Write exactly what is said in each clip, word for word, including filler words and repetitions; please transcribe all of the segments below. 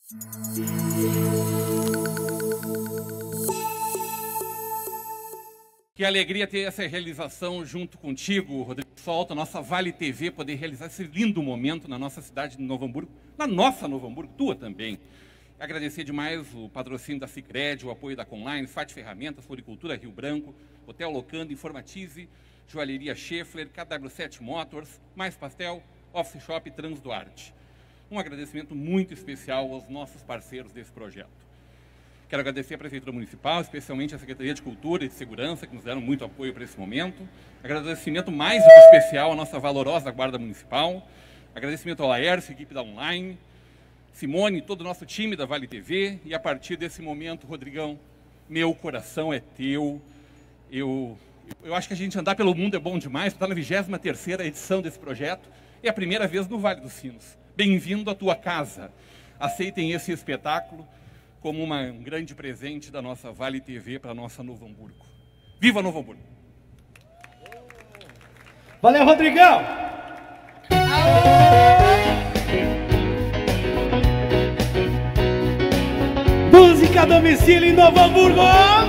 Que alegria ter essa realização junto contigo, Rodrigo Solta, nossa Vale T V, poder realizar esse lindo momento na nossa cidade de Novo Hamburgo, na nossa Novo Hamburgo, tua também. Agradecer demais o patrocínio da Sicredi, o apoio da Conline, Fat Ferramentas, Floricultura Rio Branco, Hotel Locando, Informatize, Joalheria Schaeffler, K W sete Motors, Mais Pastel, Office Shop Trans Duarte. Um agradecimento muito especial aos nossos parceiros desse projeto. Quero agradecer a Prefeitura Municipal, especialmente a Secretaria de Cultura e de Segurança, que nos deram muito apoio para esse momento. Agradecimento mais do que especial à nossa valorosa Guarda Municipal. Agradecimento ao Laércio, equipe da Online, Simone e todo o nosso time da Vale T V. E a partir desse momento, Rodrigão, meu coração é teu. Eu, eu acho que a gente andar pelo mundo é bom demais. Está na vigésima terceira edição desse projeto. É a primeira vez no Vale dos Sinos. Bem-vindo à tua casa. Aceitem esse espetáculo como uma, um grande presente da nossa Vale T V para a nossa Novo Hamburgo. Viva Novo Hamburgo! Valeu, Rodrigão! Música a domicílio em Novo Hamburgo!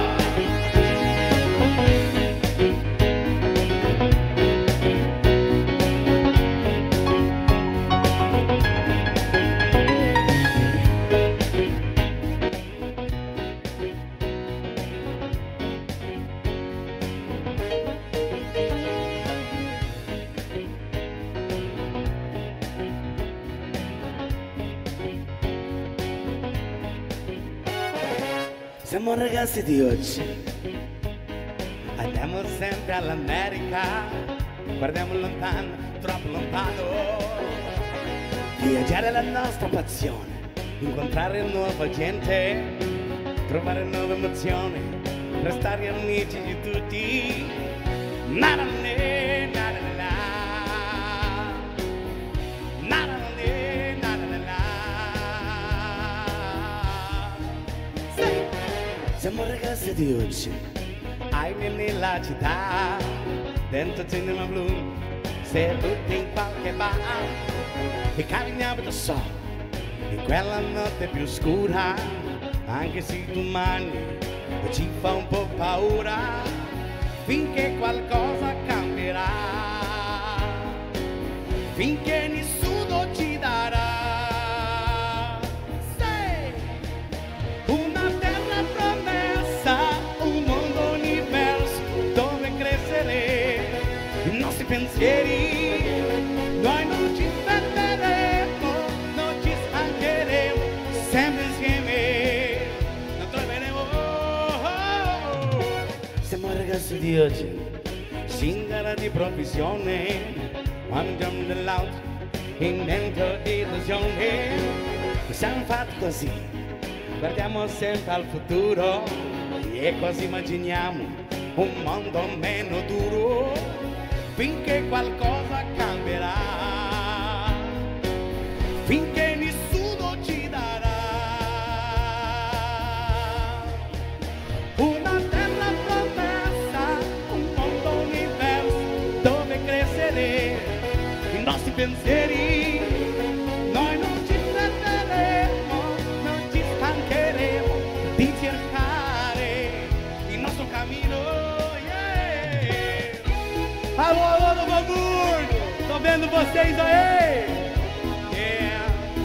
Siamo ragazzi di oggi, andiamo sempre all'America, guardiamo lontano, troppo lontano. Viaggiare è la nostra passione, incontrare nuova gente, trovare nuove emozioni, restare amici di tutti. Nada ne, nada la, nada ne, nada la. Siamo ragazzi di oggi, ai nella città, dentro cinema blu, seduti in qualche bar, e camminiamo da soli, in quella notte più scura, anche se domani ci fa un po' paura, finché qualcosa cambierà, finché nessuno ci darà. Pensieri, noi non ci fermeremo, non ci stancheremo, sempre insieme, non troveremo. Oh, oh. Siamo ragazzi di oggi, singara di professione, un giorno dell'altro, in dentro illusione, siamo fatti così, guardiamo sempre al futuro e così immaginiamo un mondo meno duro. Finché qualcosa cambierà, finché nessuno ci darà una terra promessa, un mondo universo dove crescere i nostri pensieri. Noi non ci fermeremo, non ci stancheremo di cercare il nostro cammino. Alô, alô, Novo Hamburgo! Tô vendo vocês aí! Yeah!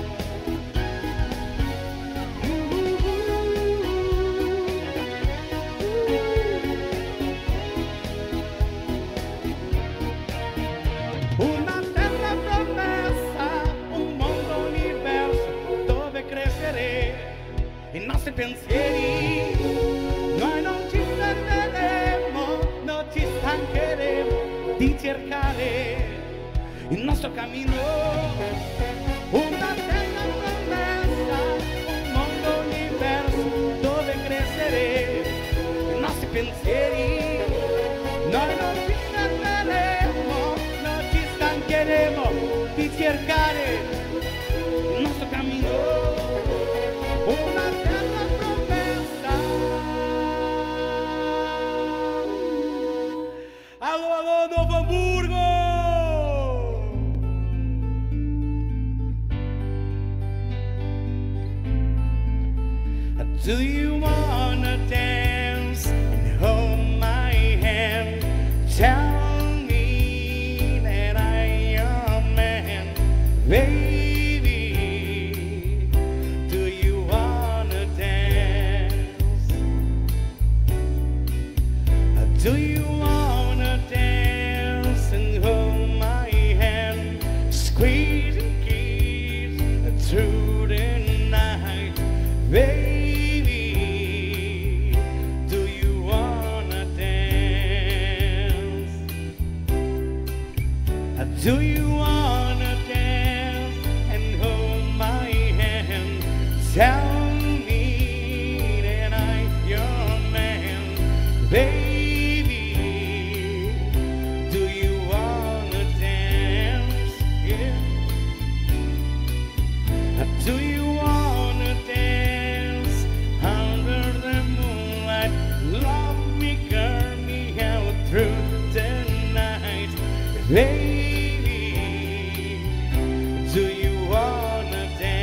Una terra promessa, un mondo universo dove crescere i nostri pensieri. Noi non ci fermeremo, non ci stancheremo di cercare il nostro cammino, una terra promessa, un mondo universo dove crescere i nostri pensieri. Noi non ci fermeremo, non ci stancheremo di cercare il nostro cammino, una terra promessa. Alô, alô, Novo Hamburgo! Do you wanna dance and hold my hand? Tell me that I am man, baby. Do you wanna dance? Do you wanna dance and hold my hand? Squeeze and kiss through the night, baby. Do you wanna dance and hold my hand? Tell me that I'm your man, baby. Do you wanna dance? Yeah. Do you wanna dance under the moonlight? Love me, curl me out through the night, baby. Do you wanna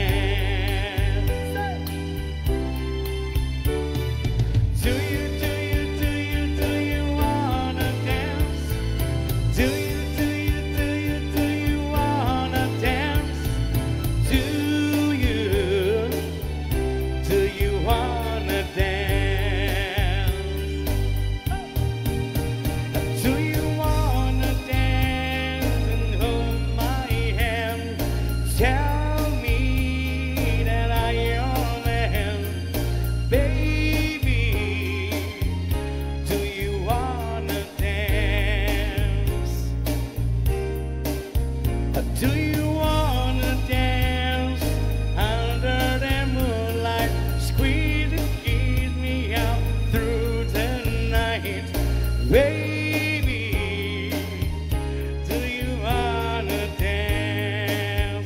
dance? Do you, do you, do you, do you wanna dance? Do you, do you, do you, do you wanna dance? Do you, do you wanna dance? Do you wanna dance and hold my hand? Tell me that I am man, baby. Do you wanna dance? Do you wanna dance under the moonlight? Squeeze and kiss me out through the night, baby. Do you wanna dance?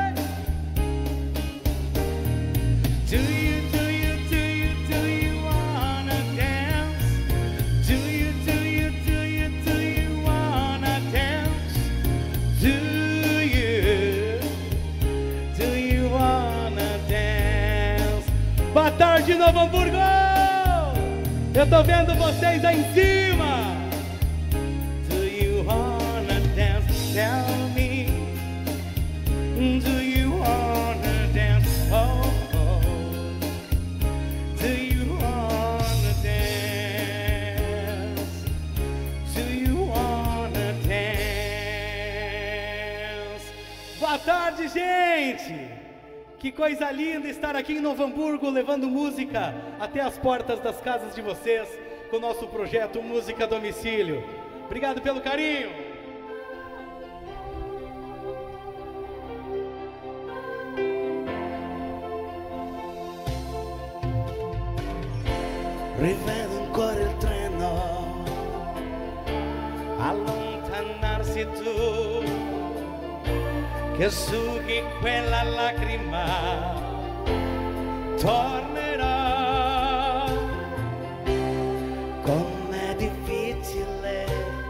Do you, do you, do you, do you wanna dance? Do you, do you, do you, do you wanna dance? Do you, do you wanna dance? Boa tarde, Novo Hamburgo! Eu tô vendo vocês aí em cima! Do you wanna dance? Tell me. Do you wanna dance? Oh, oh. Do you wanna dance? Do you wanna dance? Boa tarde, gente! Que coisa linda estar aqui em Novo Hamburgo, levando música até as portas das casas de vocês, com o nosso projeto Música a Domicílio. Obrigado pelo carinho! Rivedo ancora il treno, allontanarsi tu, che sughi quella lacrima, tornerò. Com'è difficile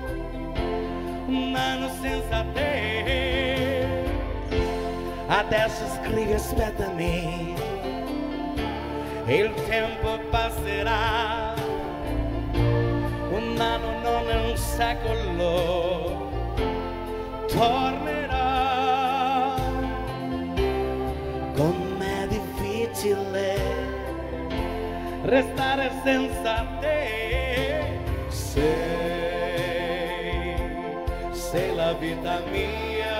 un anno senza te, adesso scrivi aspettami, il tempo passerà, un anno non è un secolo, tornerà. Com'è difficile restare senza te, sei, sei la vita mia,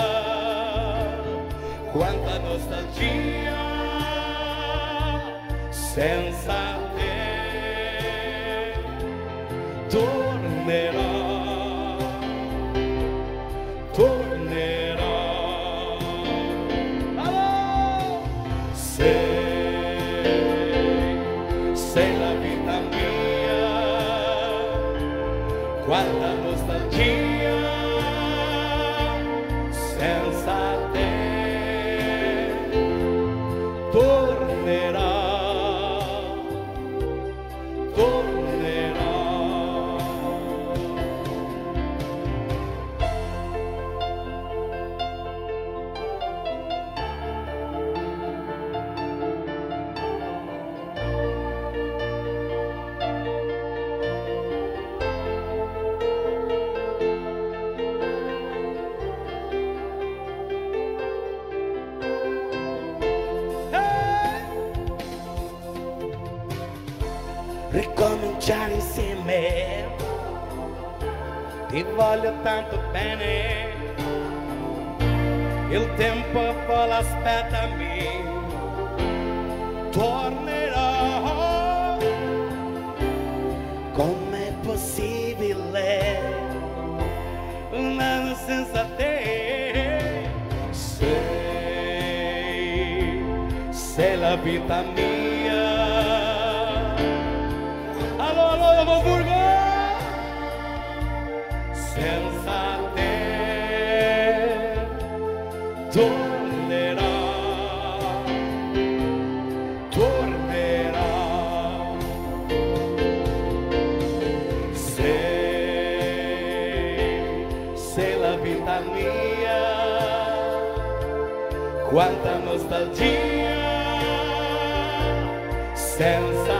quanta nostalgia. Senza te tornerò, tornerò. Allora, sei, sei la vita mia, quanta nostalgia. Senza te tornerò. ricominciare insieme. Ti voglio tanto bene, il tempo vola, aspettami, tornerò. Com'è possibile un anno senza te? Sei, sei la vita mia. Allora, allora, Novoburgo! Senza te tornerò, tornerò. Sei, sei la vita mia. Quanta nostalgia senza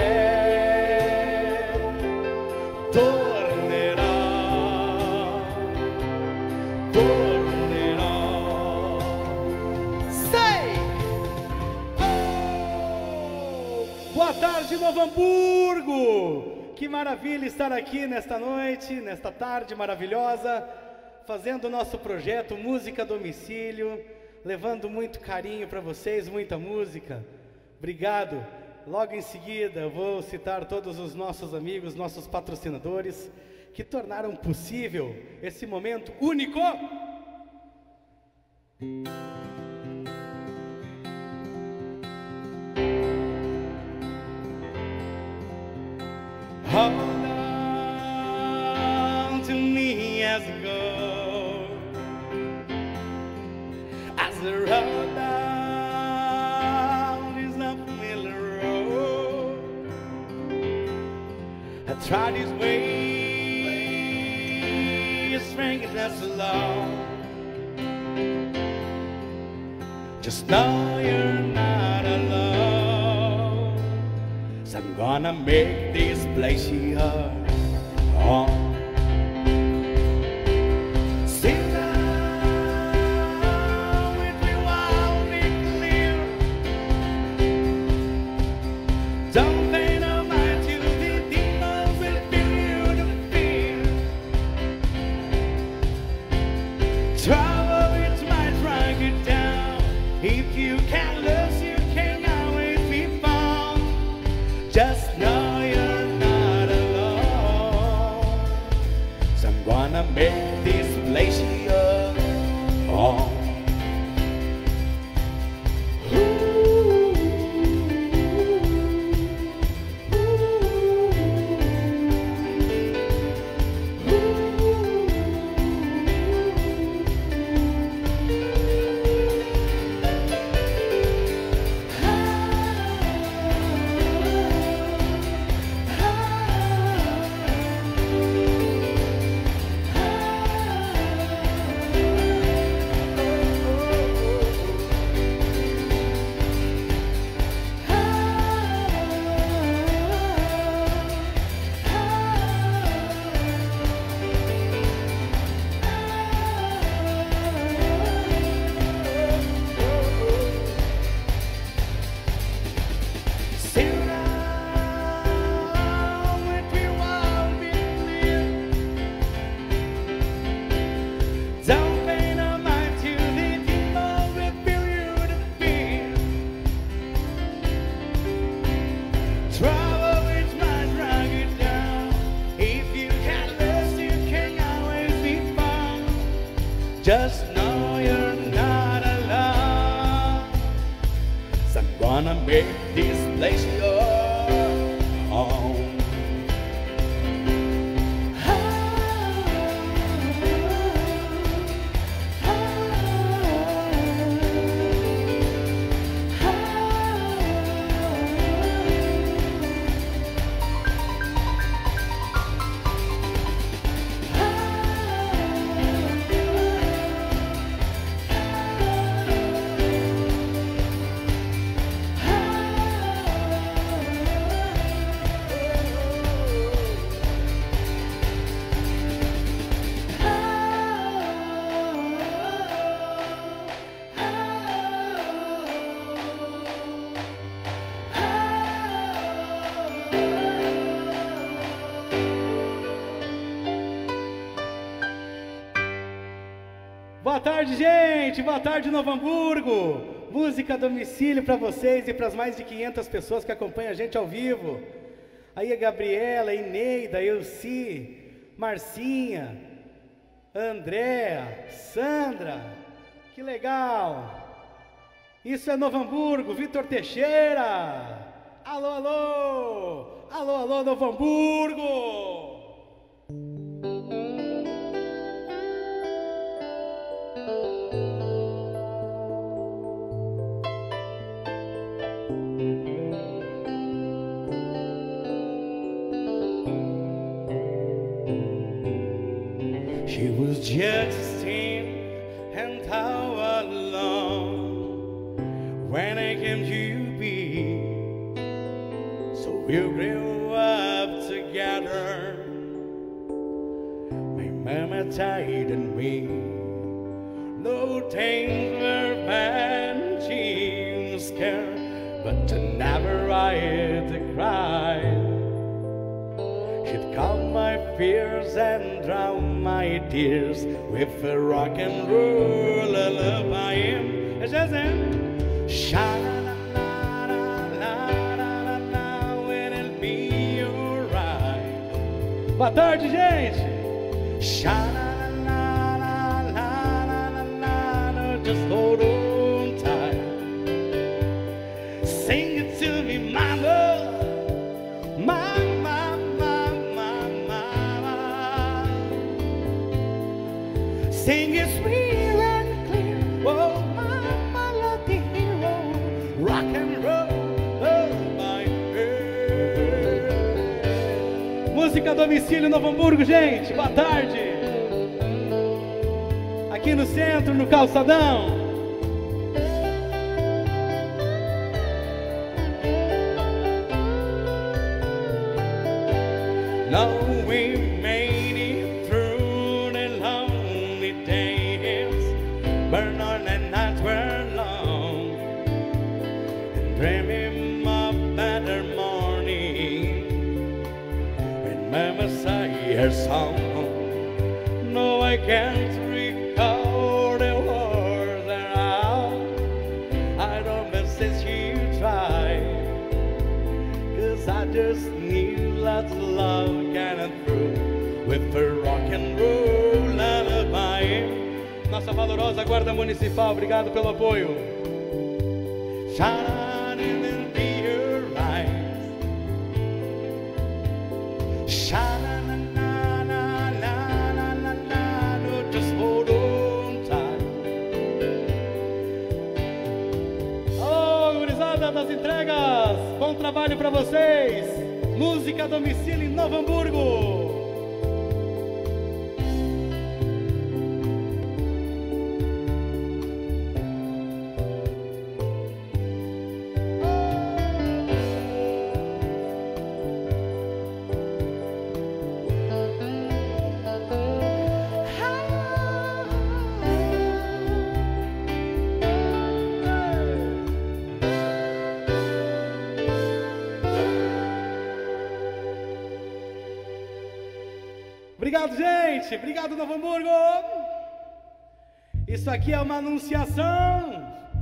te tornerò. Boa tarde, Novo Hamburgo! Que maravilha estar aqui nesta noite, nesta tarde maravilhosa, fazendo o nosso projeto Música a Domicílio, levando muito carinho para vocês, muita música. Obrigado. Logo em seguida eu vou citar todos os nossos amigos, nossos patrocinadores, que tornaram possível esse momento único. Hold on to me as I go, as the road down is a familiar road. I try this way, a strength that's alone. Just know you're not alone. So I'm gonna make this place your home. Sit down with me while we clear. Don't pay no mind to the demons that fill you to fear. Trouble, it might drag you down. If you can't lose, you can always be found. Just know you're not alone. So I'm gonna make this place your home. Just know you're not alone. So I'm gonna make this place your home. tarde, gente! Boa tarde, Novo Hamburgo! Música a domicílio para vocês e para as mais de quinhentas pessoas que acompanham a gente ao vivo. Aí a Gabriela, Ineida, Elci, Marcinha, Andréa, Sandra. Que legal! Isso é Novo Hamburgo, Vitor Teixeira! Alô, alô! Alô, alô, Novo Hamburgo! She was just sixteen and how alone when I came to be. So we grew up together. My mama tied and me. No things were bad, she was scared, but I never I had to cry. She'd calm my fears and drown my tears with a rock and roll lullaby. It's just him. Sha-la-la-la-la-la-la, when it'll be alright. Boa tarde, gente! Sha-la-la-la-la-la-la, just hold on tight. Sing it to me, mama, mama. Sing it sweet and clear, oh mama, let the hero rock and roll, oh my head. Música a domicílio Novo Hamburgo, gente, boa tarde! Aqui no centro, no calçadão. Now we made it through the lonely days, but on the nights were long, and dreaming of better morning when Mama sang her song. No, I can't recall the words around. I don't miss it, you try, 'cause I just need lots of love getting through with a rock and roll lullaby. Nossa valorosa Guarda Municipal, obrigado pelo apoio. Shining in your eyes, shining, na na na na na na, no, just hold on tight. Ô, gurizada das entregas, bom trabalho pra vocês. Música a domicílio em Novo Hamburgo. Obrigado, gente. Obrigado, Novo Hamburgo. Isso aqui é uma anunciação.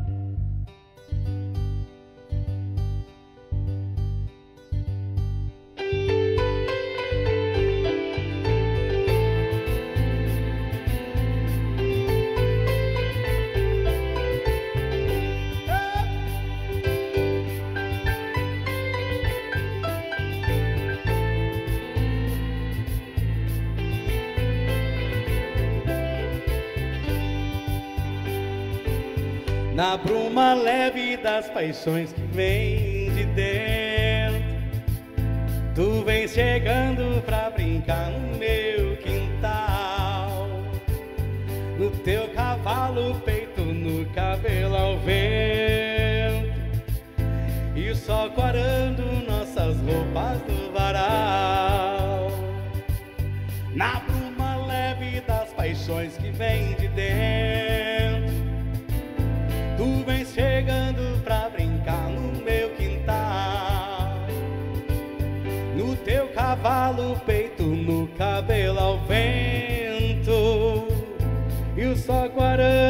Na bruma leve das paixões que vem de dentro, tu vem chegando pra brincar no meu quintal. No teu cavalo, peito no cabelo ao vento, e o sol quarando nossas roupas do varal. Na bruma leve das paixões que vem de dentro, tu vem chegando pra brincar no meu quintal. No teu cavalo, peito no cabelo ao vento, e o sol quarando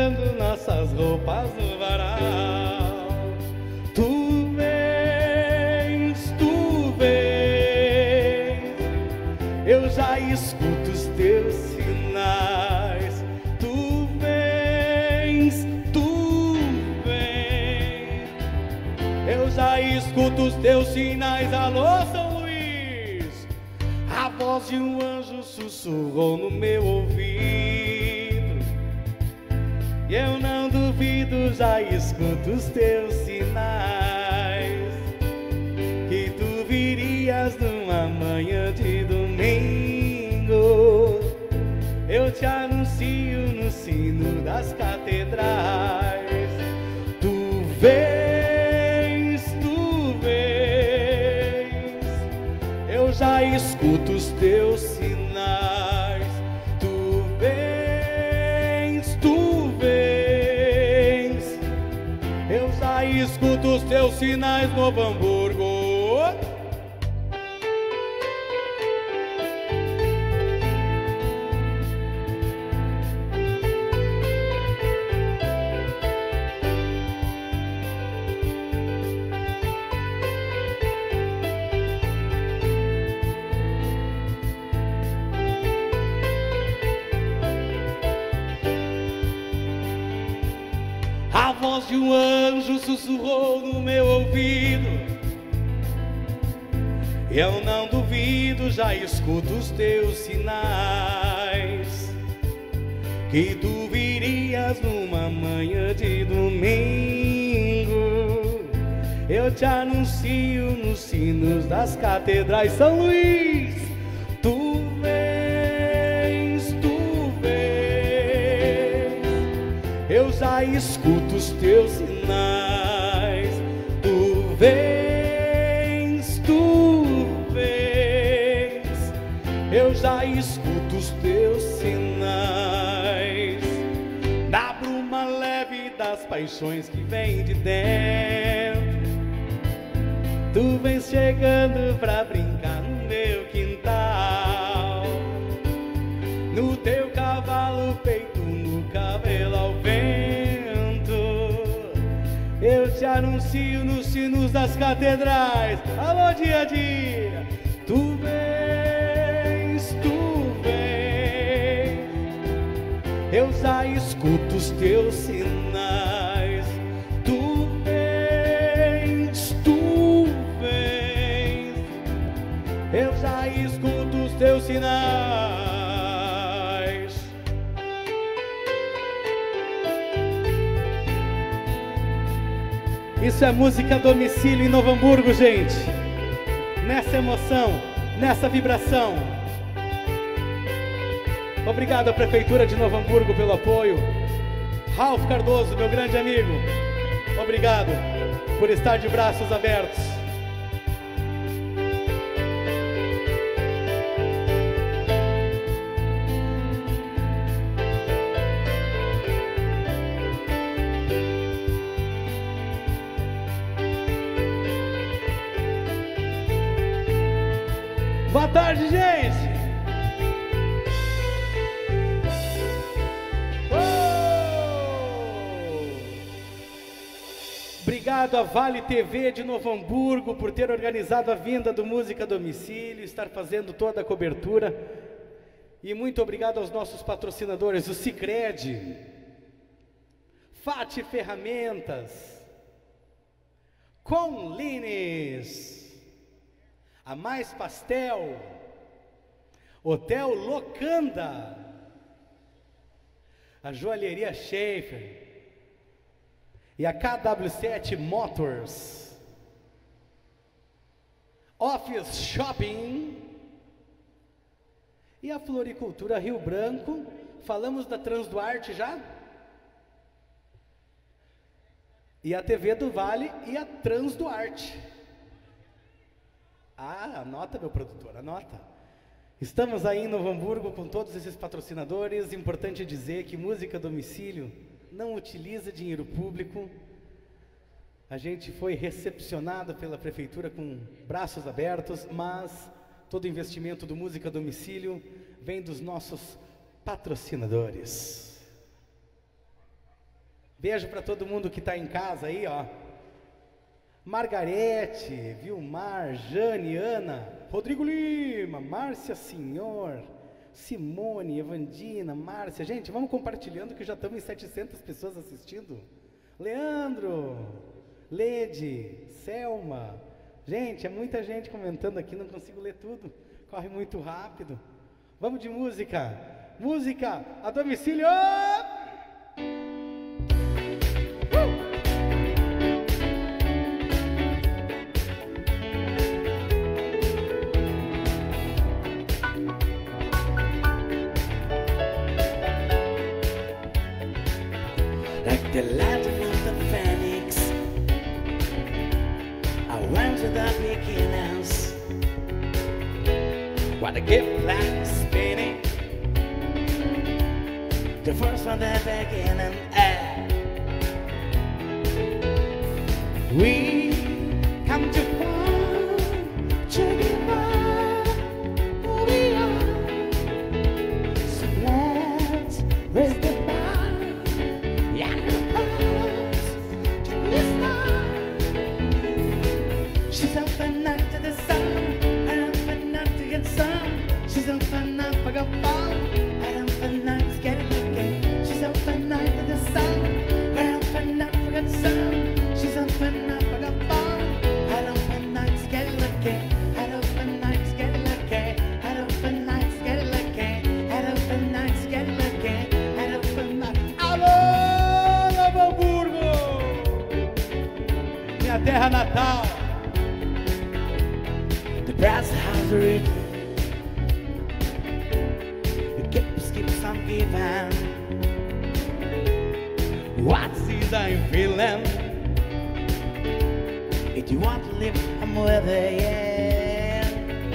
roupas no varal. Tu vens, tu vens, eu já escuto os teus sinais. Tu vens, tu vens, eu já escuto os teus sinais. Alô, São Luís, a voz de um anjo sussurrou no meu ouvido, e eu não duvido, já escuto os teus sinais, que tu virias numa manhã de domingo. Eu te anuncio no sino das catedrais. Tu vens, tu vens, eu já escuto os teus sinais. Tu vens, tu vens, eu já escuto os teus sinais, Novo Hamburgo. A voz de um anjo sussurrou no meu ouvido, eu não duvido, já escuto os teus sinais, que tu virias numa manhã de domingo. Eu te anuncio nos sinos das catedrais. São Luís, tu vens, tu vens, eu já escuto os teus sinais. Tu vens, tu vens, eu já escuto os teus sinais. Da bruma leve das paixões que vem de dentro, tu vens chegando pra brincar no meu quintal, no teu cavalo peito, no cabelo ao vento. Eu te anuncio nos sinos das catedrais. Alô, dia a dia. Tu vens, tu vens, eu já escuto os teus sinais. Tu vens, tu vens, eu já escuto os teus sinais. Isso é música a domicílio em Novo Hamburgo, gente. Nessa emoção, nessa vibração. Obrigado à Prefeitura de Novo Hamburgo pelo apoio. Ralph Cardoso, meu grande amigo, obrigado por estar de braços abertos. Boa tarde, gente! Obrigado à Vale T V de Novo Hamburgo por ter organizado a vinda do Música a Domicílio, estar fazendo toda a cobertura. E muito obrigado aos nossos patrocinadores, o Sicredi, Fati Ferramentas, Conlines, a Mais Pastel, Hotel Locanda, a Joalheria Schaefer e a K W sete Motors, Office Shopping e a Floricultura Rio Branco. Falamos da Transduarte já? E a T V do Vale e a Transduarte. Ah, anota, meu produtor, anota. Estamos aí em Novo Hamburgo com todos esses patrocinadores. Importante dizer que Música a Domicílio não utiliza dinheiro público. A gente foi recepcionado pela Prefeitura com braços abertos, mas todo investimento do Música a Domicílio vem dos nossos patrocinadores. Beijo para todo mundo que está em casa aí, ó. Margarete, Vilmar, Jane, Ana, Rodrigo Lima, Márcia Senhor, Simone, Evandina, Márcia. Gente, vamos compartilhando que já estamos em setecentas pessoas assistindo. Leandro, Lede, Selma. Gente, é muita gente comentando aqui, não consigo ler tudo. Corre muito rápido. Vamos de música. Música a domicílio. Like the legend of the phoenix, I went to the beginnings. What a gift like spinning, the first one the beginning. Eh. We come to find to give up who we are. So let's raise the bar. Yeah, she's up and up to the sun, and up and up to get some. She's up and up for a fall, and up and up to get it again. She's up and up to the sun, and up and up for get some. She's up and up for a fall, and up and up to get it again. And up and up to get it again. And up and up to get it again. And up and up to get it again. And up and up. Alô, Novo Hamburgo! Minha terra natal. The brass has a rhythm. The keeps keeps on giving. What seas I'm feeling? If you want to live, I'm with it, yeah.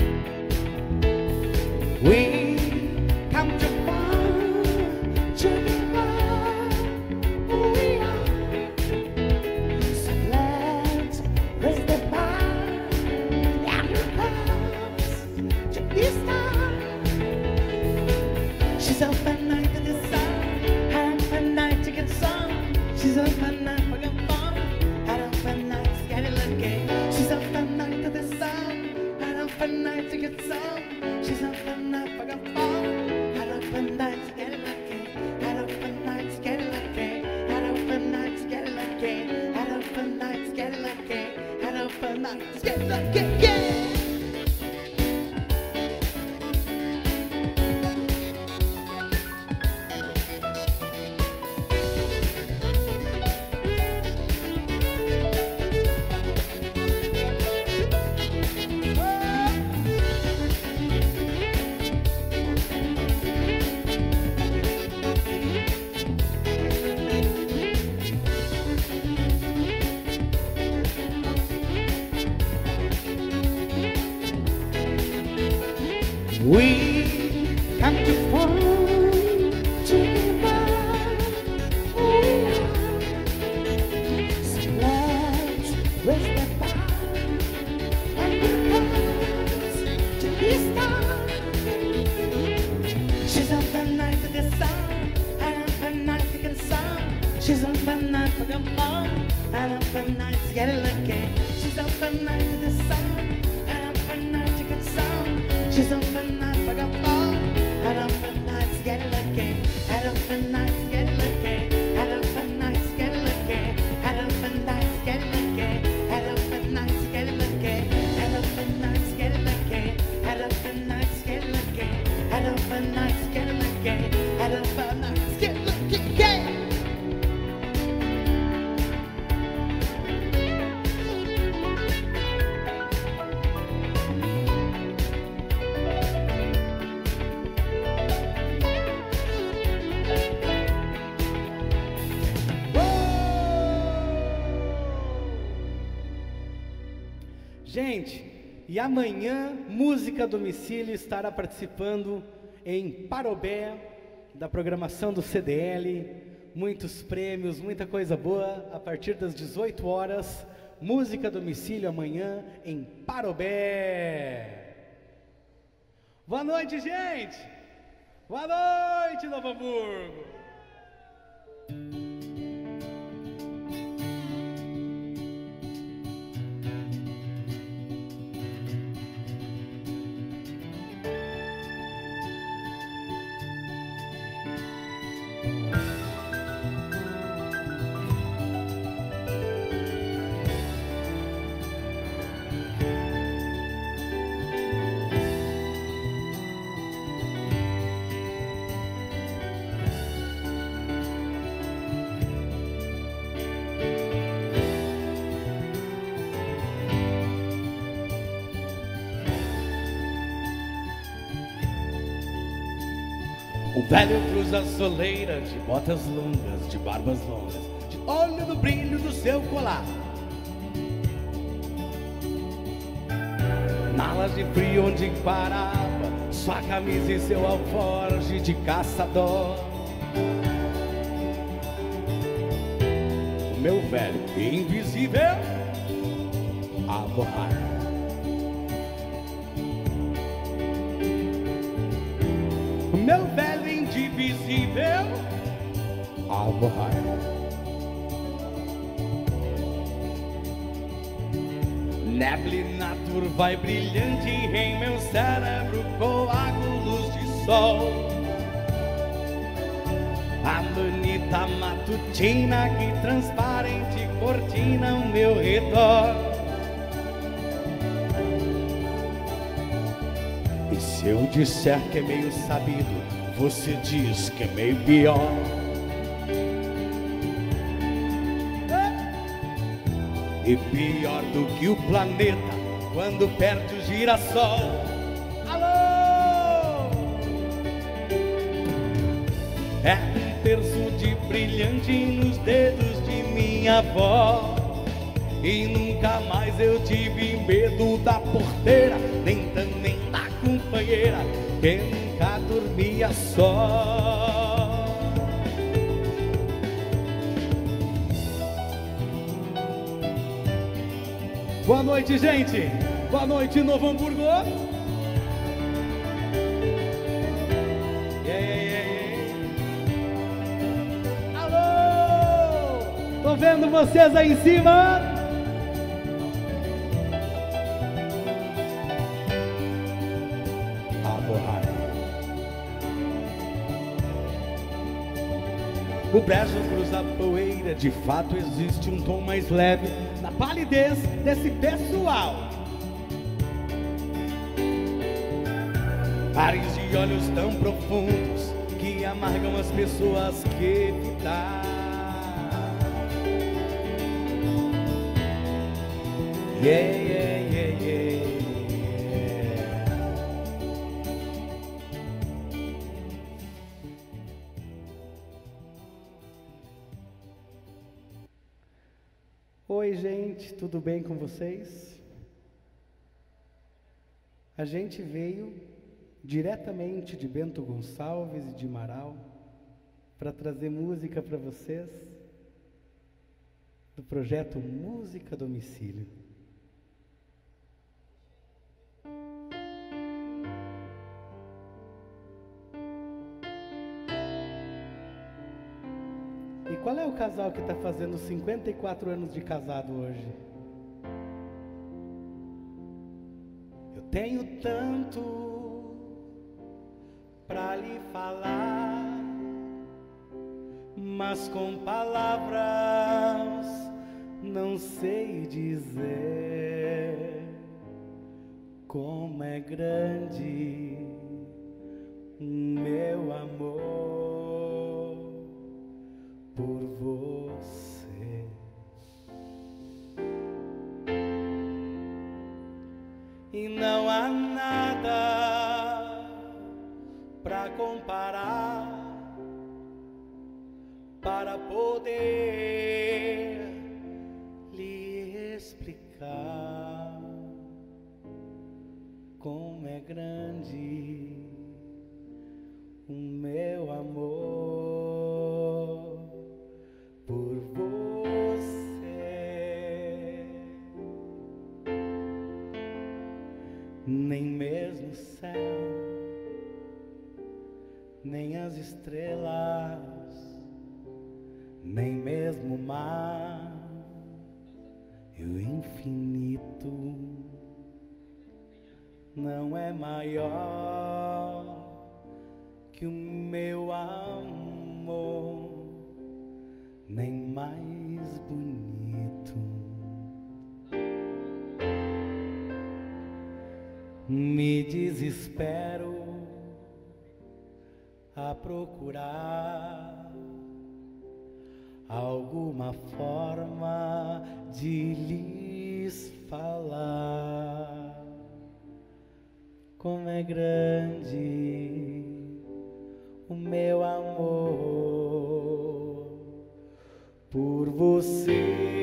We come to find to give up who we are. So let's raise the bar. And the clouds to this time. She's up at night to the sun, and up at night to get some. She's up at night for the fun, and up at night to get it lucky. She's up at night to the sun, and up at night to get some. She's up at night for the fun, and up at night to get it lucky. And up at night to get it lucky. And up at night to get it lucky. And up at night to get it lucky. And up at night to get it lucky. Yeah. We come to find to give up who we are. So let's raise the bar and the clouds to this time. She's up at night to the sun, and up at night to get sun. She's up at night for the fun, and up at night to get it lucky. She's up at night to the sun, and up at night to get sun. She's up at night for the fun, and up at night to get it lucky. And up at night to get it lucky. And up at night to get it lucky. And up at night to get it lucky. And up at night to get it lucky. And up at night to get it lucky. And up at night to get it lucky. And up at night to get it lucky. And up at night to get it lucky. Yeah. Gente, e amanhã, Música a Domicílio estará participando em Parobé, da programação do C D L, muitos prêmios, muita coisa boa, a partir das dezoito horas, Música a Domicílio amanhã em Parobé. Boa noite, gente! Boa noite, Novo Hamburgo! O velho cruza a soleira de botas longas, de barbas longas, de olho no brilho do seu colar. Malas de frio onde parava sua camisa e seu alforje de caçador. O meu velho invisível a borrar. O meu velho indivisível a borrar. Neblina turva e brilhante em meu cérebro, coágulos de sol. A manita matutina que transparente cortina ao meu redor. E se eu disser que é meio sabido, você diz que é meio pior. E pior do que o planeta quando perde o girassol. Alô! É um terço de brilhante nos dedos de minha avó. E nunca mais eu tive medo da porteira, nem também da companheira, que nunca dormia só. Boa noite, gente! Boa noite, Novo Hamburgo! Yeah, yeah, yeah, yeah. Alô! Tô vendo vocês aí em cima! A borrar. O brejo cruza a poeira, de fato existe um tom mais leve na palidez desse pessoal. Pares de olhos tão profundos que amargam as pessoas que evitar. Yeah, yeah, yeah, yeah. Oi, gente, tudo bem com vocês? A gente veio diretamente de Bento Gonçalves e de Marau para trazer música para vocês do projeto Música a Domicílio. E qual é o casal que está fazendo cinquenta e quatro anos de casado hoje? Eu tenho tanto pra lhe falar, mas com palavras não sei dizer como é grande o meu amor por você. E não há nada pra comparar, para poder lhe explicar como é grande o meu amor por você. Nem mesmo o céu, nem as estrelas, nem mesmo o mar e o infinito não é maior que o meu amor, nem mais bonito. Me desespero a procurar alguma forma de lhes falar como é grande o meu amor por você.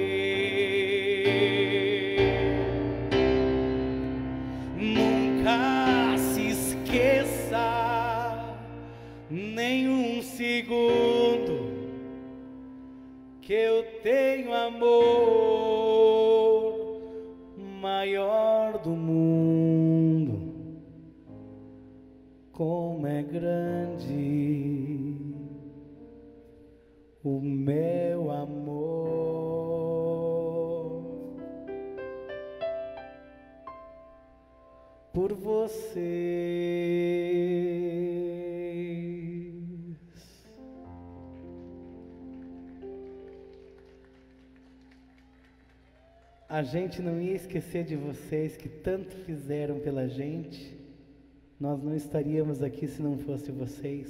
Nunca se esqueça nem um segundo que eu tenho amor maior do mundo. Como é grande o meu amor por vocês. A gente não ia esquecer de vocês que tanto fizeram pela gente. Nós não estaríamos aqui se não fosse vocês.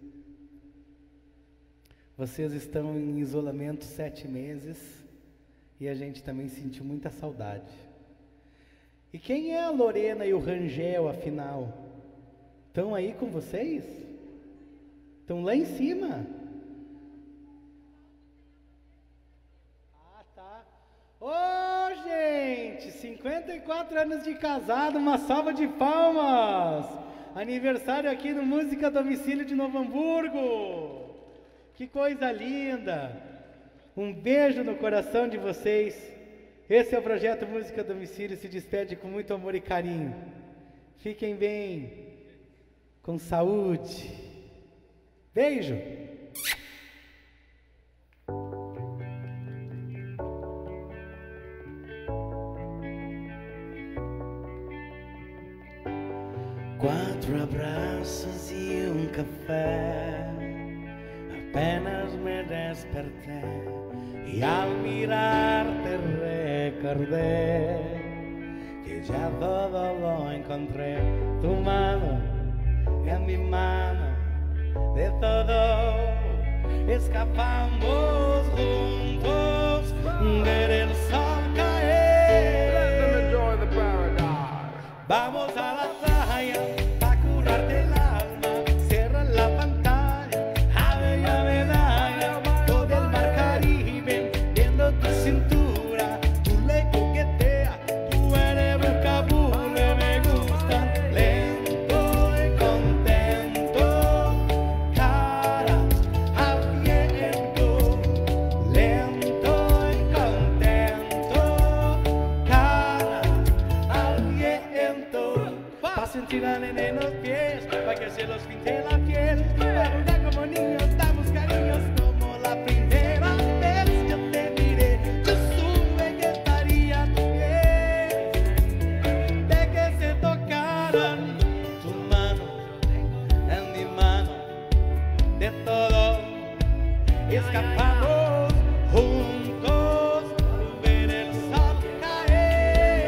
Vocês estão em isolamento sete meses e a gente também sentiu muita saudade. E quem é a Lorena e o Rangel, afinal? Estão aí com vocês? Estão lá em cima? Ah, tá. Ô, gente, cinquenta e quatro anos de casado, uma salva de palmas! Aniversário aqui no Música Domicílio de Novo Hamburgo! Que coisa linda! Um beijo no coração de vocês. Esse é o projeto Música Domicílio, se despede com muito amor e carinho. Fiquem bem, com saúde. Beijo! Quatro abraços e um café, apenas me desperté y al mirarte recordé que ya todo lo encontré. Tu mano en mi mano, de todo escapamos juntos, ver el sol caer. Vamos a la playa a curarte el alma, cierra la pantalla, a bella medalla, todo el mar Caribe, viendo tu cintura, tú le coqueteas, tú eres vocabule, me gusta, lento y contento, cara al viento, lento y contento, cara al viento. Pa' sentir la nena en los pies, pa' que se los pinte la piel, pa' jugar como niños, damos cariños como la primera vez. Yo te miré, yo supe que estaría tu piel, de que se tocaran tu mano en mi mano, de todo escapamos juntos, ver el sol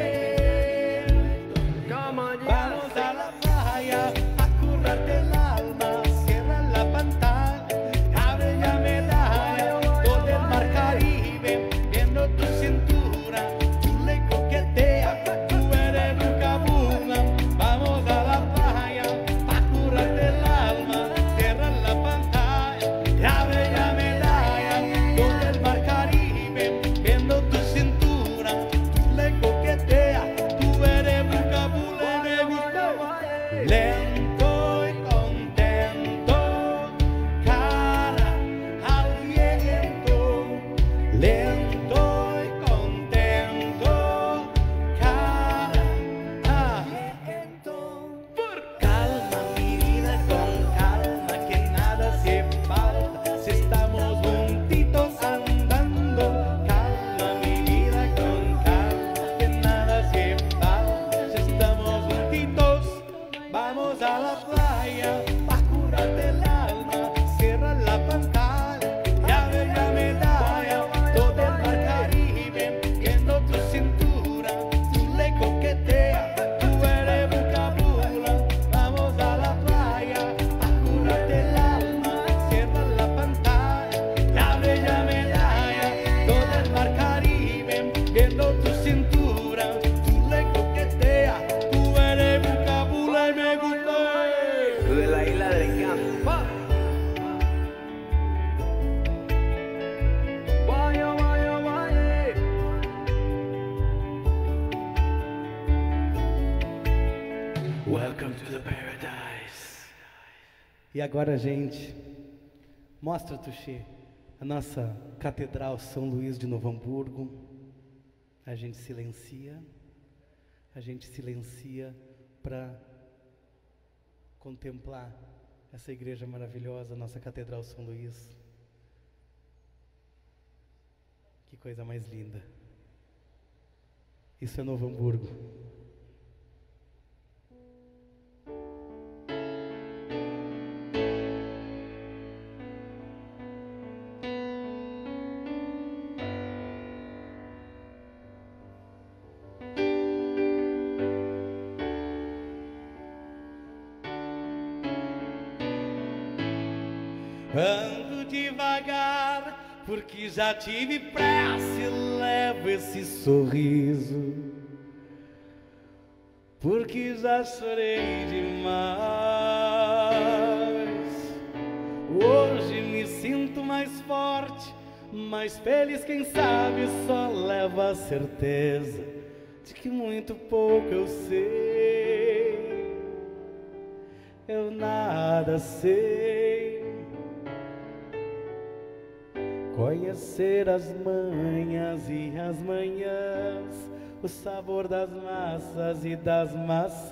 caer. Vamos a la playa a curarte el alma, Welcome to the paradise. E agora, gente, mostra, Tuxê, a nossa Catedral São Luís de Novo Hamburgo. A gente silencia, a gente silencia para contemplar essa igreja maravilhosa, nossa Catedral São Luís. Que coisa mais linda. Isso é Novo Hamburgo. Ando devagar, porque já tive pressa e levo esse sorriso, porque já chorei demais. Hoje me sinto mais forte, mais feliz, quem sabe só leva a certeza de que muito pouco eu sei, eu nada sei. Conhecer as manhas e as manhãs, o sabor das massas e das maçãs.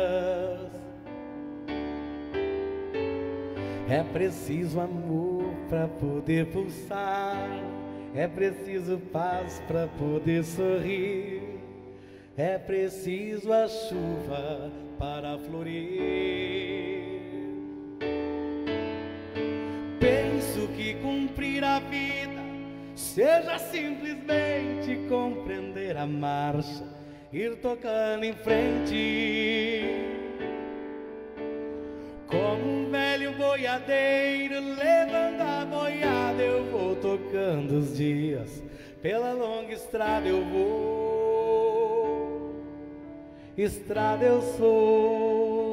É preciso amor para poder pulsar, é preciso paz para poder sorrir, é preciso a chuva para florir. Penso que cumprir a vida seja simplesmente compreender a marcha, ir tocando em frente. Como um velho boiadeiro levando a boiada, eu vou tocando os dias, pela longa estrada eu vou, estrada eu sou.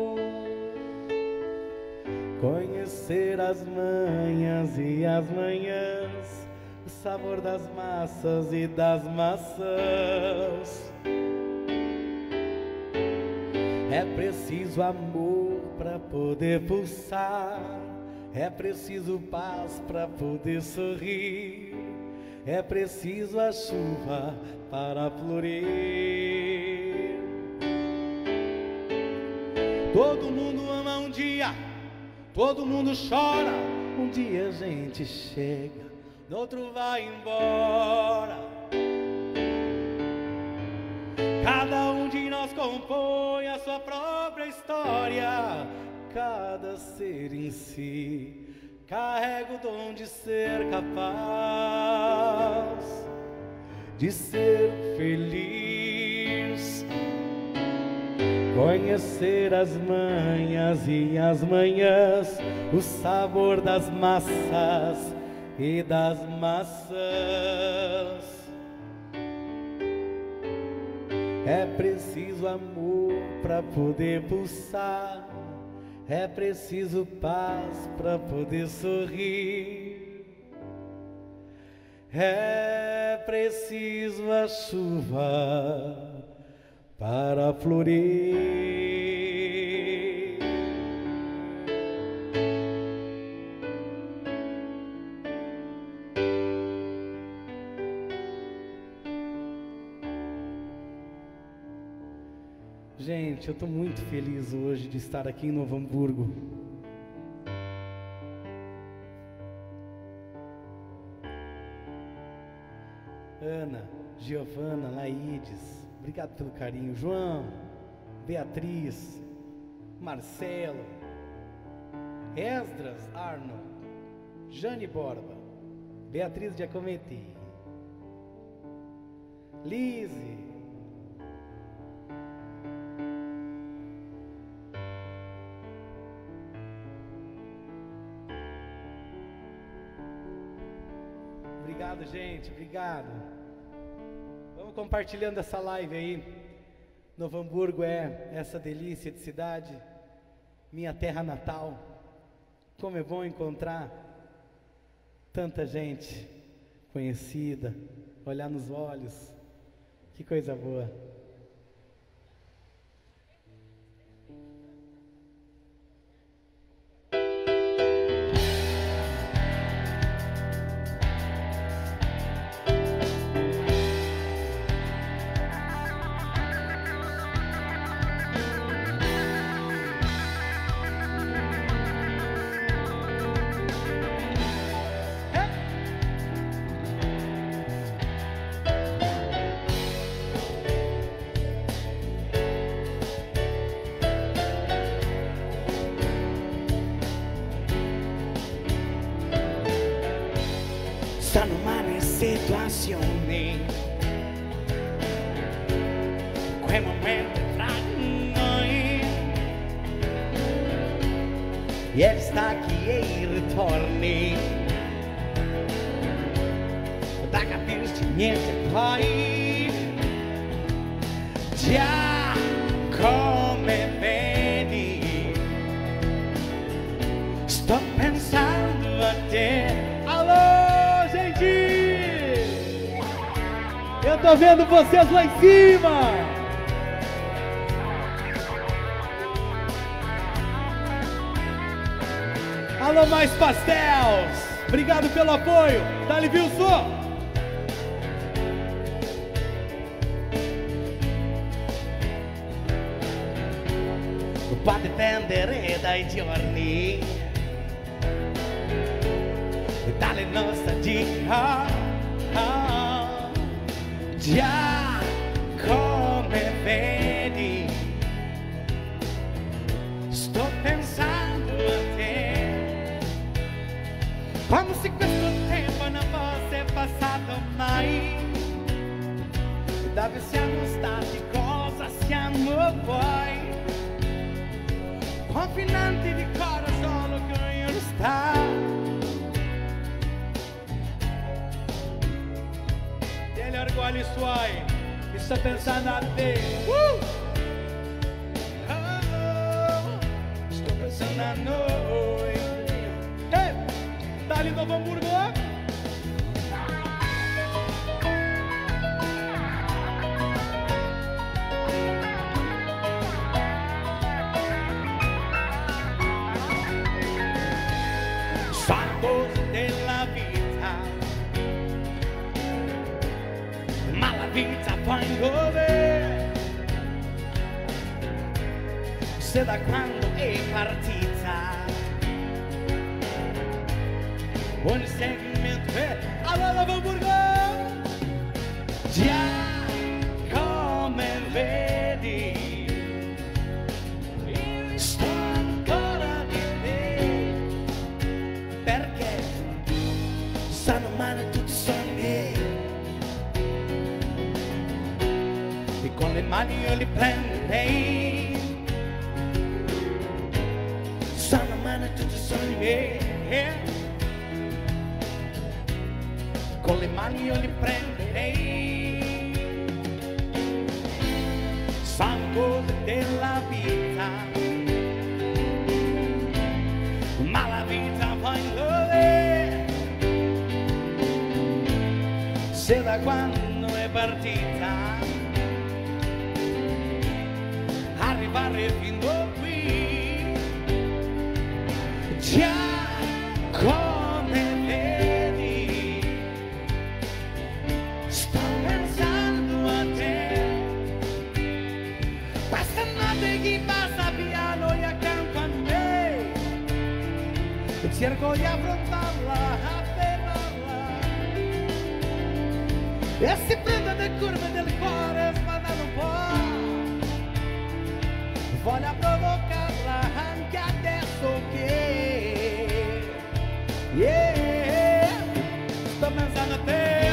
Conhecer as manhas e as manhãs, o sabor das massas e das maçãs. É preciso amor para poder pulsar, é preciso paz para poder sorrir, é preciso a chuva para florir. Todo mundo ama um dia, todo mundo chora, um dia a gente chega, no outro vai embora. Cada um de nós compõe a sua própria história, cada ser em si carrega o dom de ser capaz de ser feliz. Conhecer as manhas e as manhãs, o sabor das massas e das maçãs. É preciso amor para poder pulsar, é preciso paz para poder sorrir, é preciso a chuva para florir. Gente, eu estou muito feliz hoje de estar aqui em Novo Hamburgo. Ana, Giovana, Laides, obrigado pelo carinho. João, Beatriz, Marcelo, Esdras Arnold, Jane Borba, Beatriz Giacometti, Lise, obrigado, gente, obrigado. Vamos compartilhando essa live aí. Novo Hamburgo é essa delícia de cidade, minha terra natal. Como é bom encontrar tanta gente conhecida, olhar nos olhos, que coisa boa. sono male situazioni, quei momenti tra noi, e stacchi e i ritorni, da capirci niente poi, già come vedi, sto pensando a te. Alô, gente! Eu tô vendo vocês lá em cima! Alô, mais pastéis! Obrigado pelo apoio! Dali, Wilson! Può dipendere dai giorni, dalle nostalgia, oh, già come vedi, sto pensando a te, come se questo tempo non fosse passato mai, dove siamo stati, cosa siamo poi, confinanti di cuore solo che io non sta. Degli orgulhi suoi, mi sto pensando a te. Uh! Oh, sto pensando a noi. Hey! Dali, Novo Hamburgo! Cose della vita, ma la vita poi dove? Se da quando è partita un segmento è Alô, Novo Hamburgo! già come vedi, sto ancora di te, perché sanno male tutti i sogni, e con le mani io li prenderei, sanno male tutti i sogni, con le mani io li prenderei, sono cose della vita, ma la vita poi dove? Se da quando è partita, arrivare fino qui, già come vedi, sto pensando a te, questa notte chi passa piano e accanto a me, cerco di affrontarla, afferrarla, e si prende le curve del cuore sbandando un po', voglio provocarla anche adesso che, yeah, sto pensando a te,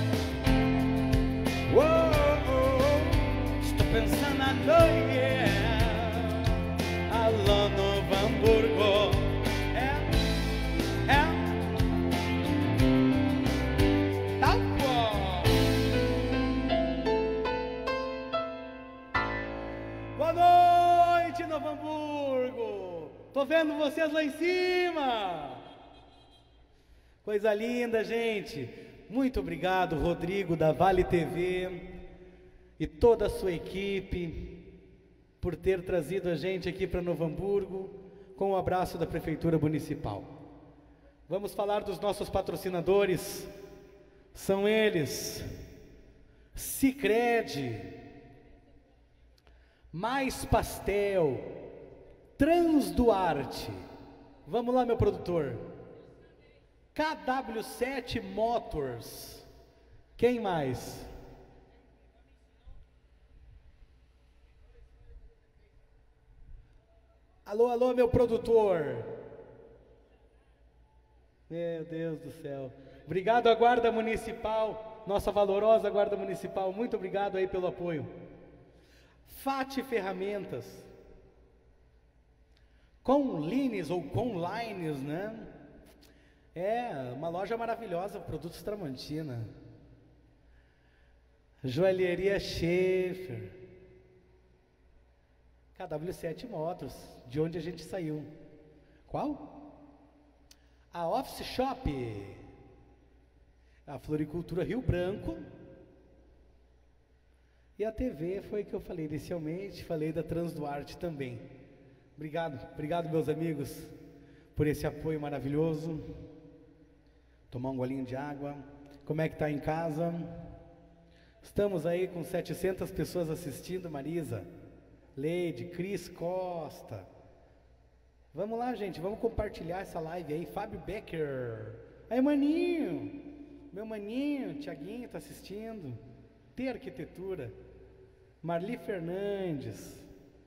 oh, oh, sto pensando a noi, yeah, allo Novo Hamburgo, eh, eh, tá bom. Boa noite, Novo Hamburgo! Tô vendo vocês lá em cima! Coisa linda, gente! Muito obrigado, Rodrigo, da Vale T V e toda a sua equipe por ter trazido a gente aqui para Novo Hamburgo com o abraço da Prefeitura Municipal. Vamos falar dos nossos patrocinadores. São eles: Sicredi, Mais Pastel, Transduarte. Vamos lá, meu produtor. K W sete Motors. Quem mais? Alô, alô, meu produtor. Meu Deus do céu. Obrigado à Guarda Municipal, nossa valorosa Guarda Municipal, muito obrigado aí pelo apoio. Fati Ferramentas, com Lines ou com Lines, né? É uma loja maravilhosa, produtos Tramontina. Joalheria Schaefer, K W sete Motos, de onde a gente saiu. Qual? A Office Shop, a Floricultura Rio Branco. E a T V foi que eu falei inicialmente, falei da Transduarte também. Obrigado, obrigado meus amigos, por esse apoio maravilhoso. Tomar um golinho de água. Como é que tá em casa? Estamos aí com setecentas pessoas assistindo, Marisa, Leide, Cris Costa. Vamos lá, gente, vamos compartilhar essa live aí. Fábio Becker. Aí, maninho, meu maninho, Tiaguinho tá assistindo. T Arquitetura. Marli Fernandes.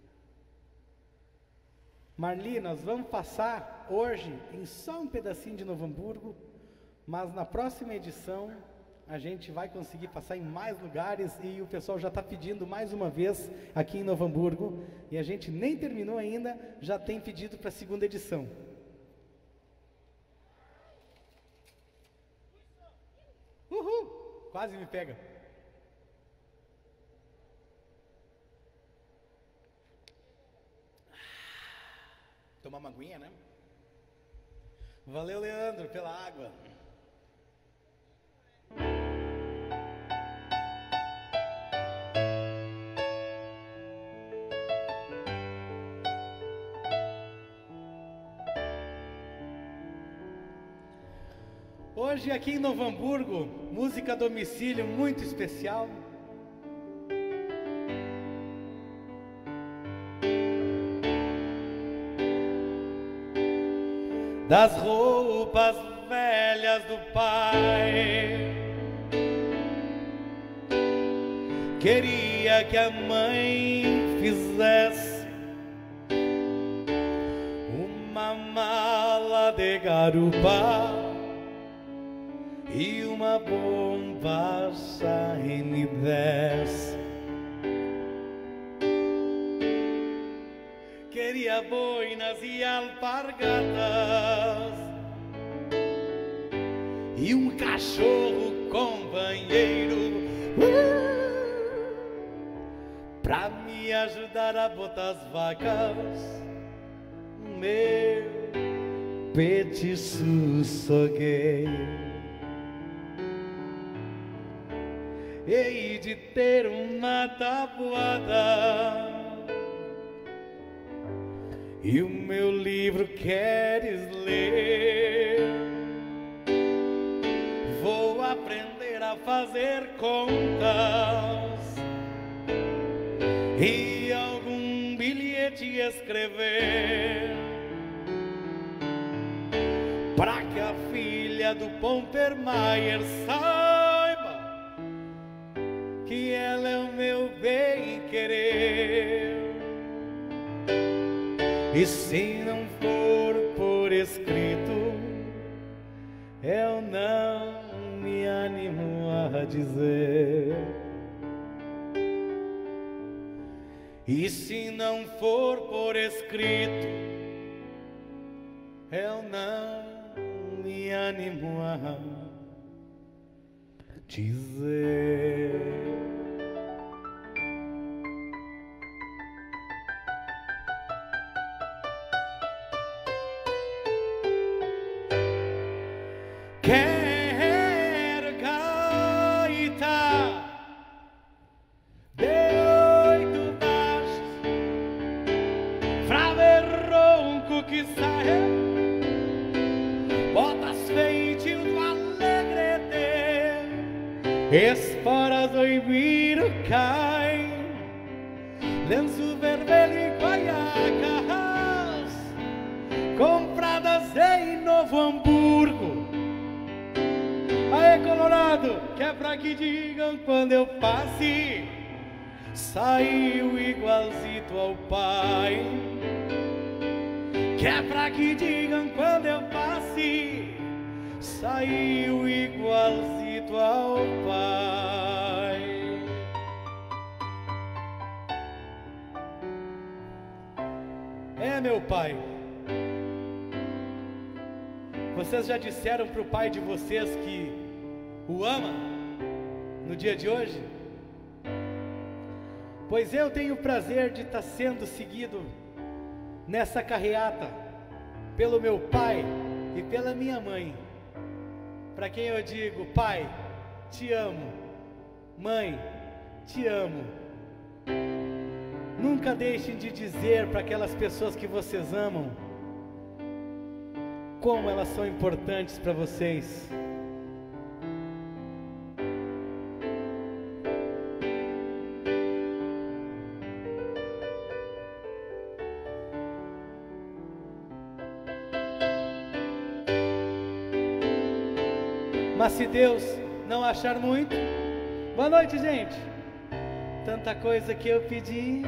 Marli, nós vamos passar hoje em só um pedacinho de Novo Hamburgo, mas na próxima edição a gente vai conseguir passar em mais lugares e o pessoal já está pedindo mais uma vez aqui em Novo Hamburgo e a gente nem terminou ainda, já tem pedido para a segunda edição. Uhul! Quase me pega. Tomar uma aguinha, né? Valeu, Leandro, pela água. Hoje aqui em Novo Hamburgo, música a domicílio muito especial. Das roupas velhas do pai, queria que a mãe fizesse uma mala de garupa e uma bombacha N dez. Queria boinas e alpargatas e um cachorro companheiro uh, pra me ajudar a botar as vacas. Meu petiço sogueiro, hei de ter uma tabuada e o meu livro queres ler. Vou aprender a fazer contas e algum bilhete escrever pra que a filha do Pompermayer saiba que ela é o meu bem-querer. E se não for por escrito, eu não me animo a dizer. E se não for por escrito, eu não me animo a dizer. Quero gaita de oito baixos, frave ronco que sai, botas feitio do alegrete, esporas do ibiro cai, lenço vermelho e guaiacas, compradas em Novo Hamburgo. Aê, Colorado, que é pra que digam quando eu passe, saiu igualzito ao pai. Que é pra que digam quando eu passe, saiu igualzito ao pai. É, meu pai, vocês já disseram pro pai de vocês que o ama no dia de hoje? Pois eu tenho o prazer de estar sendo seguido nessa carreata pelo meu pai e pela minha mãe, para quem eu digo: pai, te amo, mãe, te amo. Nunca deixem de dizer para aquelas pessoas que vocês amam como elas são importantes para vocês. Mas se Deus não achar muito... Boa noite, gente. Tanta coisa que eu pedi.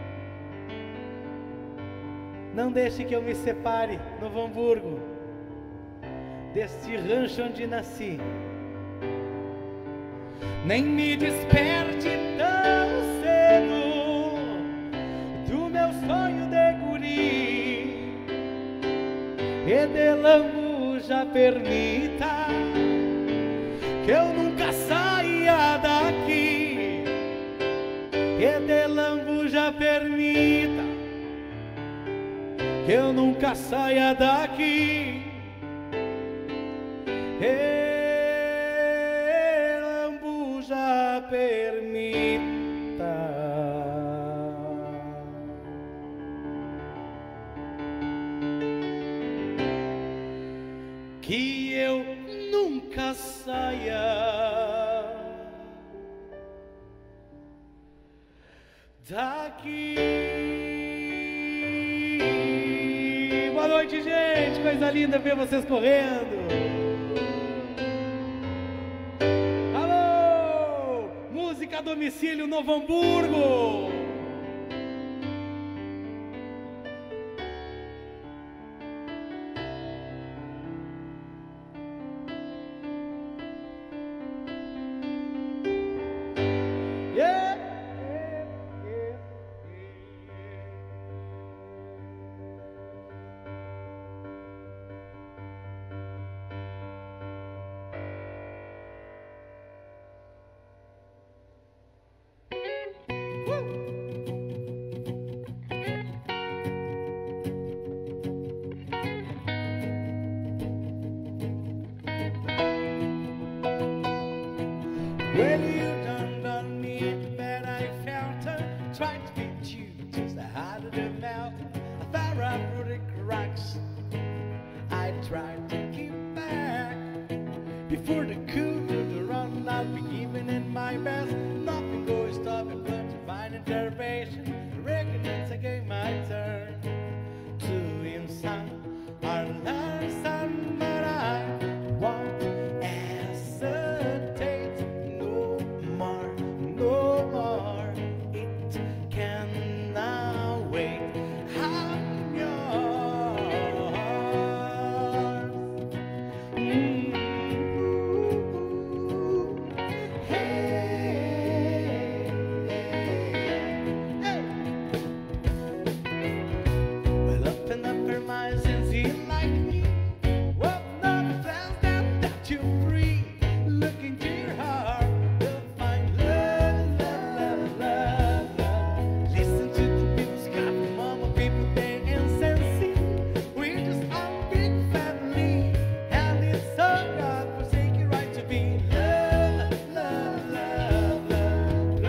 Não deixe que eu me separe, Novo Hamburgo, deste rancho onde nasci. Nem me desperte tão cedo do meu sonho de guri, e de lambuja permita que eu nunca saia daqui, que de lambuja permita que eu nunca saia daqui. E lambuja permita que eu nunca saia daqui. Boa noite, gente. Coisa linda ver vocês correndo. Alô, música a domicílio, Novo Hamburgo. Well, you done done me bad, I felt her. Tried to beat you just the heart of the mouth. I thought I rooted cracks. I tried to keep back before the coup to run. I'd be giving in my best. Nothing goes stop it but divine intervention. I reckon it's again my turn to inside our last son, but I won't hesitate no more, no more. It cannot wait. I'm yours. Mm. Hey, hey. Well, up and up her minds and see like me. Well, none of plans that that you free. Look into your heart, you'll find love, love, love, love, love. Listen to the people's got mama, people they incense. We're just one big family, and it's so God forsaken right to be love, love, love, love,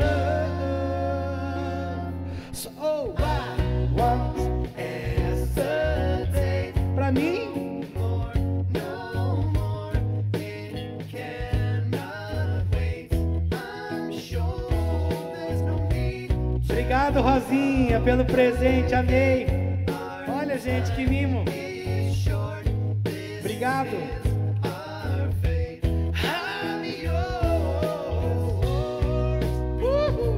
love. So oh, why once hesitate? Pra mim, More, no more, it cannot wait. I'm sure there's no need. obrigado, Rosinha, pelo presente, amei. Olha, gente, que mimo. Be short, this Obrigado. is our fate. I'm yours. Uhul.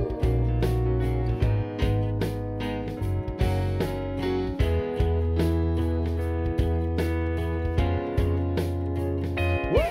Uou!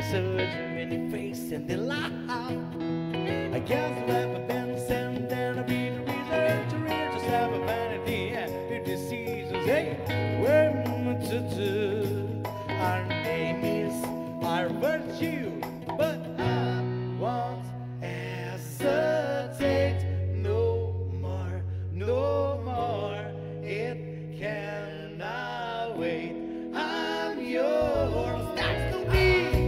saw you in your face and the laugh. I guess I've never been sent there to be the reason to rear to have a vanity and the diseases. Hey, we're to do. Our name is our virtue, but I won't hesitate no more, no more. It cannot wait. I'm yours. That's the way.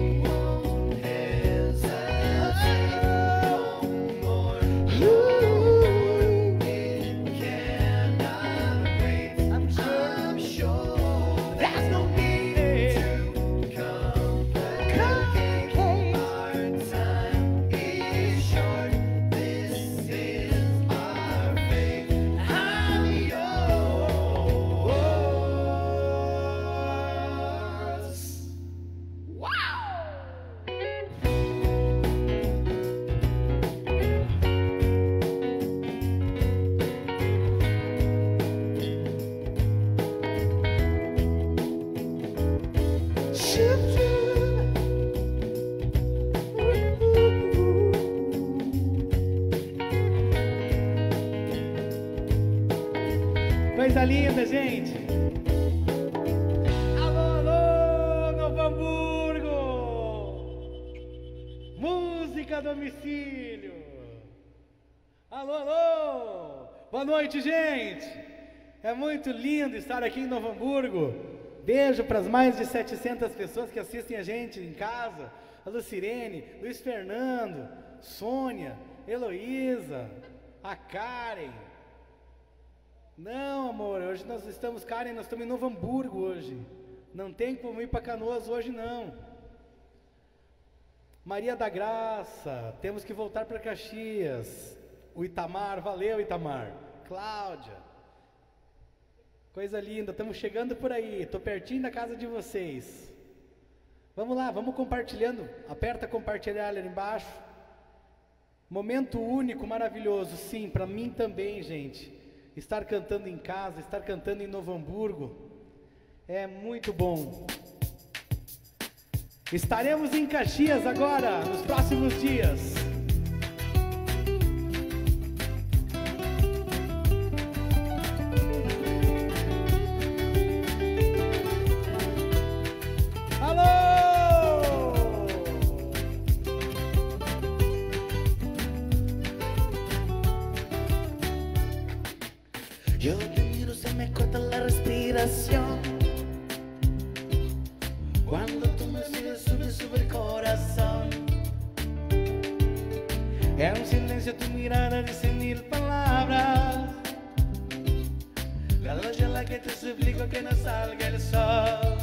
Coisa linda, gente. Alô, alô, Novo Hamburgo. Música a domicílio. Alô, alô. Boa noite, gente. É muito lindo estar aqui em Novo Hamburgo. Beijo para as mais de setecentas pessoas que assistem a gente em casa. A Lucirene, Luiz Fernando, Sônia, Heloísa, a Karen. Não, amor, hoje nós estamos, Karen, nós estamos em Novo Hamburgo hoje. Não tem como ir para Canoas hoje, não. Maria da Graça, temos que voltar para Caxias. O Itamar, valeu, Itamar. Cláudia. Coisa linda, estamos chegando por aí, estou pertinho da casa de vocês. Vamos lá, vamos compartilhando. Aperta compartilhar ali embaixo. Momento único, maravilhoso, sim, para mim também, gente. Estar cantando em casa, estar cantando em Novo Hamburgo é muito bom. Estaremos em Caxias agora, nos próximos dias. Yo te miro, se me corta la respiración. Cuando tú me subes, sube, sube el corazón. Es un silencio, tu mirada dice mil palabras. La noche en la que te suplico que no salga el sol.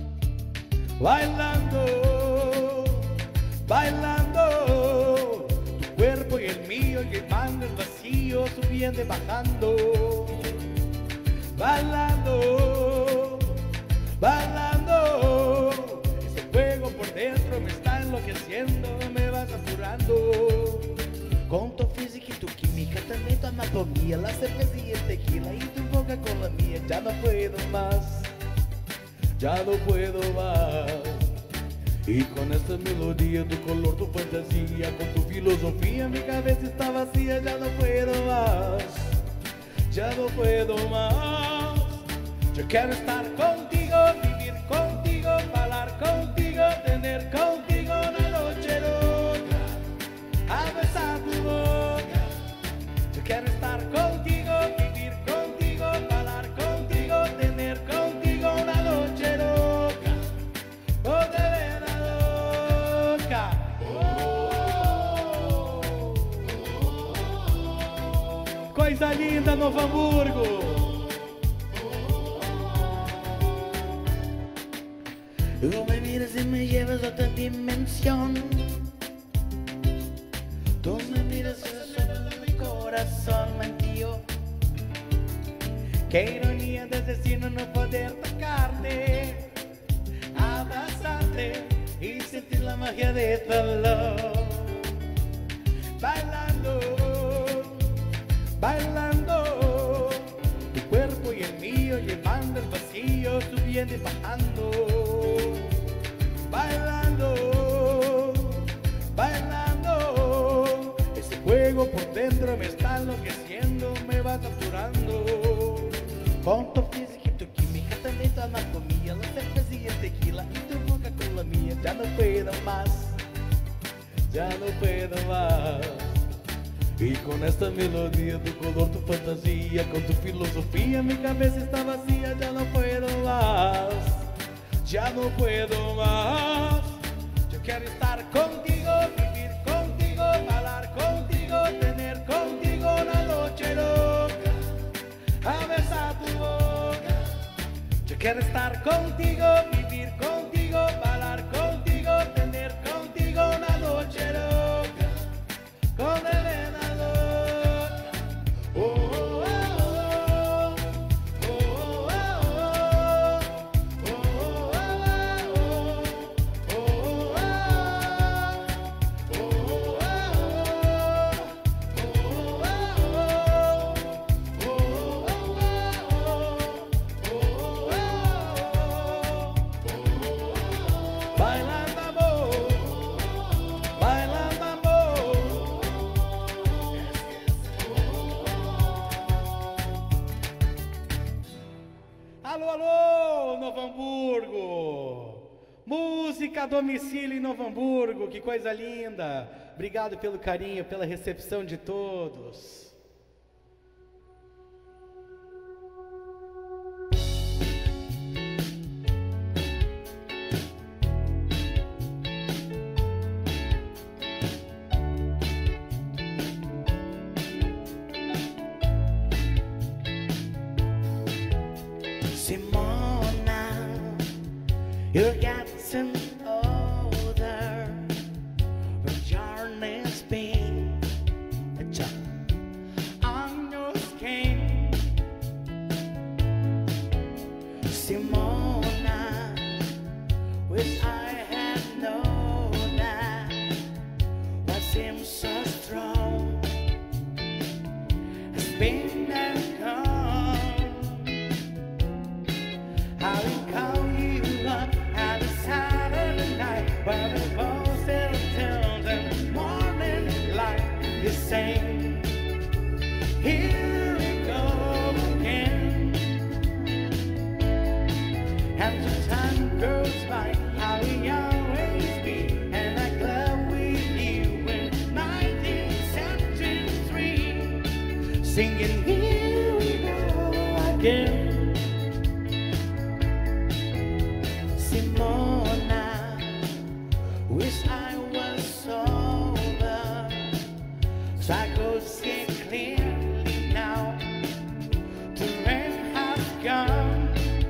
Bailando, bailando, tu cuerpo y el mío llevando el vacío, subiendo y bajando. Bailando, bailando, ese fuego por dentro me está enloqueciendo, me vas apurando. Con tu física y tu química, también tu anatomía, la cerveza y el tequila y tu boca con la mía, ya no puedo más, ya no puedo más. Y con esta melodía, tu color, tu fantasía, con tu filosofía, mi cabeza está vacía, ya no puedo más, ya no puedo más. Yo quiero estar contigo, vivir contigo, hablar contigo, tener contigo una noche loca, a besar tu boca. Yo quiero estar contigo, vivir contigo, hablar contigo, tener contigo una noche loca, oh de veras loca. Oh. Coisa linda, Novo Hamburgo. Tú me miras y me llevas a otra dimensión. Tú me miras y suena mi corazón, mentío. Qué ironía del destino no poder tocarte, abrazarte y sentir la magia de tu olor. Bailando, bailando, tu cuerpo y el mío llevando el vacío, subiendo y bajando. Bailando, fuego por dentro me está enloqueciendo, me va capturando. Con tu física y tu química, también tu anatomía, la cerveza y el tequila y tu boca con la mía. Ya no puedo más, ya no puedo más. Y con esta melodía, tu color, tu fantasía, con tu filosofía, mi cabeza está vacía, ya no puedo más, ya no puedo más. Yo quiero estar contigo, vivir contigo, bailar contigo, tener contigo una noche loca, a besar tu boca. Yo quiero estar contigo, vivir contigo, bailar contigo, tener contigo una noche loca, con Elena loca. Oh, oh, oh, oh, oh, oh, oh, oh, oh, bailando amor, bailando amor. Alô, alô, Novo Hamburgo! Música a domicílio em Novo Hamburgo, que coisa linda! Obrigado pelo carinho, pela recepção de todos. Simona, you're getting older. Your journey's been a jump on your skin. Simona, wish I had known that what seems so strong has been and gone. I will call you up at a Saturday night where we both still till the morning light. You sing, here we go again. And the time goes by, how we always be, and I club with you in nineteen seventy-three, singing, here we go again. Simona, wish I was sober, so I could see clearly now. The rain has gone.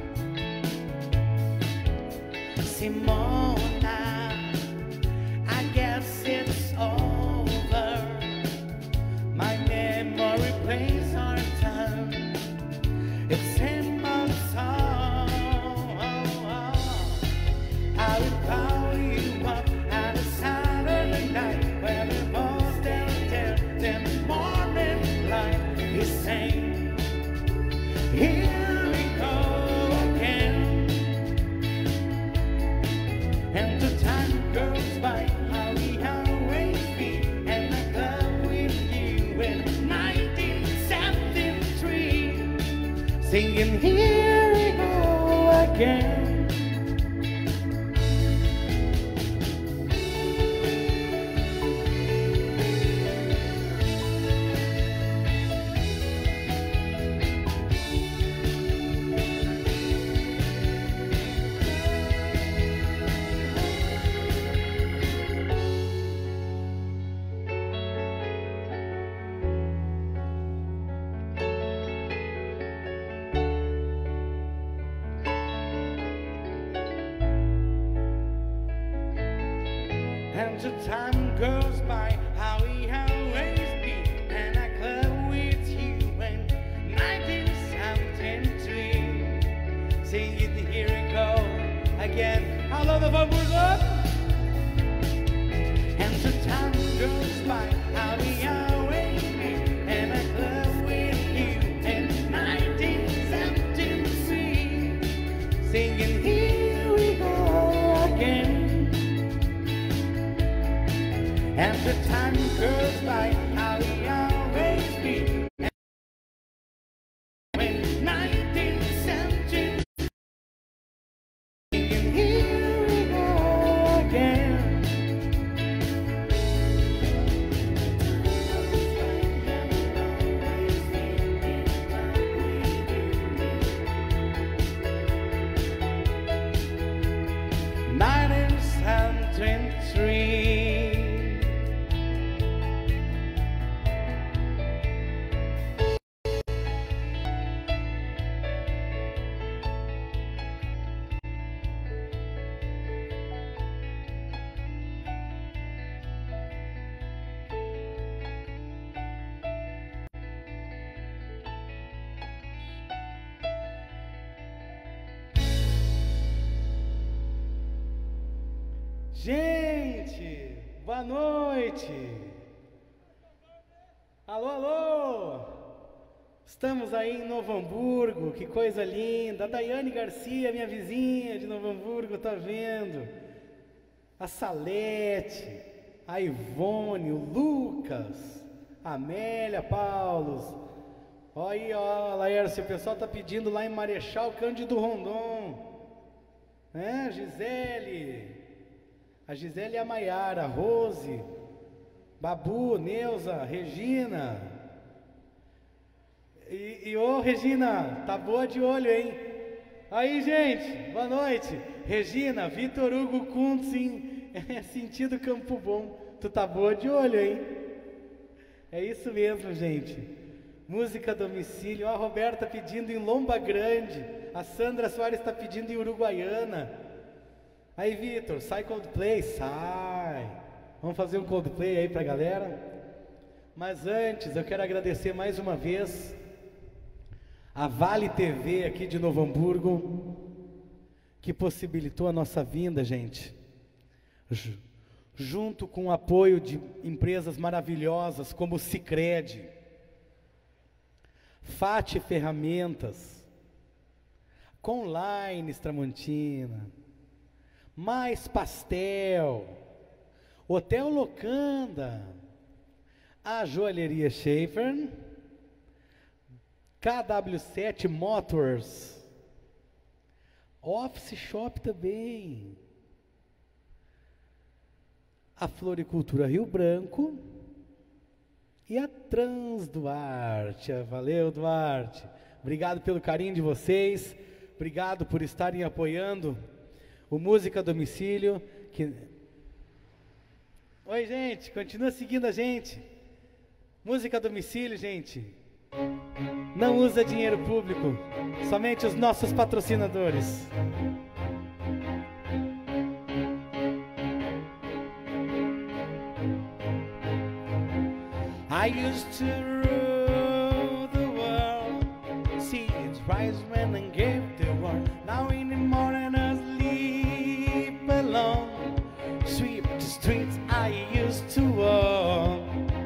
Simona, I guess it's over. My memory plays our time. It's in my song. I will call you up at a Saturday night where we both still till the morning light. You sing, here we go again. And the time goes by, how we always be, and I club with you in nineteen seventy-three, singing, here we go again. And the time goes by, how we always be, and I club with you in nineteen seventy-three, singing, here we go again. Alô, Novo Hamburgo! And the time goes by, how we always be, and I club with you in nineteen seventy-three, singing, here we go again. And the time goes by, how how we always be. When nineteenth century, and here we go again. nineteen twenty-three. Gente, boa noite. Alô, alô. Estamos aí em Novo Hamburgo, que coisa linda. A Daiane Garcia, minha vizinha de Novo Hamburgo, tá vendo? A Salete, a Ivone, o Lucas, a Amélia Paulos. Olha aí, ó, Laércio, o pessoal tá pedindo lá em Marechal Cândido Rondon. É, Gisele. A Gisele e a Maiara, a Rose, Babu, Neuza, Regina. E, e ô Regina, tá boa de olho, hein? Aí, gente, boa noite. Regina, Vitor Hugo Kuntz em sentido Campo Bom. Tu tá boa de olho, hein? É isso mesmo, gente. Música a domicílio. Ó, a Roberta pedindo em Lomba Grande. A Sandra Soares está pedindo em Uruguaiana. Aí, Vitor, sai Coldplay, sai. Vamos fazer um Coldplay aí pra galera. Mas antes, eu quero agradecer mais uma vez a Vale T V aqui de Novo Hamburgo, que possibilitou a nossa vinda, gente. J- junto com o apoio de empresas maravilhosas como o Sicredi, Fati Ferramentas, Conlines Tramontina, Mais Pastel, Hotel Locanda, a Joalheria Schaefer, K W sete Motors, Office Shop também, a Floricultura Rio Branco e a Trans Duarte. Valeu, Duarte. Obrigado pelo carinho de vocês, obrigado por estarem apoiando o Música a Domicílio. Que... Oi, gente, continua seguindo a gente. Música a Domicílio, gente, não usa dinheiro público, somente os nossos patrocinadores. I used to rule the world, see it rise when I gave the word. Now in the morning I sleep alone, sweep the streets I used to walk.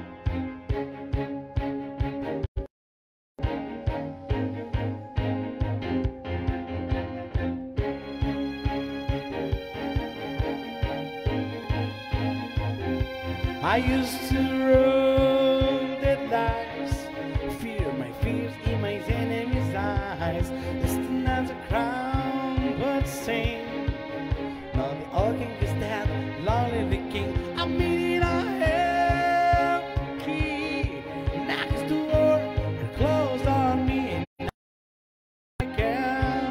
I used to rule the lies, fear my fears in my enemy's eyes. Listen as a crown but sing. Now the all king is dead, lonely the king. I'm meeting a hell key. Knocks the door and closed on me. And I can.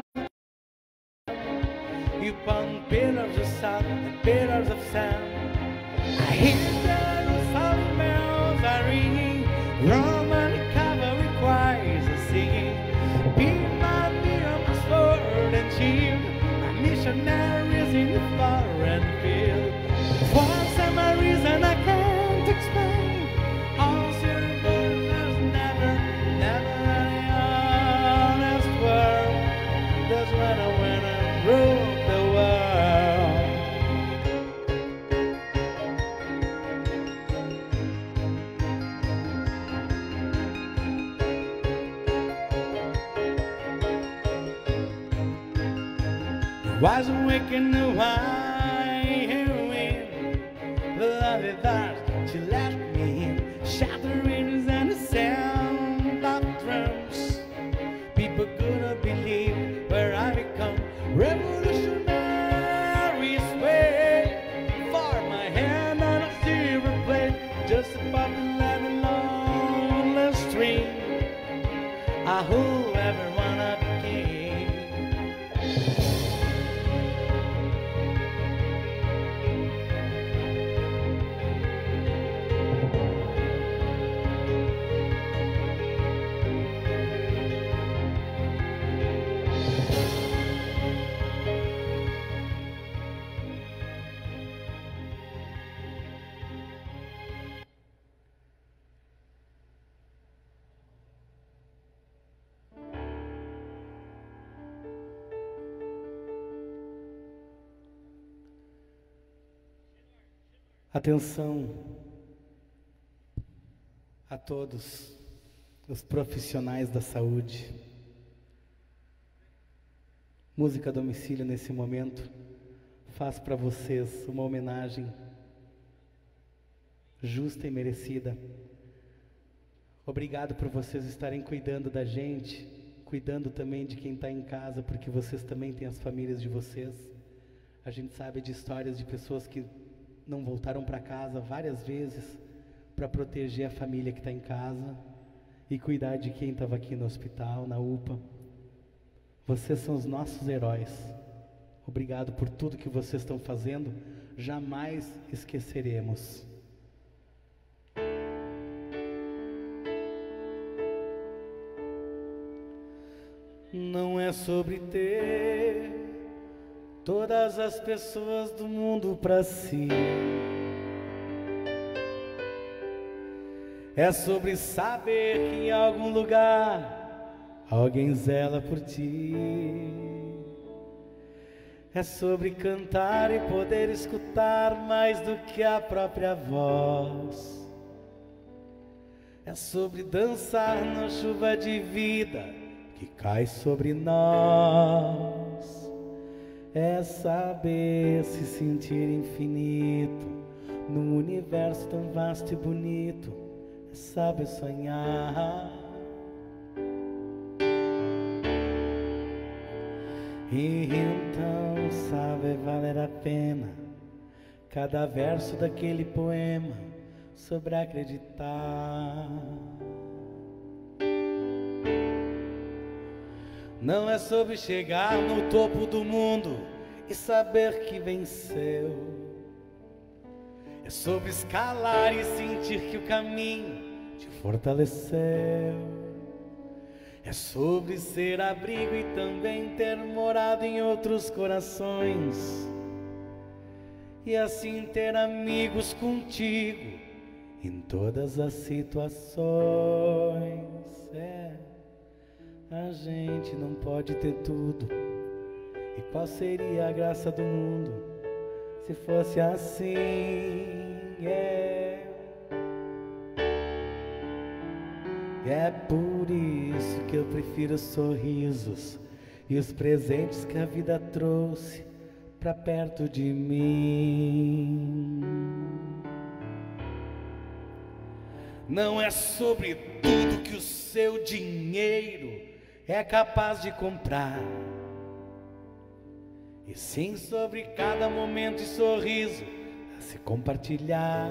You upon pillars of sun and pillars of sand. I hear Jerusalem bells are ringing, Roman cavalry choirs are singing. Be my dear, my sword and shield, my missionaries in the foreign field. For some reason I can't explain, all silver there's never, never any honest word. That's when I went and ruled the world. Was waking the wine, the lovely thoughts she left me in, shattering Atenção a todos os profissionais da saúde. Música a Domicílio, nesse momento, faz para vocês uma homenagem justa e merecida. Obrigado por vocês estarem cuidando da gente, cuidando também de quem está em casa, porque vocês também têm as famílias de vocês. A gente sabe de histórias de pessoas que não voltaram para casa várias vezes para proteger a família que está em casa e cuidar de quem estava aqui no hospital, na U P A. Vocês são os nossos heróis. Obrigado por tudo que vocês estão fazendo. Jamais esqueceremos. Não é sobre ter todas as pessoas do mundo para si. É sobre saber que em algum lugar alguém zela por ti. É sobre cantar e poder escutar mais do que a própria voz. É sobre dançar na chuva de vida que cai sobre nós. É saber se sentir infinito num universo tão vasto e bonito. É saber sonhar. E então sabe valer a pena cada verso daquele poema sobre acreditar. Não é sobre chegar no topo do mundo e saber que venceu. É sobre escalar e sentir que o caminho te fortaleceu. É sobre ser abrigo e também ter morado em outros corações. E assim ter amigos contigo em todas as situações. É, a gente não pode ter tudo. E qual seria a graça do mundo se fosse assim? É, é por isso que eu prefiro sorrisos e os presentes que a vida trouxe pra perto de mim. Não é sobre tudo que o seu dinheiro é capaz de comprar, e sim sobre cada momento e sorriso a se compartilhar.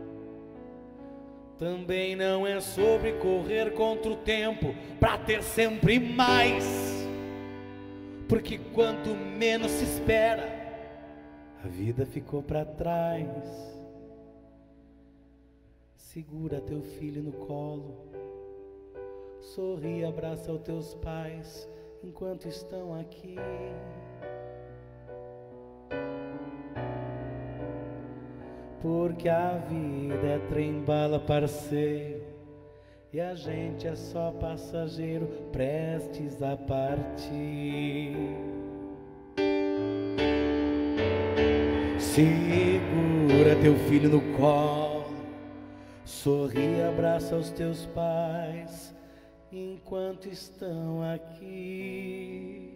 Também não é sobre correr contra o tempo pra ter sempre mais, porque quanto menos se espera, a vida ficou pra trás. Segura teu filho no colo, sorri e abraça os teus pais enquanto estão aqui. Porque a vida é trem-bala, parceiro, e a gente é só passageiro prestes a partir. Segura teu filho no colo, sorri e abraça os teus pais enquanto estão aqui.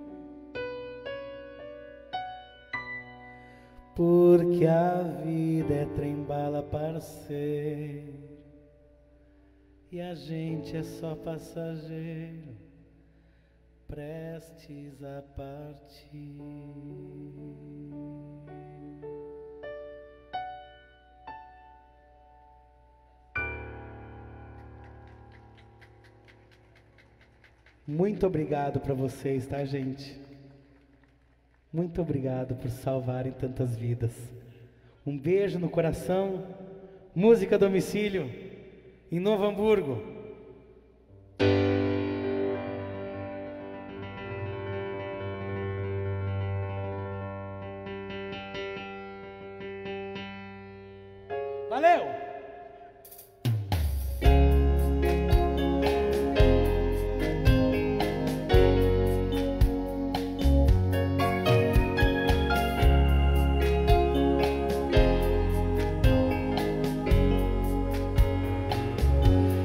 Porque a vida é trem-bala, parceiro, e a gente é só passageiro prestes a partir. Muito obrigado para vocês, tá, gente? Muito obrigado por salvarem tantas vidas. Um beijo no coração. Música a Domicílio, em Novo Hamburgo. Valeu!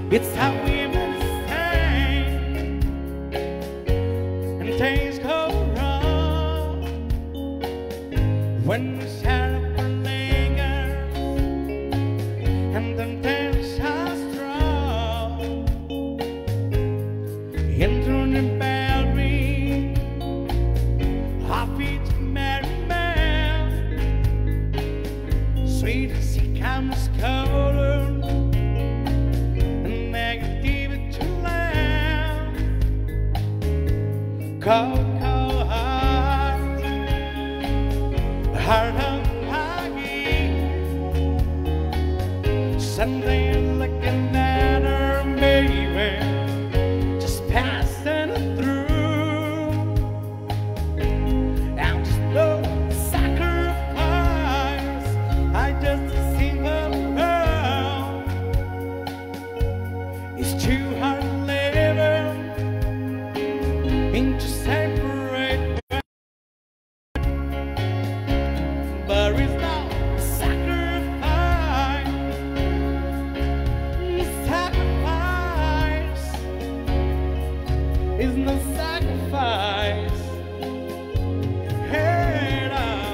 It's how women stand and things go wrong when the shadow lingers and then things are strong. Into the bell ring, happy to marry man, sweet as he comes colder. Cold, cold heart, heart of Maggie. Sunday looking at her baby, just passing through. I'm just no sacrifice, I just a single girl. It's too hard living into separate, but it's not sacrifice. Sacrifice is no sacrifice. Hey, now.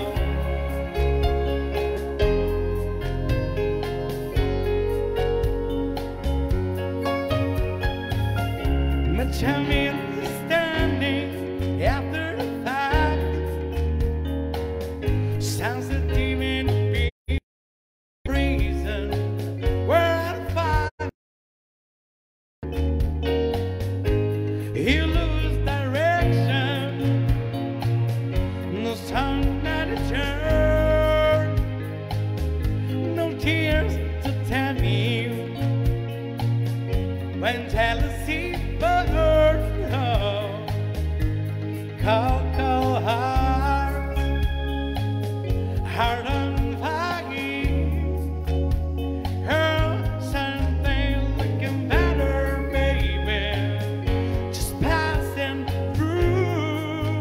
Much I mean standing after the fact, sounds that even be reason where I find you lose direction, no sun not a turn, no tears to tell you when jealousy burns. Cold, cold heart, heart on foggy, her something looking better, baby, just passing through.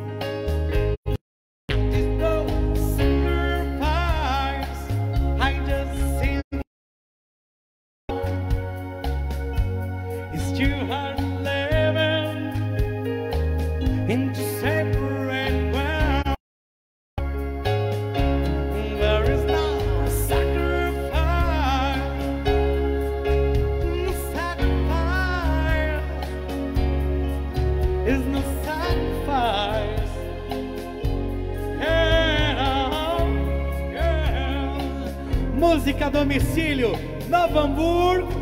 There's no sacrifice, I just see it's too hard living into separate worlds. There is no sacrifice, no sacrifice, is no sacrifice. Yeah, yeah. Música a domicílio, Novo Hamburgo.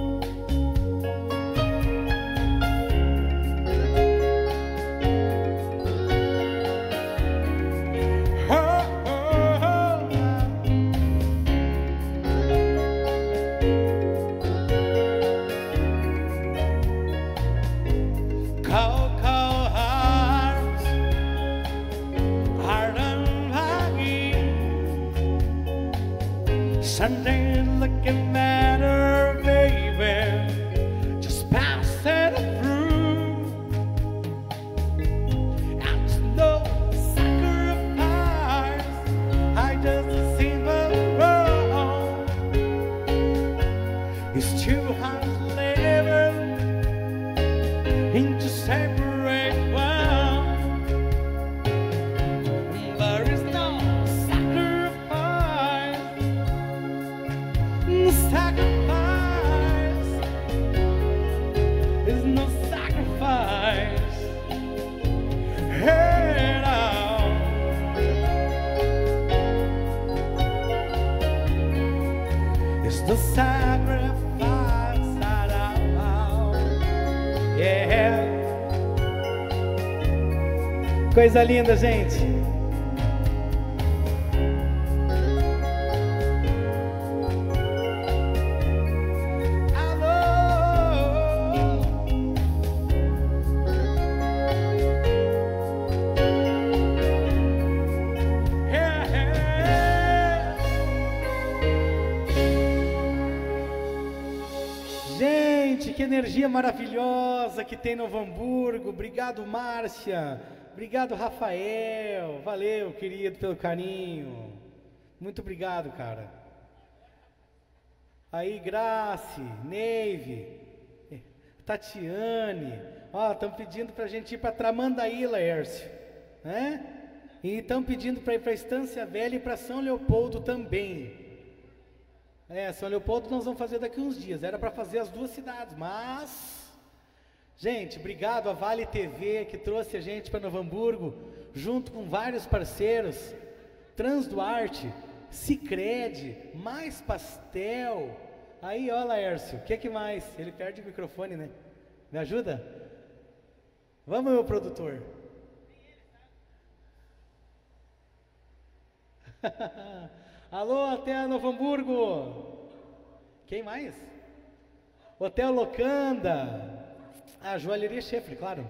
Cold, cold hearts, heart and foggy. Sunday looking at her baby, just passing through. I'm just no sacrifice, I just see the wrong. It's too hard living into separate worlds. There is no sacrifice, no sacrifice is no sacrifice. Hey, now. It's the sacrifice that I found. Yeah. Coisa linda, gente. Alô. Yeah, yeah. Gente, que energia maravilhosa que tem Novo Hamburgo. Obrigado, Márcia. Obrigado, Rafael. Valeu, querido, pelo carinho. Muito obrigado, cara. Aí, Grace, Neive, Tatiane, ó, estão pedindo pra gente ir pra Tramandaí, Laércio, né? E estão pedindo para ir para a Estância Velha e para São Leopoldo também. É, São Leopoldo nós vamos fazer daqui uns dias. Era para fazer as duas cidades, mas... Gente, obrigado a Vale T V que trouxe a gente para Novo Hamburgo, junto com vários parceiros. Transduarte, Sicredi, Mais Pastel. Aí, ó, Laércio, o que que mais? Ele perde o microfone, né? Me ajuda? Vamos, meu produtor. Alô, Hotel Novo Hamburgo. Quem mais? Hotel Locanda. Ah, Joalheria Scheffler, claro.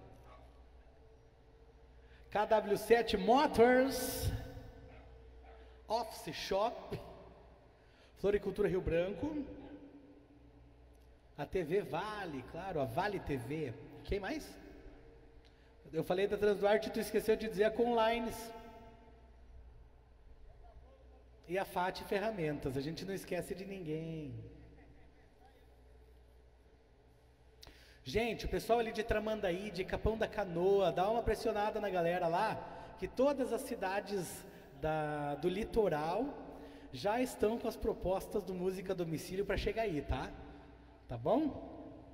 K W sete Motors, Office Shop, Floricultura Rio Branco, a T V Vale, claro, a Vale T V. Quem mais? Eu falei da Transduarte e tu esqueceu de dizer a Conlines. E a F A T Ferramentas, a gente não esquece de ninguém. Gente, o pessoal ali de Tramandaí, de Capão da Canoa, dá uma pressionada na galera lá, que todas as cidades da, do litoral já estão com as propostas do Música a Domicílio para chegar aí, tá? Tá bom?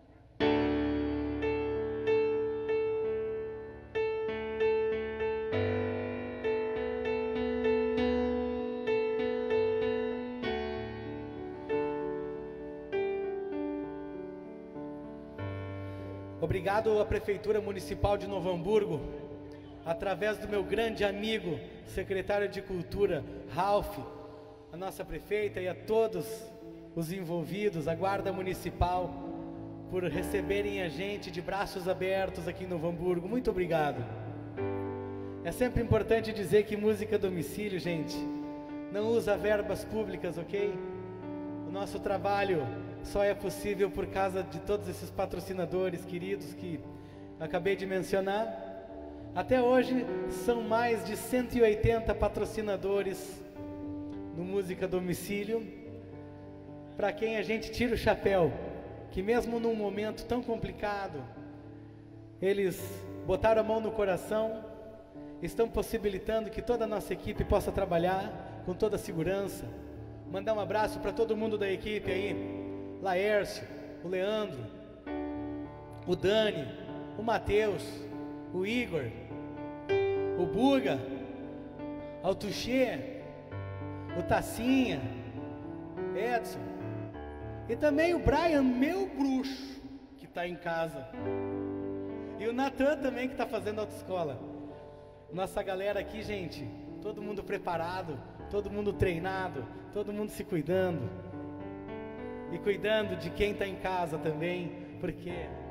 Obrigado à Prefeitura Municipal de Novo Hamburgo, através do meu grande amigo, secretário de Cultura, Ralph, a nossa prefeita e a todos os envolvidos, a Guarda Municipal, por receberem a gente de braços abertos aqui em Novo Hamburgo. Muito obrigado. É sempre importante dizer que música a domicílio, gente, não usa verbas públicas, ok? O nosso trabalho só é possível por causa de todos esses patrocinadores queridos que acabei de mencionar. Até hoje são mais de cento e oitenta patrocinadores no Música a Domicílio, para quem a gente tira o chapéu, que mesmo num momento tão complicado, eles botaram a mão no coração, estão possibilitando que toda a nossa equipe possa trabalhar com toda a segurança. Mandar um abraço para todo mundo da equipe aí, Laércio, o Leandro, o Dani, o Matheus, o Igor, o Buga, o Tuxê, o Tacinha, Edson, e também o Brian, meu bruxo, que está em casa, e o Natan também, que está fazendo autoescola. Nossa galera aqui, gente, todo mundo preparado, todo mundo treinado, todo mundo se cuidando. E cuidando de quem está em casa também, porque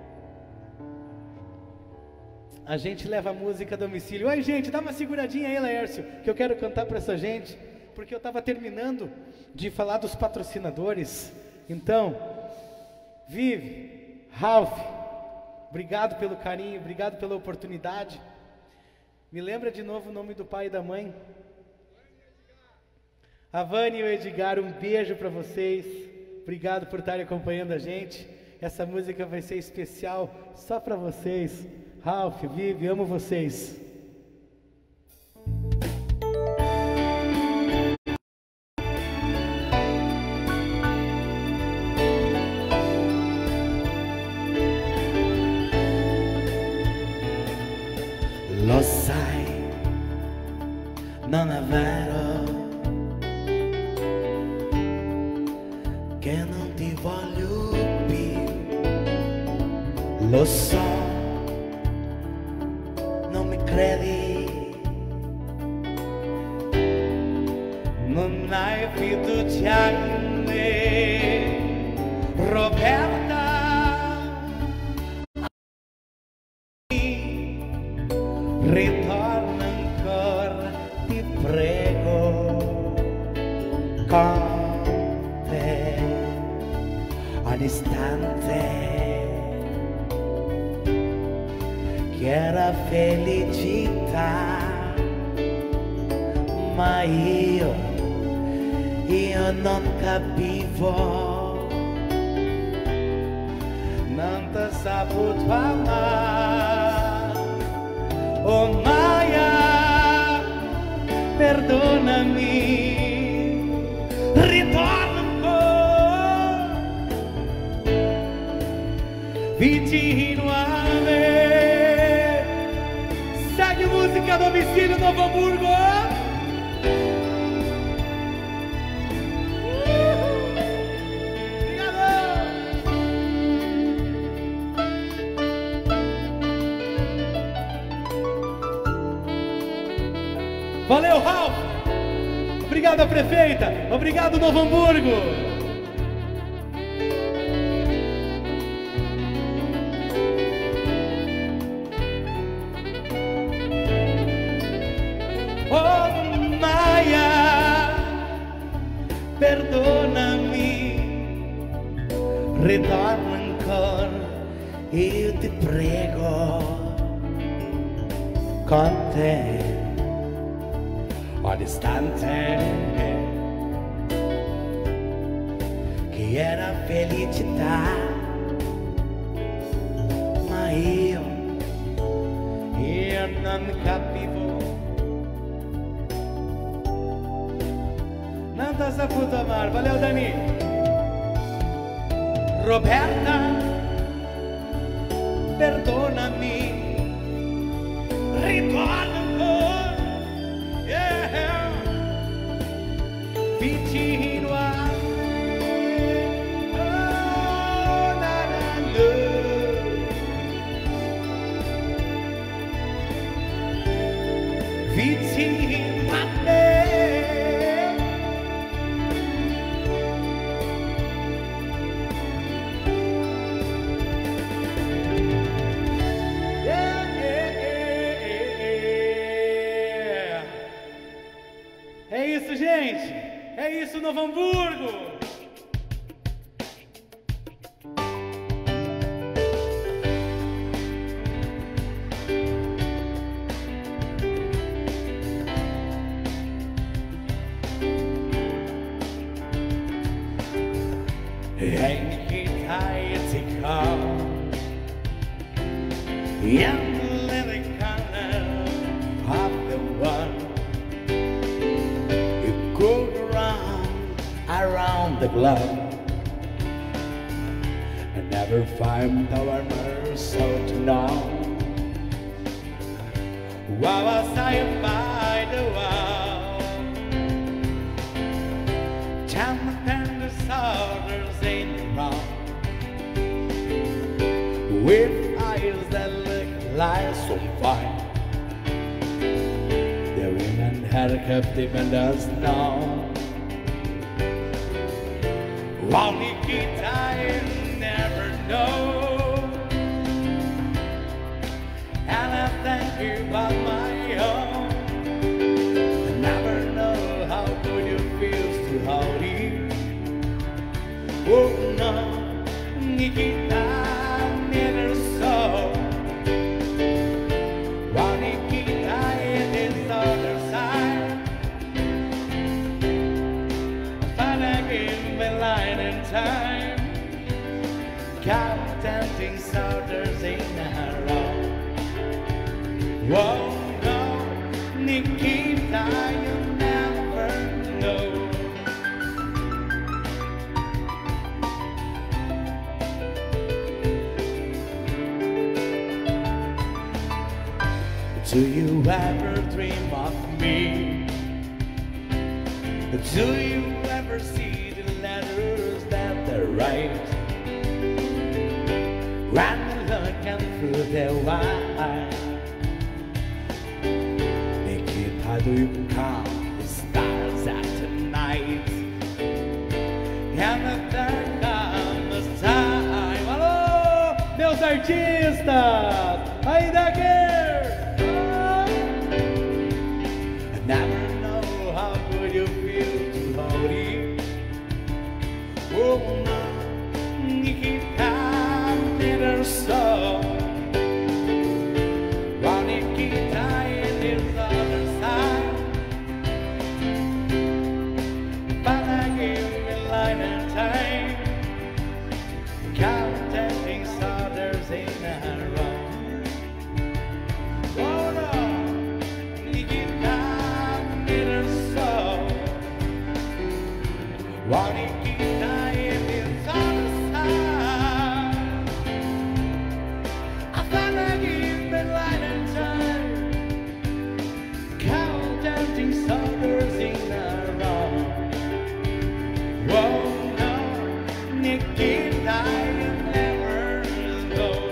a gente leva a música a domicílio. Oi, gente, dá uma seguradinha aí, Laércio, que eu quero cantar para essa gente, porque eu estava terminando de falar dos patrocinadores. Então, Vive, Ralph, obrigado pelo carinho, obrigado pela oportunidade. Me lembra de novo o nome do pai e da mãe? A Vânia e o Edgar, um beijo para vocês. Obrigado por estarem acompanhando a gente. Essa música vai ser especial só para vocês. Ralph, Vivi, amo vocês. Lo sai, non è vero che non ti voglio più. Lo so, non mi credi, non hai fiducia in me, Roberta. Ritorna ancora, ti prego, con te all'istante che era felicità, ma io io non capivo, non t'ho saputo amare. Oh Maya, perdonami, ritorna un po' vicino a me. Segue música Domicílio Novo Hamburgo. Valeu, Ralf! Obrigado, prefeita! Obrigado, Novo Hamburgo! Oh Maya, perdonami, ritorno ancora, io ti prego, con te. Distante che era felicità, ma io, io non capivo, Não tá saputo amar. Valeu, Dani! Roberta, perdonami, ritorno ancora, yeah. Vicino a me, oh, na, na, na. Vicino a me. Yeah, yeah, yeah, yeah. É isso, gente! É isso, Novo Hamburgo! Ain't it tired to come? Young living color of the one you go around, around the globe and never find our so to know. Why was I by the wall? Jam and the soldiers in the wrong. With eyes that look like some fire. The women had captive and does know. While Nikita I never know. And I thank you about my own. I never know how good it feels to hold you. Oh no, Nikita never saw. While Nikita in his other side, finally give me line in time, counting soldiers in a row. Whoa, no, Nikita, you never know. Do you ever dream of me? Do you ever see the letters that they write? Random looking through their eyes. Nikita, do you count the stars at night? And the third comes time. Alô, meus artistas! Aí daqui! Never know how good you feel to hold you. Oh no, Nikita never saw. While Nikita in his other side, but I Wanna keep dying inside the side. I finally give the light and time. Counting suckers in a row. Whoa, no, Nicky dying never go.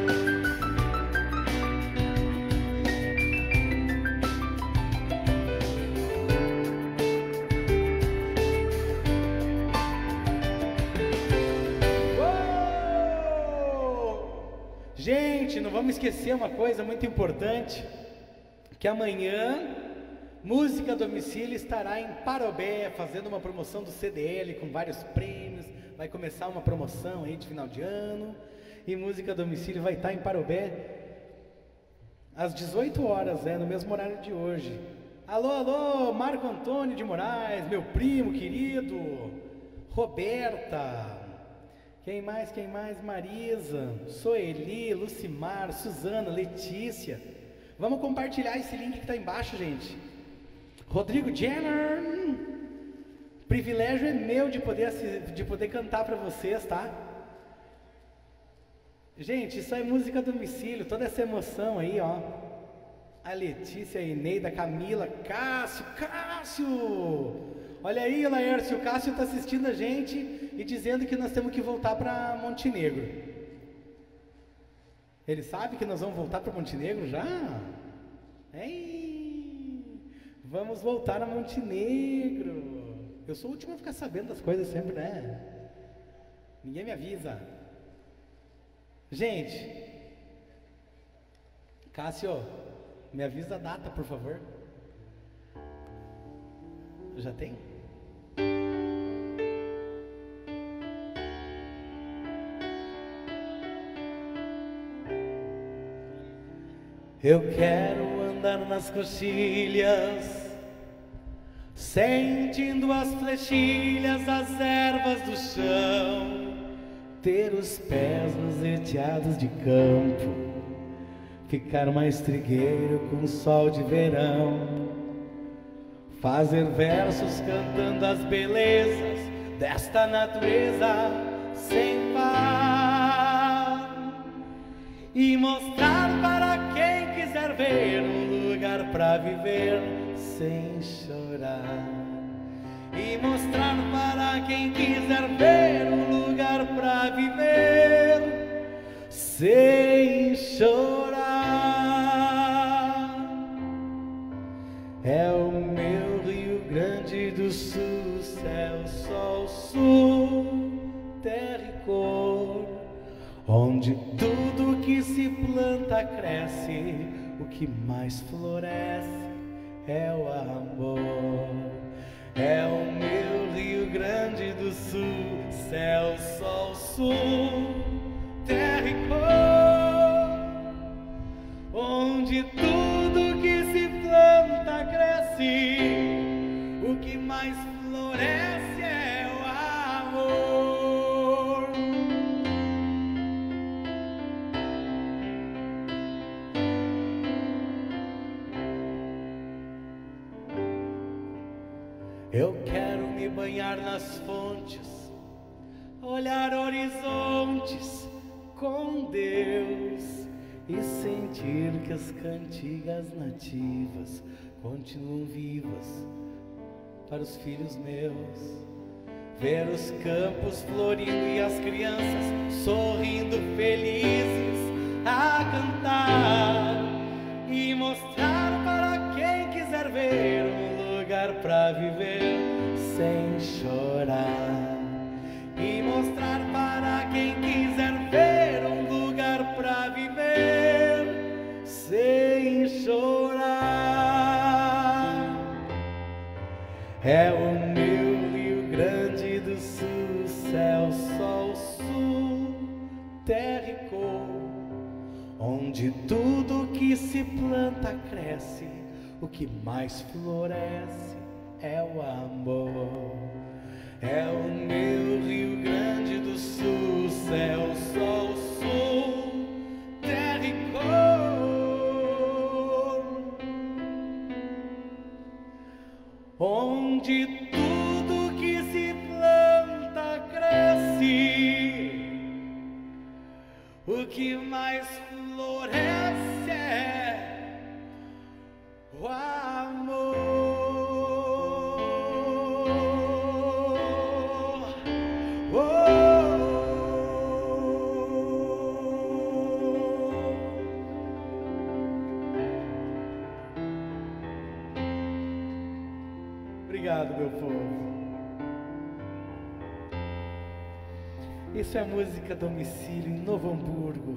Gente, não vamos esquecer uma coisa muito importante, que amanhã Música a Domicílio estará em Parobé fazendo uma promoção do C D L com vários prêmios. Vai começar uma promoção aí de final de ano e Música a Domicílio vai estar em Parobé às dezoito horas, é, no mesmo horário de hoje. Alô, alô, Marco Antônio de Moraes, meu primo querido, Roberta. Quem mais, quem mais? Marisa, Soeli, Lucimar, Suzana, Letícia. Vamos compartilhar esse link que está embaixo, gente. Rodrigo Jenner. Privilégio é meu de poder, de poder cantar para vocês, tá? Gente, isso é música a domicílio, toda essa emoção aí, ó. A Letícia, a Eneida, a Camila, Cássio, Cássio! Olha aí, Laércio, o Cássio está assistindo a gente e dizendo que nós temos que voltar para Montenegro. Ele sabe que nós vamos voltar para Montenegro já? Ei, vamos voltar a Montenegro. Eu sou o último a ficar sabendo das coisas sempre, né? Ninguém me avisa. Gente, Cássio, me avisa a data, por favor. Já tem? Eu quero andar nas coxilhas, sentindo as flechilhas das ervas do chão, ter os pés nos eteados de campo, ficar mais trigueiro com o sol de verão, fazer versos cantando as belezas desta natureza sem par e mostrar para quem quiser ver um lugar pra viver sem chorar e mostrar para quem quiser ver um lugar pra viver sem chorar. É o meu Rio Grande do Sul, céu, sol, sul, terra e cor, onde tudo que se planta cresce, o que mais floresce é o amor. É o meu Rio Grande do Sul, céu, sol, sul, terra e cor, onde tudo que se planta cresce, o que mais floresce é o amor. Eu quero me banhar nas fontes, olhar horizontes com Deus e sentir que as cantigas nativas continuam vivas para os filhos meus. Ver os campos florindo e as crianças sorrindo felizes a cantar e mostrar para quem quiser ver um lugar pra viver sem chorar e mostrar para quem quiser ver um lugar pra viver sem chorar. É o meu Rio Grande do Sul, céu, sol, sul, terra e cor, onde tudo que se planta cresce, o que mais floresce é o amor. É o meu Rio Grande do Sul, céu, sol, sul, terra e cor, onde tudo que se planta mais florescer o amor. Obrigado, meu povo. Isso é música Domicílio em Novo Hamburgo.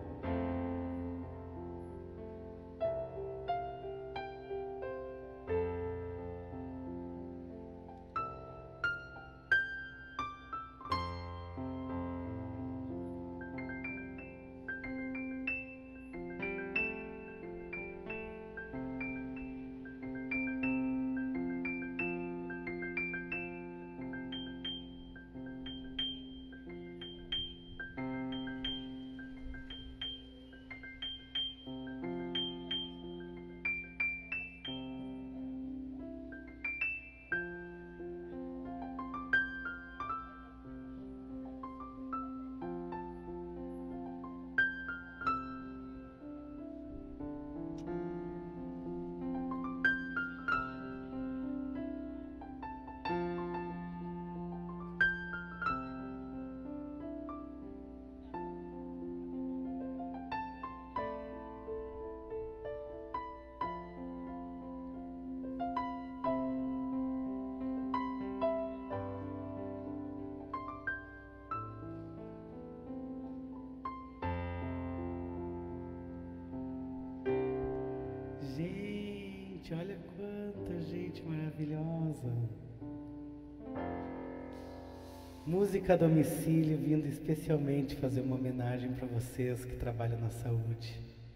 Gente, olha quanta gente maravilhosa. Música a Domicílio vindo especialmente fazer uma homenagem para vocês que trabalham na saúde.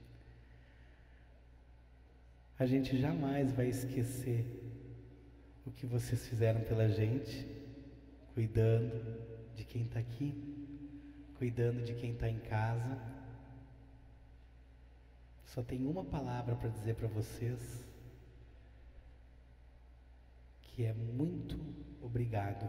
A gente jamais vai esquecer o que vocês fizeram pela gente, cuidando de quem está aqui, cuidando de quem está em casa. Só tem uma palavra para dizer para vocês, que é muito obrigado.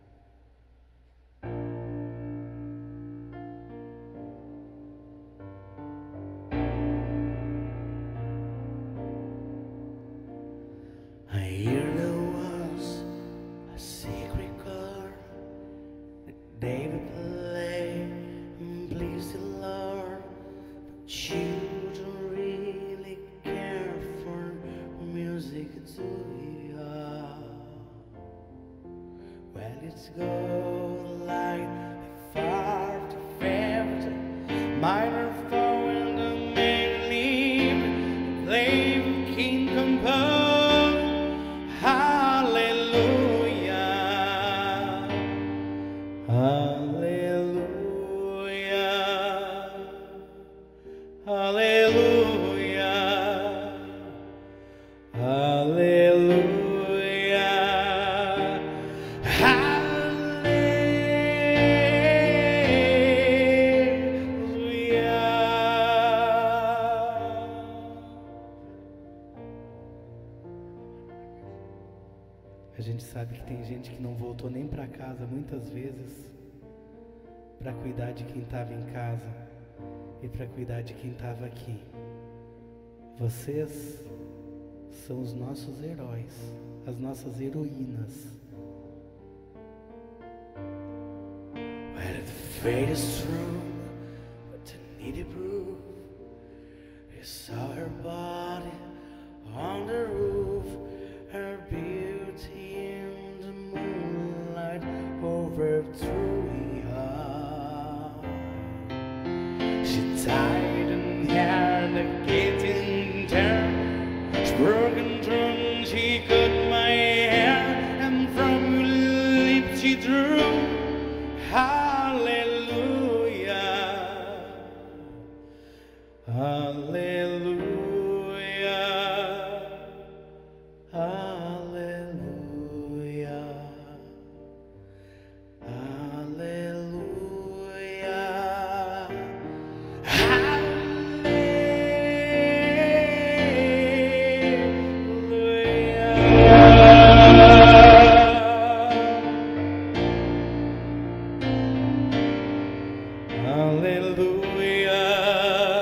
I hear there was a secret chord that David played and pleased the Lord, but you don't really care for music, do you? Well, it's go like the far to fifth minor fall and the main lead, play King compose. Hallelujah, hallelujah, hallelujah, hallelujah, A gente sabe que tem gente que não voltou nem para casa muitas vezes para cuidar de quem estava em casa e para cuidar de quem estava aqui. Vocês são os nossos heróis, as nossas heroínas. Well, the fate is true, but the needy proof is saw her body on the roof, her beauty in the moonlight overthrew her. She died and had a kitten turn, she broken drum, she cut my hair, and from her lips she drew hallelujah, hallelujah, hallelujah, hallelujah, hallelujah.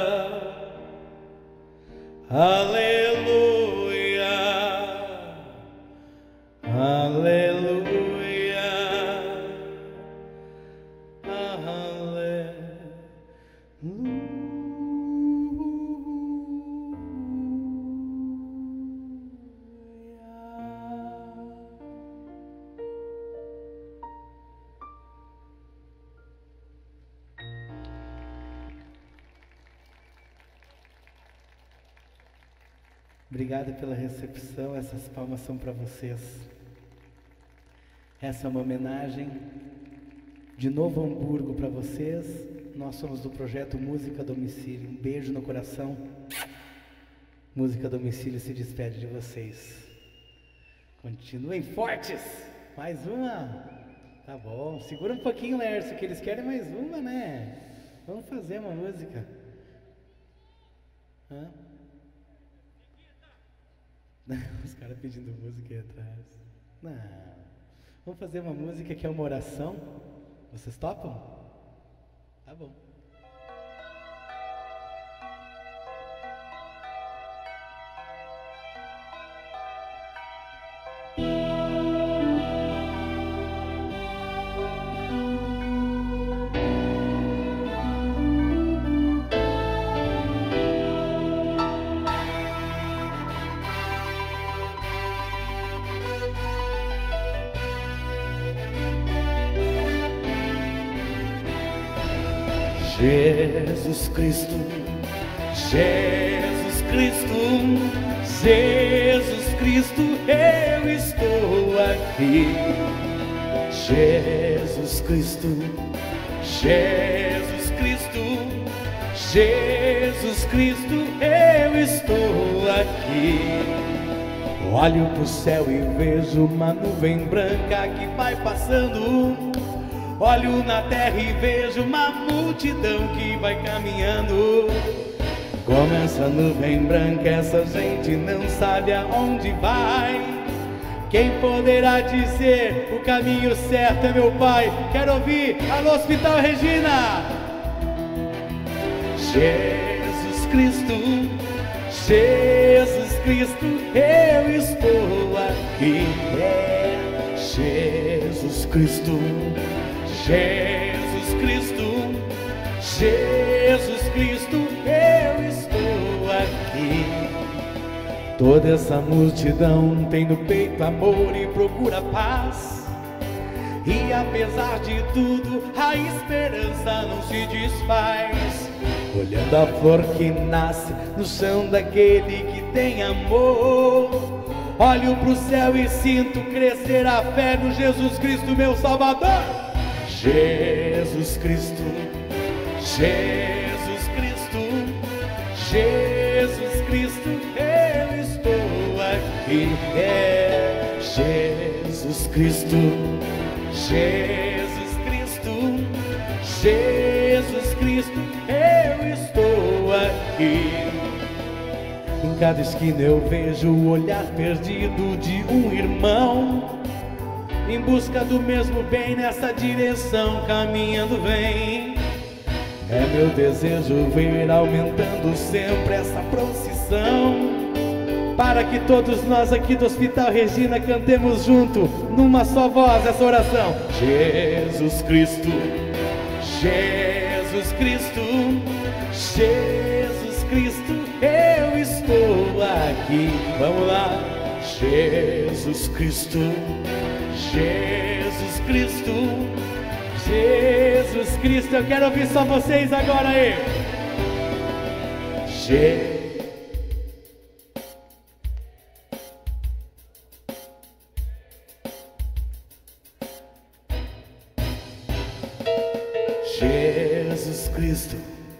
Obrigado pela recepção, essas palmas são para vocês. Essa é uma homenagem de Novo Hamburgo para vocês. Nós somos do projeto Música a Domicílio. Um beijo no coração. Música a Domicílio se despede de vocês. Continuem fortes. Mais uma. Tá bom. Segura um pouquinho, Lércio, que eles querem mais uma, né? Vamos fazer uma música. Hã? Os caras pedindo música aí atrás. Não. Vamos fazer uma música que é uma oração. Vocês topam? Tá bom. Jesus Cristo, Jesus Cristo, Jesus Cristo, eu estou aqui. Jesus Cristo, Jesus Cristo, Jesus Cristo, eu estou aqui. Olho pro céu e vejo uma nuvem branca que vai passando. Olho na terra e vejo uma multidão que vai caminhando. Como essa nuvem branca, essa gente não sabe aonde vai. Quem poderá dizer o caminho certo é meu Pai. Quero ouvir, alô Hospital Regina. Jesus Cristo, Jesus Cristo, eu estou aqui. É Jesus Cristo, Jesus Cristo, Jesus Cristo, eu estou aqui. Toda essa multidão tem no peito amor e procura paz. E apesar de tudo, a esperança não se desfaz. Olhando a flor que nasce no chão daquele que tem amor, olho pro céu e sinto crescer a fé no Jesus Cristo, meu Salvador. Jesus Cristo, Jesus Cristo, Jesus Cristo, eu estou aqui. É Jesus Cristo, Jesus Cristo, Jesus Cristo, eu estou aqui. Em cada esquina eu vejo o olhar perdido de um irmão, em busca do mesmo bem, nessa direção caminhando vem. É meu desejo ver aumentando sempre essa procissão, para que todos nós aqui do Hospital Regina cantemos junto, numa só voz, essa oração. Jesus Cristo, Jesus Cristo, Jesus Cristo, eu estou aqui. Vamos lá. Jesus Cristo, Jesus Cristo, Jesus Cristo, eu quero ouvir só vocês agora aí. Je Jesus Cristo.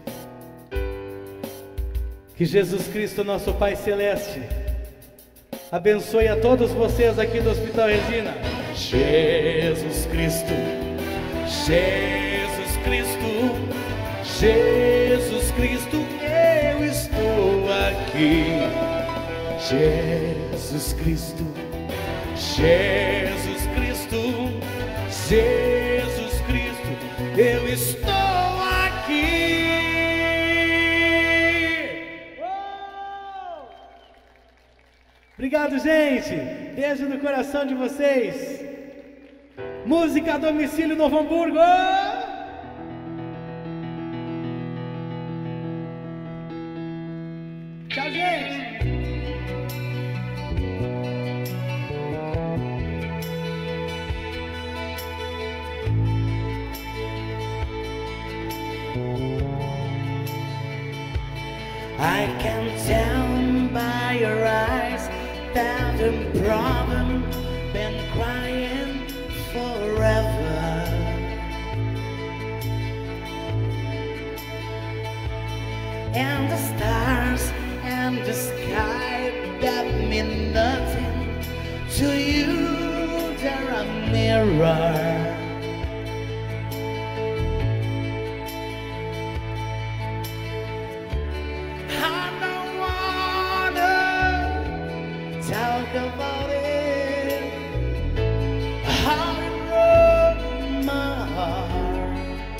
Que Jesus Cristo, nosso Pai Celeste, abençoe a todos vocês aqui do Hospital Regina. Jesus Cristo, Jesus Cristo, Jesus Cristo, eu estou aqui. Jesus Cristo, Jesus Cristo, Jesus Cristo, eu estou aqui. Obrigado, gente. Beijo no coração de vocês. Música a Domicílio, Novo Hamburgo. Tchau, gente. I can tell by dry your eyes, that the problem been crying forever. And the stars and the sky that mean nothing to you, they're a mirror. Talk about it, how it broke my heart.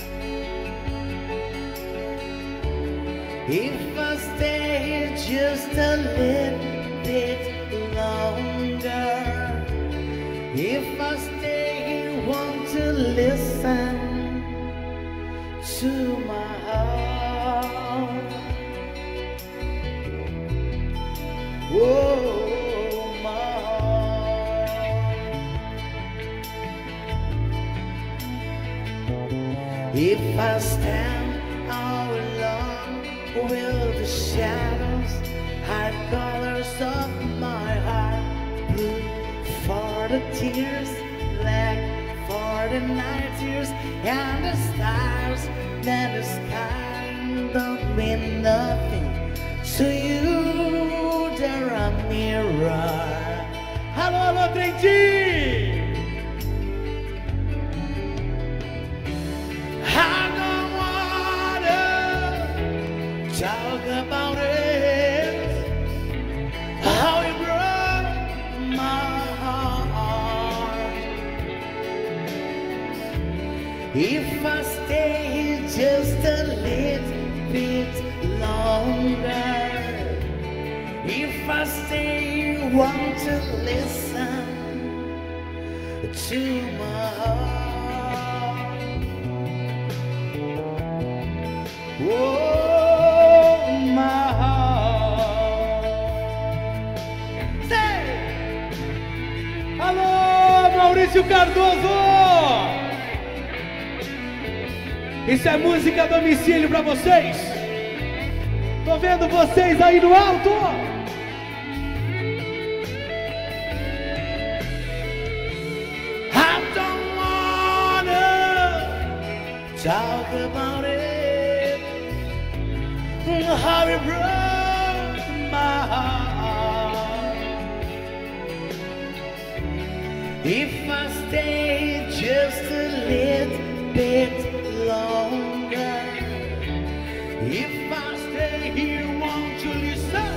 If I stay just a little bit longer, if I stay here, want to listen to my heart. Whoa. If I stand all alone, will the shadows hide colors of my heart? Blue for the tears, black for the night tears, and the stars that the sky don't mean nothing to you, they're a mirror. Alô, alô, Trentinho! Talk about it, how it broke my heart. If I stay just a little bit longer, if I stay, want to listen to my heart. Whoa. Maurício Cardoso! Isso é música a domicílio pra vocês! Tô vendo vocês aí no alto! I don't wanna talk about it, how it broke my heart. If I stay just a little bit longer, if I stay here, won't you listen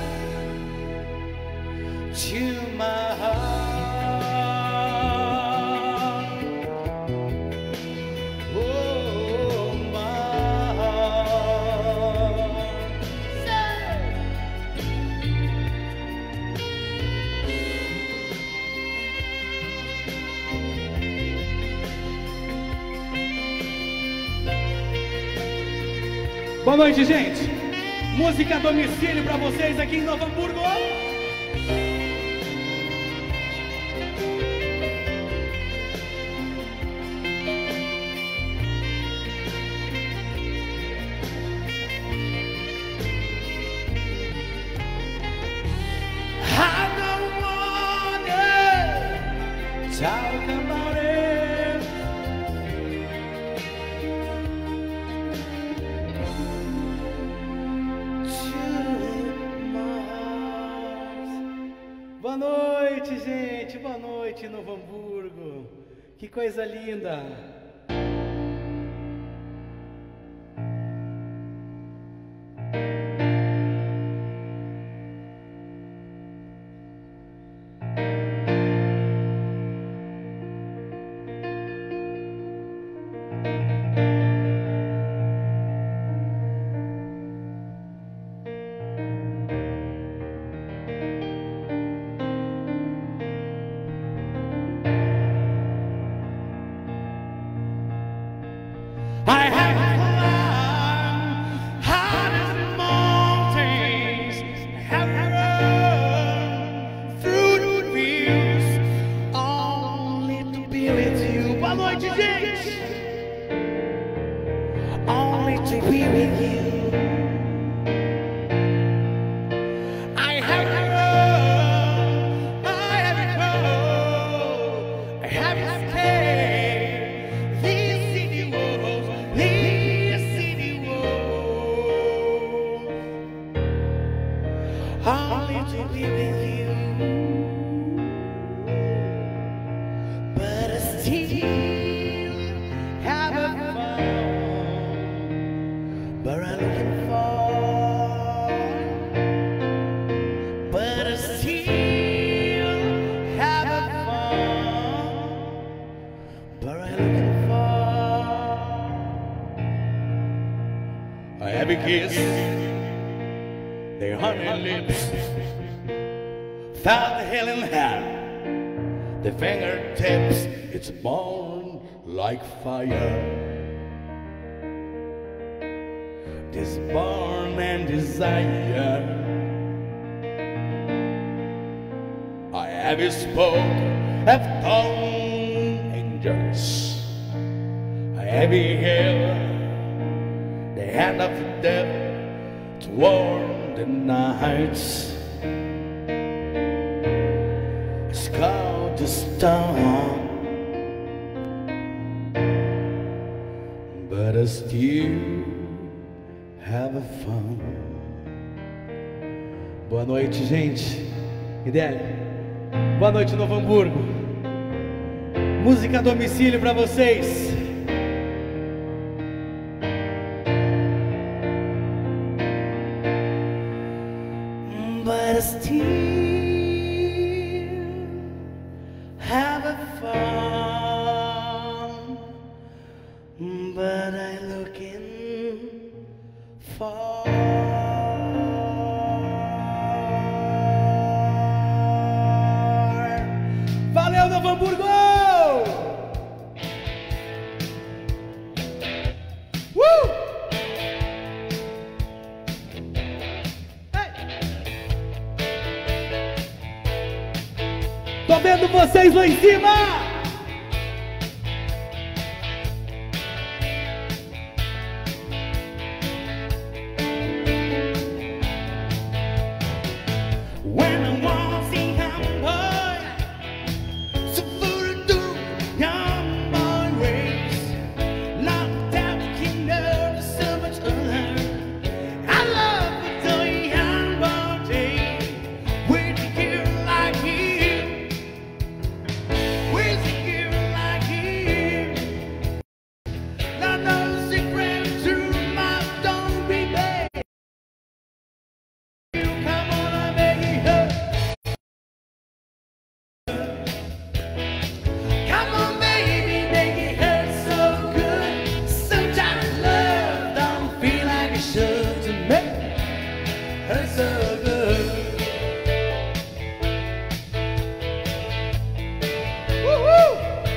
to my heart? Oh, my heart. Say. Boa noite, gente. Música a domicílio pra vocês aqui em Novo Hamburgo. I don't wanna talk about it. Boa noite, gente. Boa noite, Novo Hamburgo. Que coisa linda. I have climbed high mountains, have run through the fields, only to be with you. Boa noite, gente. Only to be with you. I have run heavy kiss, their honey lips felt the healing hand, the fingertips, it's born like fire. This born and desire, I have spoke of tongue angels, I have held the hand of the devil to warm the nights. It's called the storm, but I still have fun. Boa noite, gente. Idélia. Boa noite, Novo Hamburgo. Música a domicílio pra vocês. But I still have fun. But I looking for. Valeu, Novo Hamburgo! Uh! Hey! Tô vendo vocês lá em cima! When I was in Hamburg, so full of doom, young boy ways, locked up, king of so much other. I love the young boy with a girl like him, with a girl like him. Not no secret to my don't be bad. You come on and make it hurt. Come on, baby, make it hurt so good. Sometimes love don't feel like it should to make it hurt so good. Woo-hoo!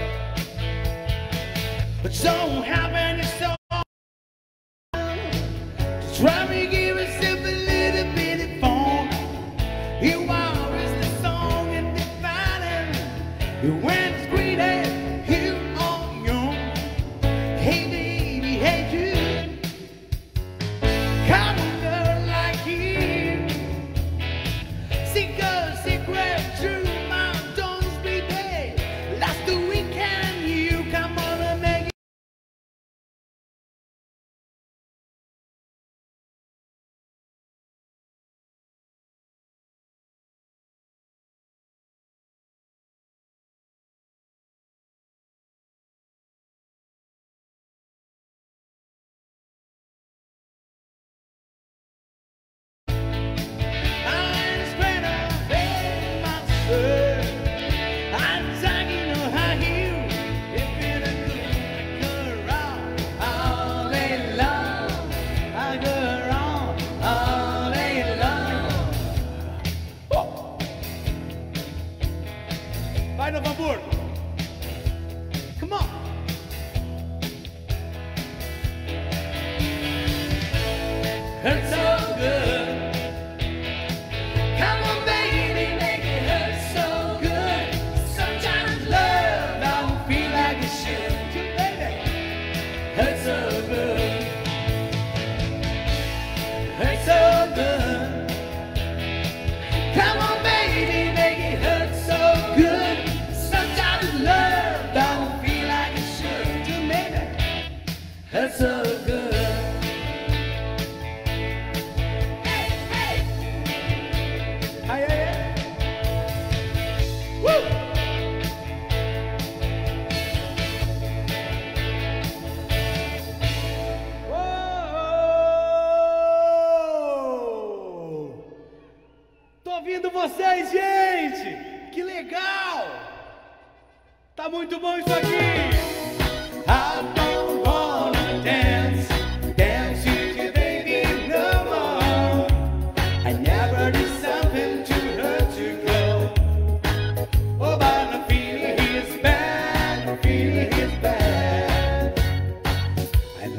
But don't have any song to try me give yourself a little bit of fun. You are is the song and defining. You went greedy, you are young. Hey baby, hey you. Come on, girl like you. Seek a secret to my don't be dead. Last the weekend, you come on and make it. I'm spread out in my shirt. I'm tagging a high heel. If it a good, I go around all day long. I go around all day long. Oh. Vai, Novo Hamburgo. Come on. Hurts so good. Come on, baby, make it hurt so good. Sometimes love don't feel like it should. To baby, hurt so good. Hurt so good. Come on, baby, make it hurt so good. Sometimes love don't feel like it should. To baby, hurt so good. Hey, hey. Ay, ay, ay. Woo! Uou! Tô ouvindo vocês, gente! Que legal! Tá muito bom isso aqui! I don't wanna dance, dance with you, baby.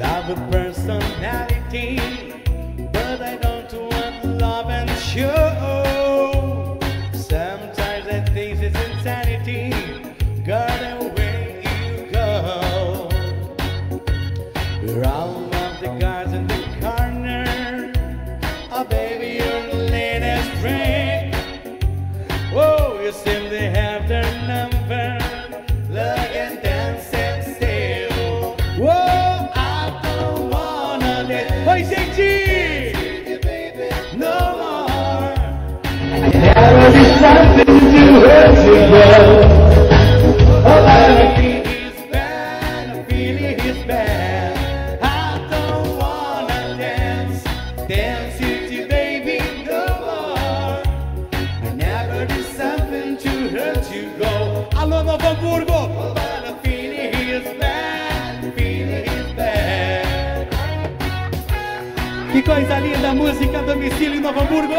love a personality, but I don't want love and show. Sometimes I think it's insanity, girl, the way you go. We're all of the guys in the corner. Oh baby, you're the latest trick. Whoa, you seem to have their number. Look and dance and still. Whoa, I don't wanna dance. Oi, gente! No more. There is something to hurt you, girl. Oh, I feel it's bad, I feel it's bad. I don't wanna dance, dance with you, baby, no more. I never did something to hurt you, go. Alô, Novo Hamburgo! Oh, but I feel it's bad, feel it's bad. Que coisa linda, música domicílio em Novo Hamburgo.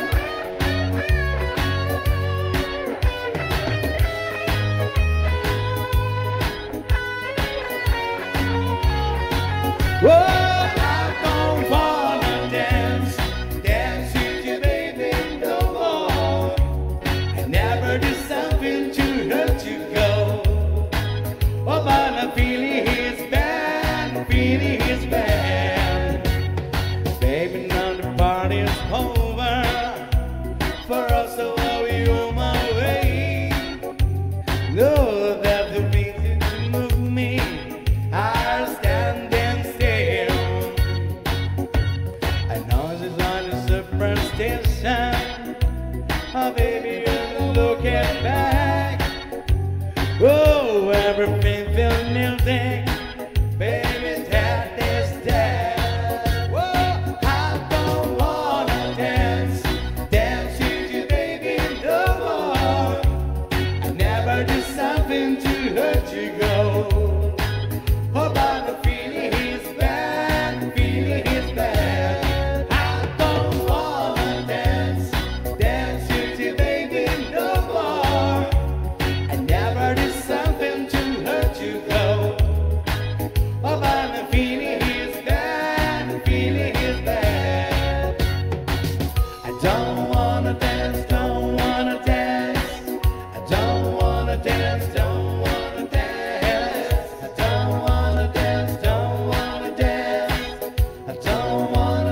Oh, I don't wanna dance, dance with you, baby, no more. I never did something to hurt you, go. Oh, but I'm feeling it's bad, feeling it's bad. Baby, now the party's over. For us, so I'll be on my way. No, that's the reason to move me. I'll stand and still. I know this line is superstition. Oh, baby, you're looking back. Oh, everything feels music. Baby, that is dead. Whoa, I don't wanna dance, dance with you, baby, no more. I never did something to hurt you, go. Oh, but the feeling is bad, the feeling is bad. I don't wanna dance, dance with you, baby, no more. I never did something to hurt you, go. Oh, but the feeling is bad, the feeling is bad. I don't wanna dance, don't wanna dance. I don't wanna dance, don't wanna dance. I don't wanna dance, don't wanna dance. I don't wanna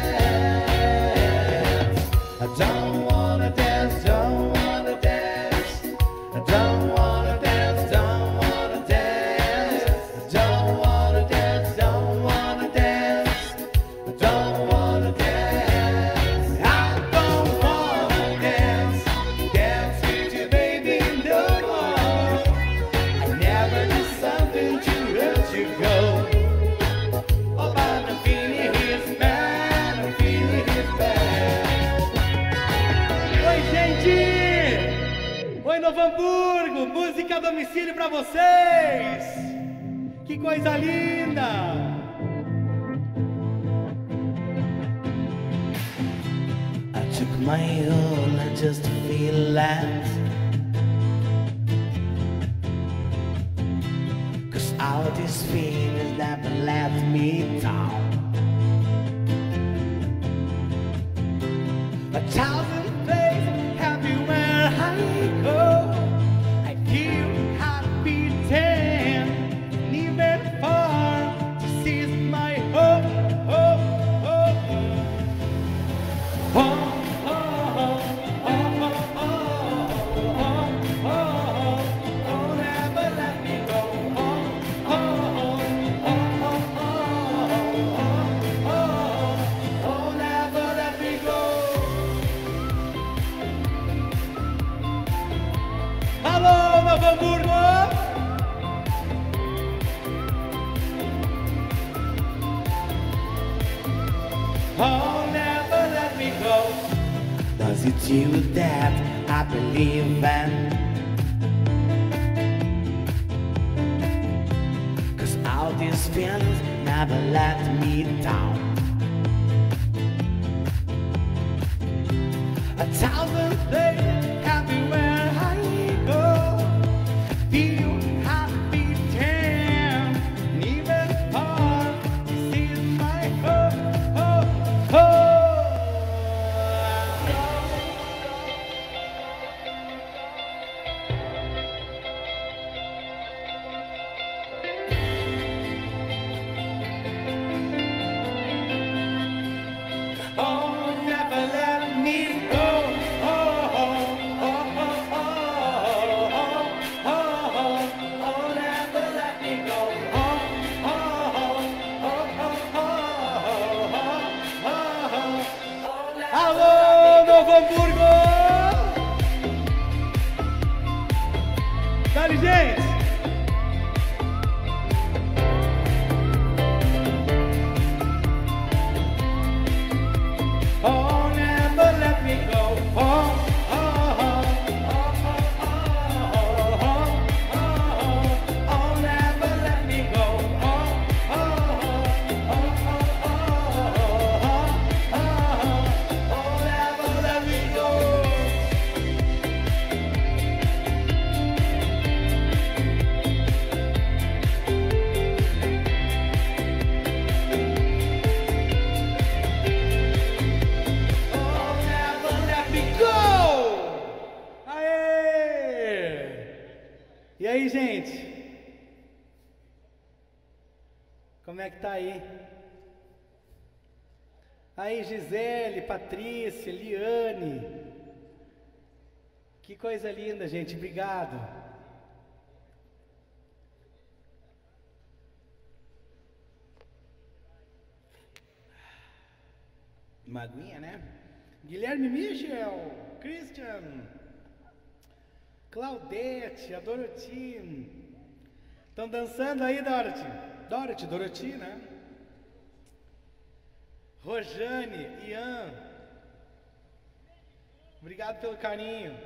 dance. I don't wanna dance, don't wanna dance. I don't wanna dance, don't wanna dance. I don't wanna dance, don't wanna dance. I don't wanna dance. I don't wanna dance, dance with you, baby, no more. I never did something to hurt you, go. Oh, but the feeling is bad, the feeling is bad. Oi, gente! Oi, Novo Hamburgo! Música a domicílio pra vocês! Que coisa linda! I took my all just to feel alive. Cause all these feelings never left me down. A thousand places everywhere I go, I feel happy then, and even far to seize my hope, hope, hope. Oh, oh, oh, oh, oh, oh, oh, oh, oh, never let me go. Oh, oh, oh, oh, oh, oh, oh, oh, never let me go. Alô, Novo Hamburgo! Oh, never let me go. Does it you that I believe in? Cause all these feelings never let me down. A thousand places everywhere I go, feel happy then, and even far Como é que tá aí? Aí, Gisele, Patrícia, Liane. Que coisa linda, gente. Obrigado. Uma aguinha, né? Guilherme Michel, Christian, Claudete, a Doroti. Estão dançando aí, Dorothy? Dorothy, Dorothy, né? Rojane, Ian. Obrigado pelo carinho.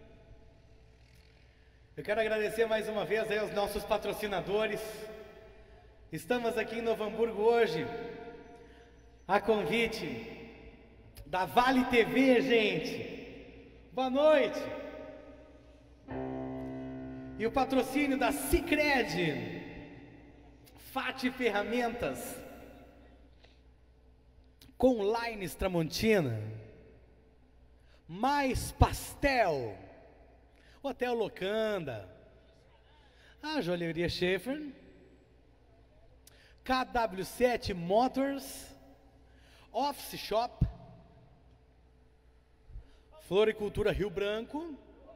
Eu quero agradecer mais uma vez aí aos nossos patrocinadores. Estamos aqui em Novo Hamburgo hoje, a convite da Vale T V, gente. Boa noite. E o patrocínio da Sicredi, Fati Ferramentas, com Lines Tramontina, Mais Pastel, Hotel Locanda, a Joalheria Schaefer, K W sete Motors, Office Shop, Floricultura Rio Branco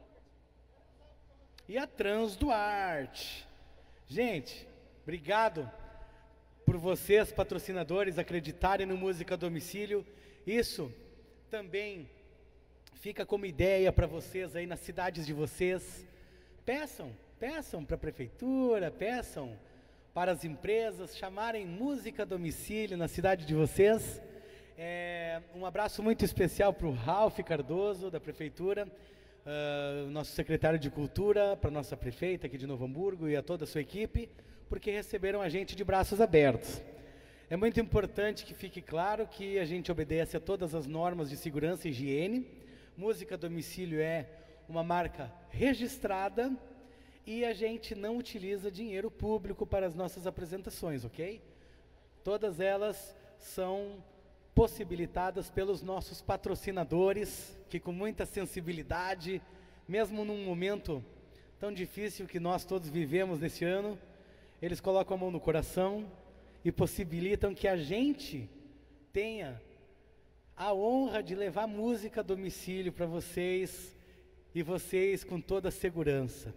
e a Trans Duarte. Gente, obrigado por vocês, patrocinadores, acreditarem no Música a Domicílio. Isso também fica como ideia para vocês aí nas cidades de vocês. Peçam, peçam para a prefeitura, peçam para as empresas chamarem Música a Domicílio na cidade de vocês. É, um abraço muito especial para o Ralph Cardoso, da prefeitura, uh, nosso secretário de Cultura, para a nossa prefeita aqui de Novo Hamburgo e a toda a sua equipe, porque receberam a gente de braços abertos. É muito importante que fique claro que a gente obedece a todas as normas de segurança e higiene. Música a Domicílio é uma marca registrada e a gente não utiliza dinheiro público para as nossas apresentações, ok? Todas elas são possibilitadas pelos nossos patrocinadores, que com muita sensibilidade, mesmo num momento tão difícil que nós todos vivemos nesse ano, eles colocam a mão no coração e possibilitam que a gente tenha a honra de levar música a domicílio para vocês e vocês com toda a segurança.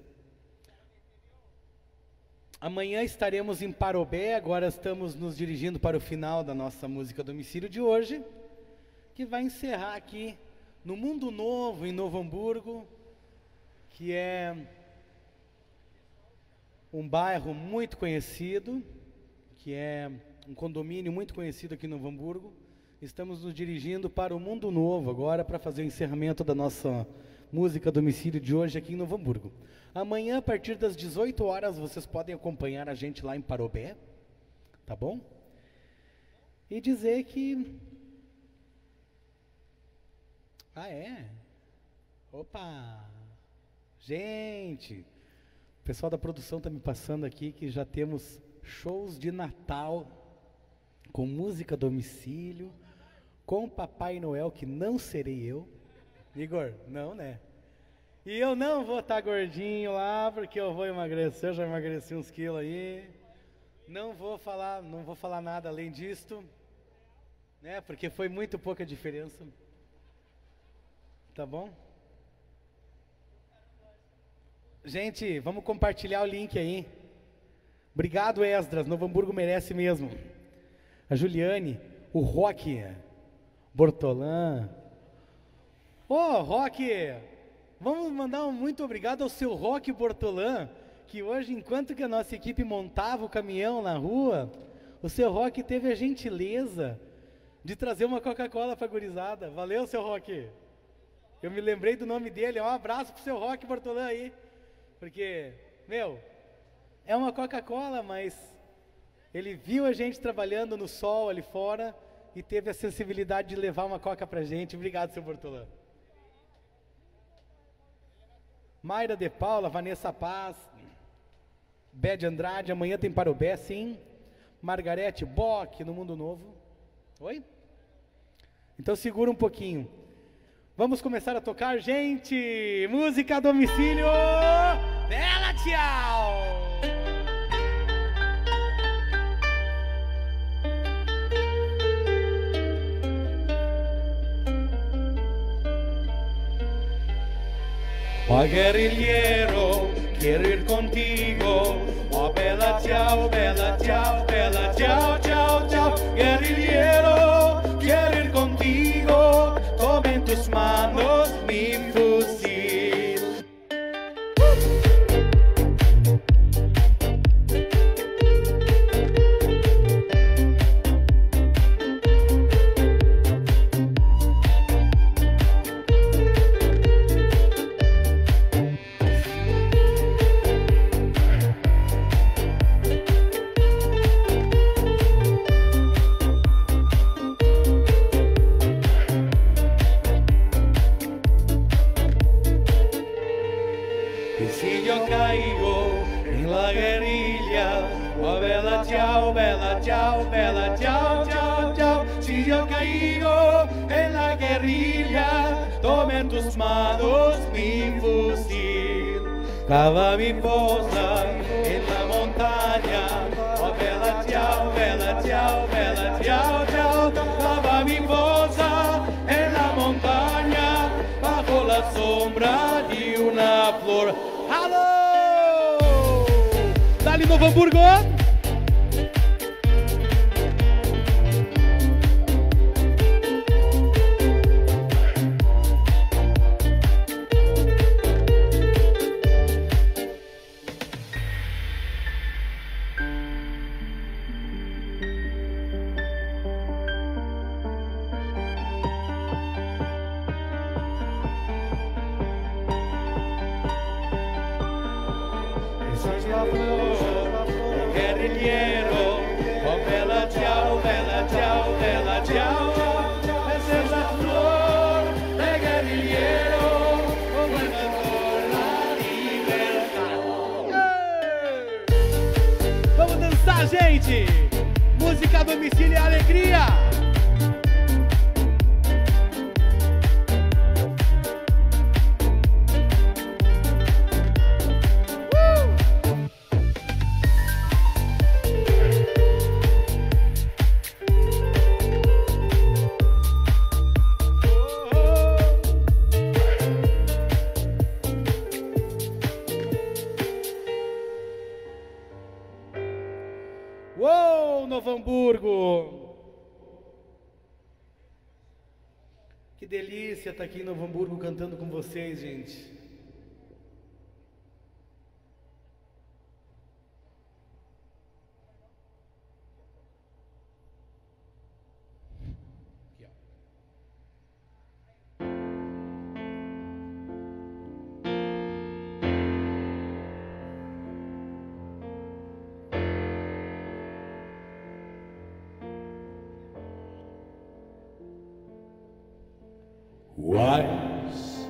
Amanhã estaremos em Parobé, agora estamos nos dirigindo para o final da nossa música a domicílio de hoje, que vai encerrar aqui no Mundo Novo, em Novo Hamburgo, que é um bairro muito conhecido, que é um condomínio muito conhecido aqui em Novo Hamburgo. Estamos nos dirigindo para o Mundo Novo agora para fazer o encerramento da nossa música a domicílio de hoje aqui em Novo Hamburgo. Amanhã, a partir das dezoito horas, vocês podem acompanhar a gente lá em Parobé, tá bom? E dizer que... Ah, é? Opa! Gente, o pessoal da produção está me passando aqui que já temos shows de Natal com música a domicílio, com Papai Noel, que não serei eu. Igor, não, né? E eu não vou estar gordinho lá, porque eu vou emagrecer, eu já emagreci uns quilos aí. Não vou falar, não vou falar nada além disto, né? Porque foi muito pouca diferença. Tá bom? Gente, vamos compartilhar o link aí. Obrigado, Esdras, Novo Hamburgo merece mesmo. A Juliane, o Roque, Bortolã. Ô, oh, Roque, vamos mandar um muito obrigado ao seu Roque Bortolã, que hoje, enquanto que a nossa equipe montava o caminhão na rua, o seu Roque teve a gentileza de trazer uma Coca-Cola para a gurizada. Valeu, seu Roque. Eu me lembrei do nome dele. Um abraço pro seu Roque Bortolã aí. Porque, meu, é uma Coca-Cola, mas ele viu a gente trabalhando no sol ali fora e teve a sensibilidade de levar uma Coca pra gente. Obrigado, seu Bortolã. Mayra de Paula, Vanessa Paz, Bede Andrade, amanhã tem Parobé, sim. Margarete Bock, no Mundo Novo. Oi? Então segura um pouquinho. Vamos começar a tocar, gente! Música a domicílio! Bela, tchau! Oh guerrillero, quiero ir contigo. Oh bella ciao, bella ciao, bella ciao, ciao, ciao. Guerrillero, quiero ir contigo. Toma en tus manos mi fusil. Ciao, bella ciao, bella ciao, ciao, ciao. Si yo caigo en la guerrilla, toma en tus manos mi fusil. Cava mi fosa en la montaña. Oh bella ciao, bella ciao, bella ciao, ciao. Cava mi fosa en la montaña, bajo la sombra de una flor. Alô! Dali Novo Hamburgo! Guerrillero, oh bella ciao, bella ciao, bella ciao. Esa es la flor de guerrillero, como el amor, la libertad. Vamos dançar, gente! Música a domicílio e alegria! Uou, Novo Hamburgo! Que delícia estar aqui em Novo Hamburgo cantando com vocês, gente. Wise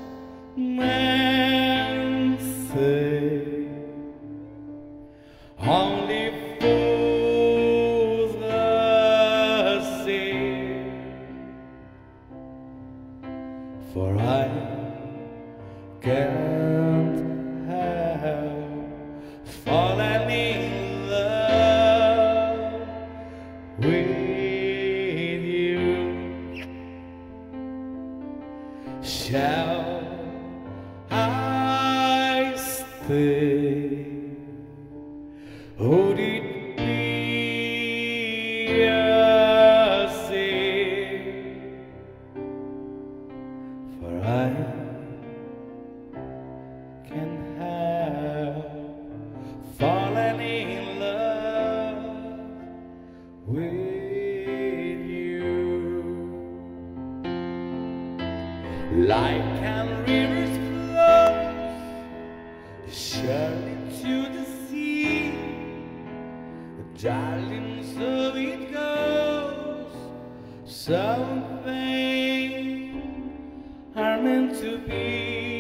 men say only fools say, for I can't help falling in love with you. Shall I stay? Would it be a sin? For I can have fallen in love with you. Like can rivers flow surely to the sea, darling, so it goes. Some things are meant to be.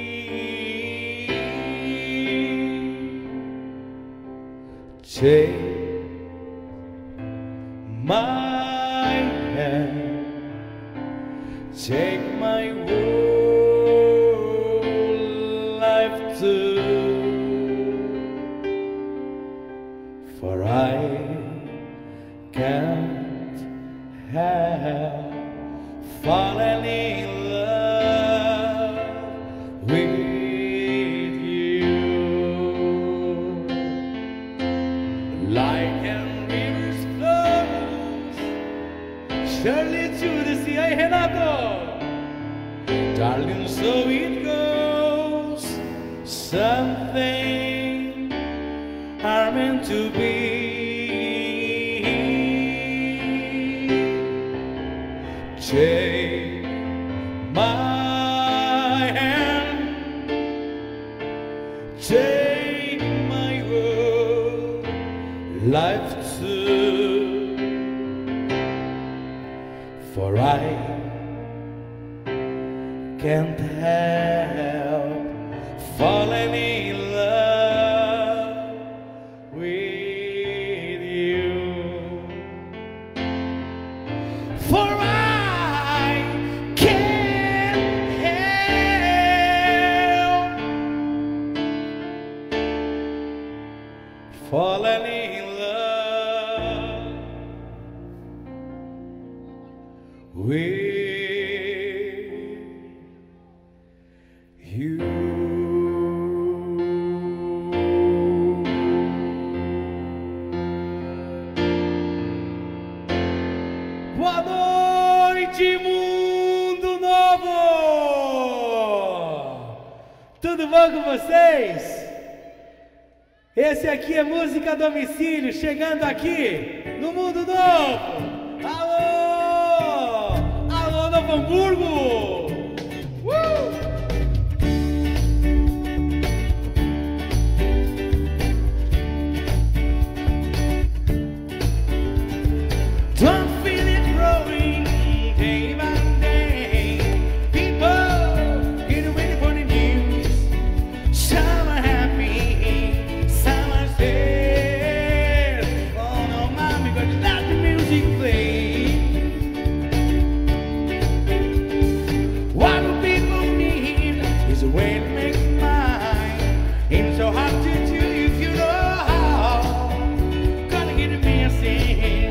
Take my hand, take my whole life too, for I can't help falling in love with surely to the sea. Aí, Renato! Darling, so it goes. Something are meant to be. Take my hand, take my whole life too, for I can't help falling in love with you. For I can't help falling in love with you. Boa noite, mundo novo! Tudo bom com vocês? Esse aqui é Música a Domicílio, chegando aqui no Mundo Novo. Alô! Alô, Novo Hamburgo! Uh! Don't feel it growing day by day. People getting ready for the news. Some are happy, some are sad. Oh no, mommy, but let the music play. What do people need is a way to make it mine. Ain't so hard to do if you know how. Gonna get a message.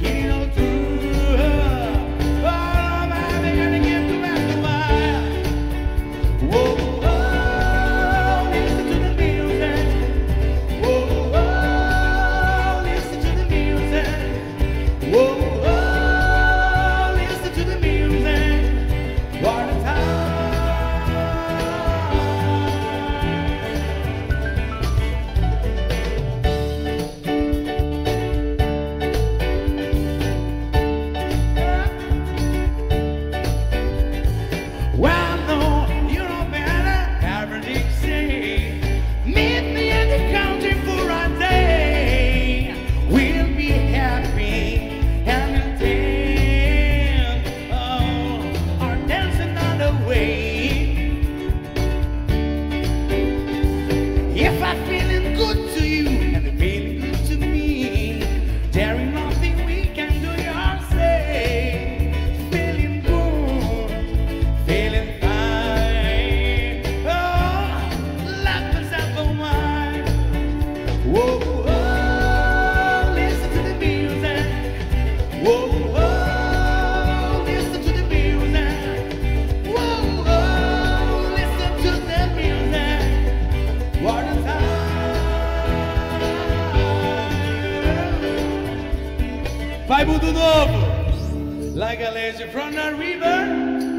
Vai, Mundo Novo! Like a legend from the river,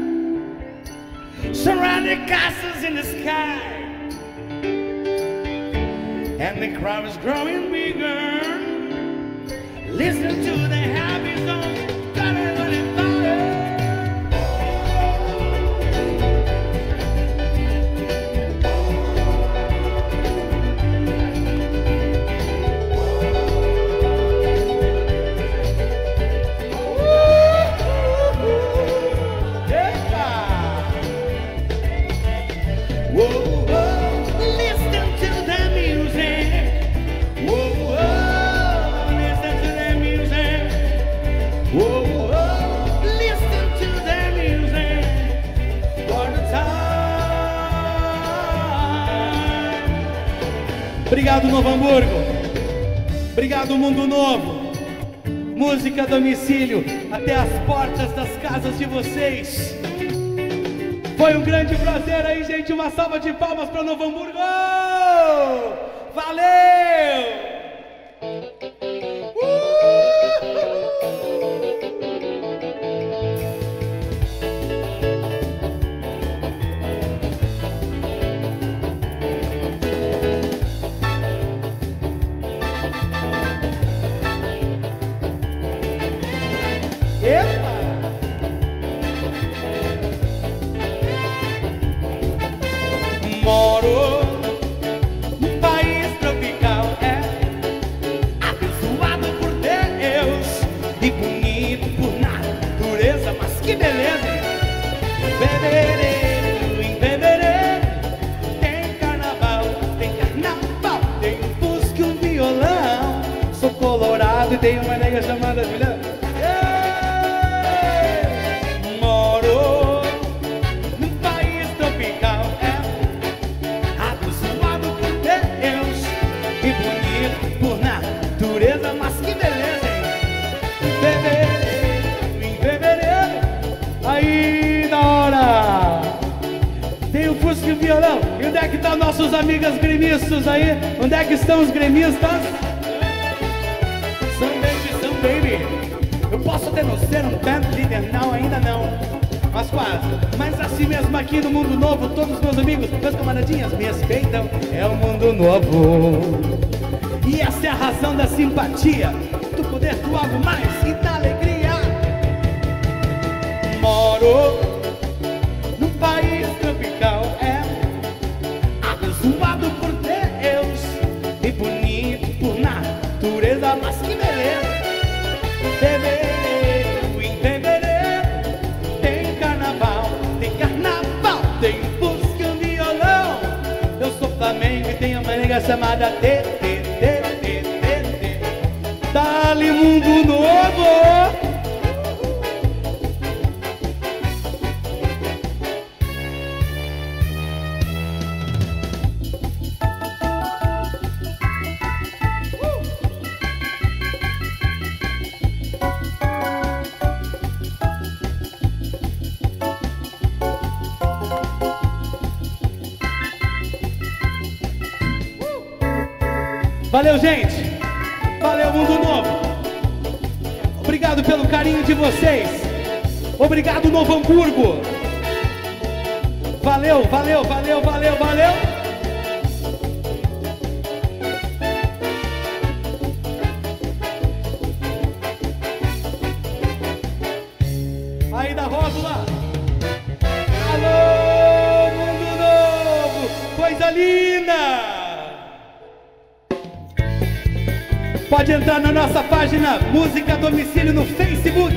surrounding castles in the sky, and the crowd is growing bigger. Listen to the happy song, gonna go to fire. Obrigado, Novo Hamburgo. Obrigado, Mundo Novo. Música a domicílio até as portas das casas de vocês. Foi um grande prazer aí, gente. Uma salva de palmas para Novo Hamburgo. Valeu! Uh! Epa! Moro num país tropical, é abençoado por Deus e bonito por natureza, mas que beleza, hein? Em fevereiro, em fevereiro tem carnaval, tem carnaval, tem um fusca e um violão. Sou colorado e tenho uma nega chamada Juliana. Moro num país tropical, é abençoado por Deus e bonito por natureza, mas que beleza, hein? Em fevereiro, em fevereiro, aí na hora tem o fusca e o violão. E onde é que estão nossos amigos gremistas aí? Onde é que estão os gremistas? São baby, são baby. Eu posso até não ser um band leader, não, ainda não, mas quase. Mas assim mesmo aqui no mundo novo, todos os meus amigos, meus camaradinhas me respeitam. É um mundo novo. E essa é a razão da simpatia, do poder do algo mais e da alegria. Moro num país tropical, é abençoado por Deus e bonito por natureza, mas que beleza. Fevereiro, em fevereiro tem carnaval, tem carnaval, tem fusca e um violão. Eu sou Flamengo e tenho uma nega chamada T, T, T, T, T, T. Dá-lhe mundo novo. Valeu, gente! Valeu, Mundo Novo! Obrigado pelo carinho de vocês! Obrigado, Novo Hamburgo! Valeu, valeu, valeu, valeu, valeu! Aí da rótula! Alô, Mundo Novo! Coisa linda! Pode entrar na nossa página Música Domicílio no Facebook.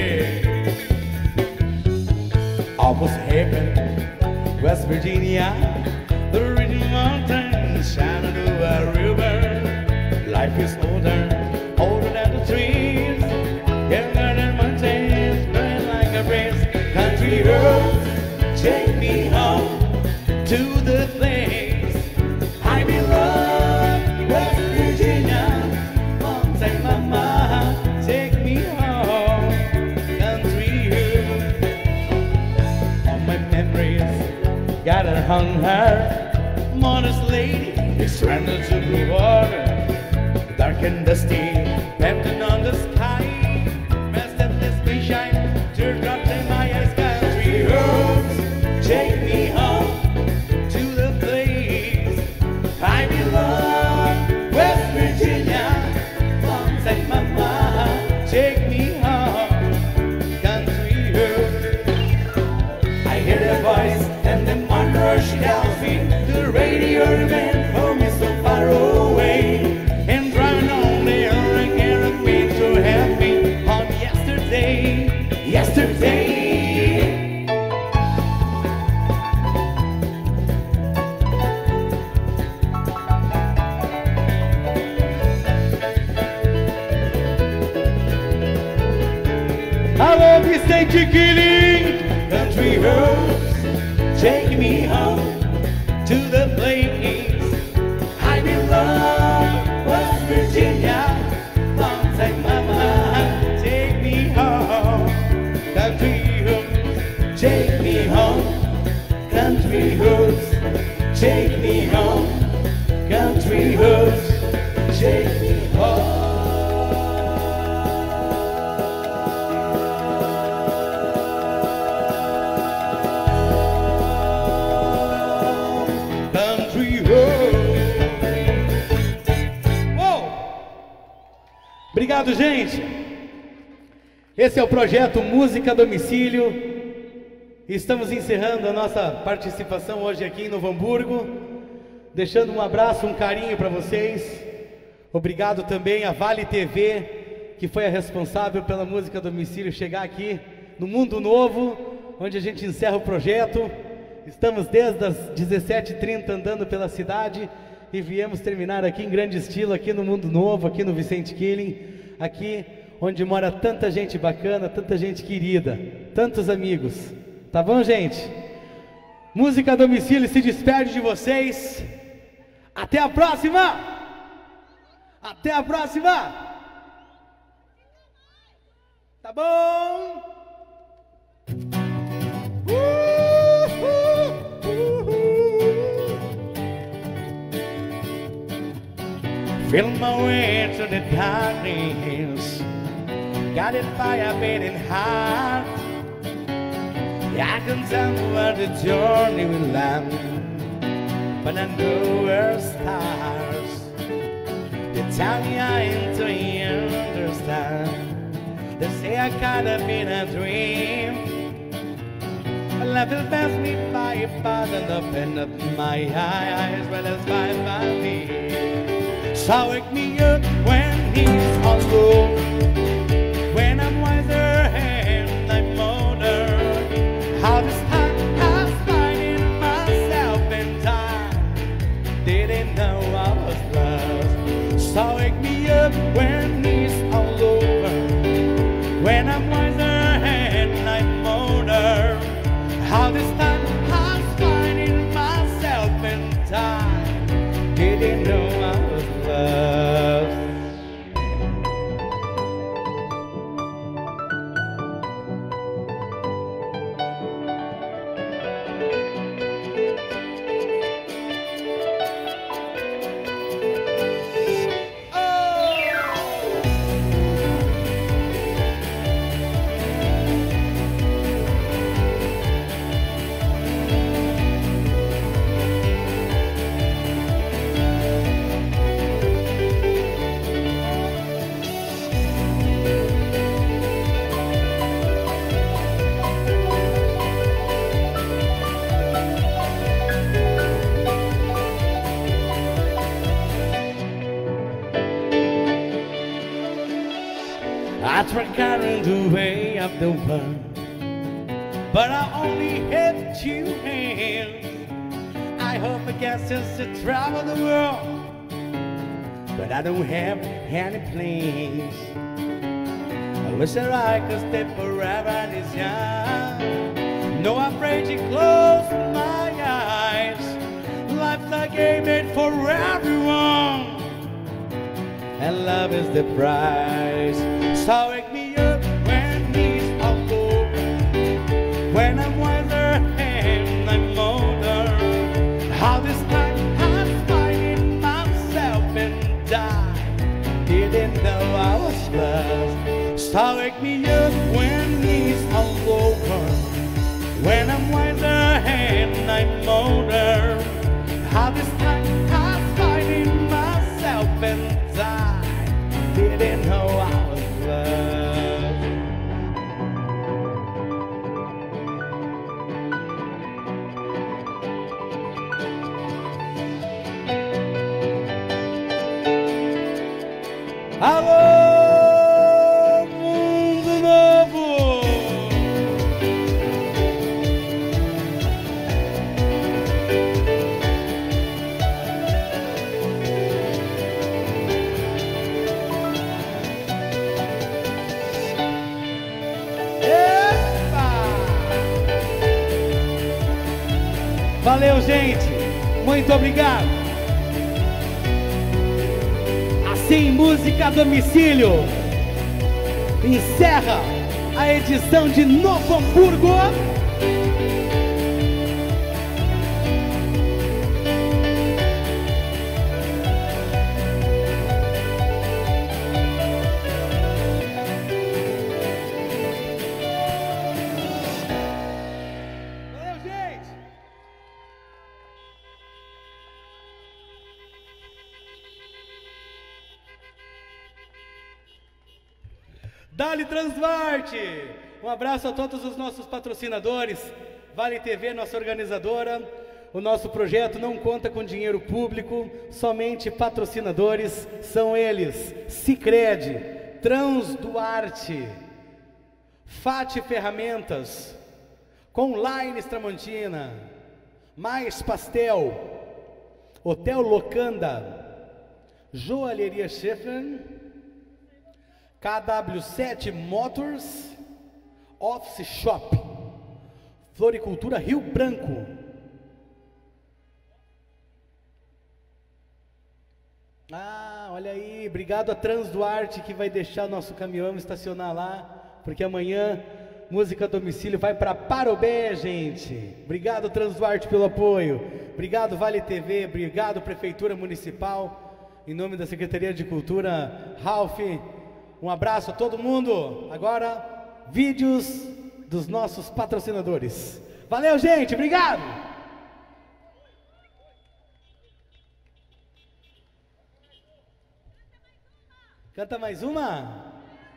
Almost heaven, West Virginia, the Ridge Mountains, Shenandoah River. Life is older, older than the trees, younger than mountains, burning like a breeze. Country roads, take me home to the place I belong, West Virginia. Say mama, take me home, country road. All my memories gathered on her, modest lady, surrendered to blue water, dark and dusty, painted on the sky, restless we shine, teardrops in my eyes. Country roads, take me home to the place I belong, West Virginia. Say mama, take me home, country road. I hear their voice and the mother she tells me the radio remains for me so far away. And driving on there I can't wait to have me on yesterday, yesterday. Alô, Vicente Killing! Country roads, take me home to the place I belong, West Virginia. Long time mama, take me home. Country roads, take me home. Country roads, take me home. Country roads, take me home. Obrigado, gente. Esse é o projeto Música a Domicílio. Estamos encerrando a nossa participação hoje aqui em Novo Hamburgo, deixando um abraço, um carinho para vocês. Obrigado também à Vale T V, que foi a responsável pela Música a Domicílio chegar aqui no Mundo Novo, onde a gente encerra o projeto. Estamos desde as dezessete e trinta andando pela cidade e viemos terminar aqui em grande estilo, aqui no Mundo Novo, aqui no Vicente Killing, aqui onde mora tanta gente bacana, tanta gente querida, tantos amigos. Tá bom, gente? Música a Domicílio se despede de vocês. Até a próxima! Até a próxima! Tá bom? Feel my way to the darkness, got it fire beating hard. I can tell where the journey will land, but I know where stars. They tell me I ain't to understand. They say I kinda been a dream. Life will pass me by fast and open up my eyes, but it's fine by me. So wake me up when he's alone, when I'm wiser and I'm older. How this time has finding myself in time, didn't know I was lost. So wake me up when he's all over, when I'm wiser and I'm older. How this time has finding myself in time, didn't know I was lost. I tried carrying the way of the world, but I only have two hands. I hope I get sense to travel the world, but I don't have any plans. I wish that I could stay forever this young. No, I'm afraid to close my eyes. Life's a game made for everyone, and love is the prize. So wake me up when he's all over, when I'm wiser and I'm older. How this time I'm finding myself and die, didn't know I was lost. So wake me up when he's all over, when I'm wiser and I'm older. How this time I'm finding myself and die, didn't know I was lost. Alô, Mundo Novo! Epa! Valeu, gente! Muito obrigado! Assim, Música a Domicílio encerra a edição de Novo Hamburgo. Valeu, gente! Dali Transduarte! Um abraço a todos os nossos patrocinadores. Vale T V, nossa organizadora. O nosso projeto não conta com dinheiro público, somente patrocinadores. São eles: Sicredi, Transduarte, Fati Ferramentas, Conlines Tramontina, Mais Pastel, Hotel Locanda, Joalheria Schaefer, K W sete Motors, Office Shop, Floricultura Rio Branco, ah, olha aí, obrigado a Transduarte que vai deixar nosso caminhão estacionar lá, porque amanhã Música a Domicílio vai para Parobé, gente. Obrigado Transduarte pelo apoio, obrigado Vale T V, obrigado Prefeitura Municipal, em nome da Secretaria de Cultura, Ralph, um abraço a todo mundo. Agora, vídeos dos nossos patrocinadores. Valeu, gente, obrigado! Canta mais uma?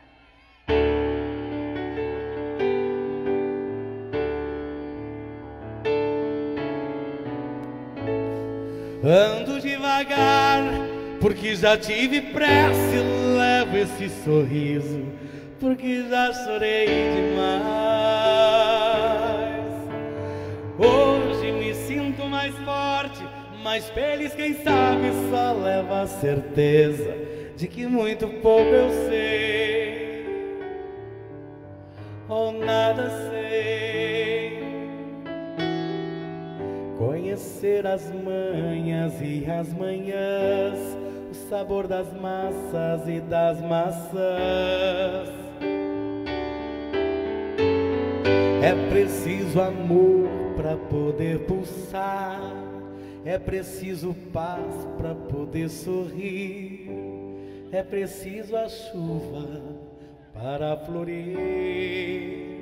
Ando devagar, porque já tive pressa e levo esse sorriso, porque já chorei demais. Hoje me sinto mais forte, mais feliz, quem sabe só leva a certeza de que muito pouco eu sei, ou nada sei. Conhecer as manhas e as manhãs, o sabor das massas e das maçãs. É preciso amor para poder pulsar, é preciso paz para poder sorrir, é preciso a chuva para florir.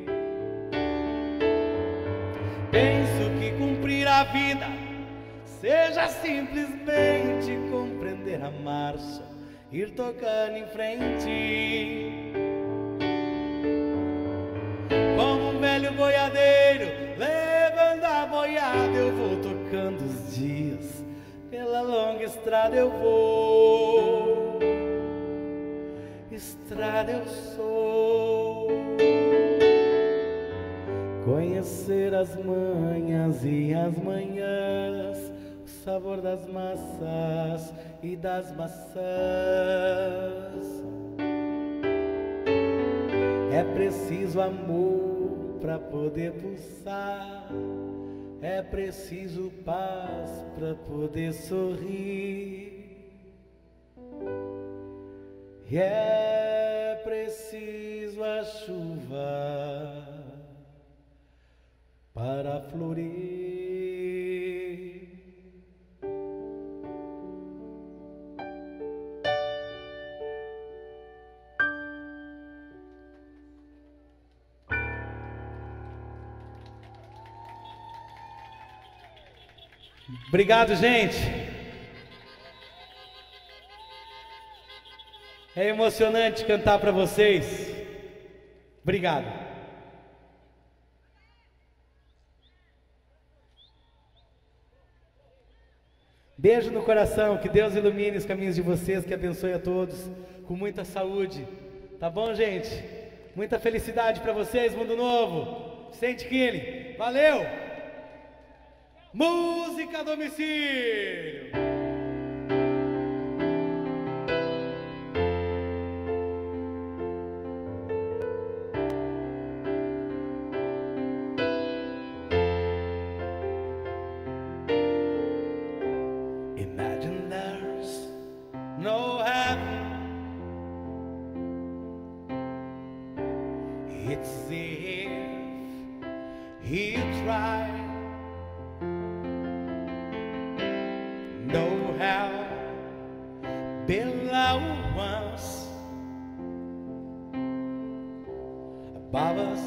Penso que cumprir a vida seja simplesmente compreender a marcha, ir tocando em frente. Como um velho boiadeiro, levando a boiada, eu vou tocando os dias, pela longa estrada eu vou. Estrada eu sou. Conhecer as manhas e as manhãs, o sabor das massas e das maçãs. É preciso amor para poder pulsar, é preciso paz para poder sorrir, e é preciso a chuva para florir. Obrigado, gente. É emocionante cantar para vocês. Obrigado. Beijo no coração, que Deus ilumine os caminhos de vocês, que abençoe a todos com muita saúde. Tá bom, gente? Muita felicidade para vocês, Mundo Novo. Sente Killing. Valeu! Música a Domicílio. Imagine there's no heaven. It's if he tried. No hell below us, above us.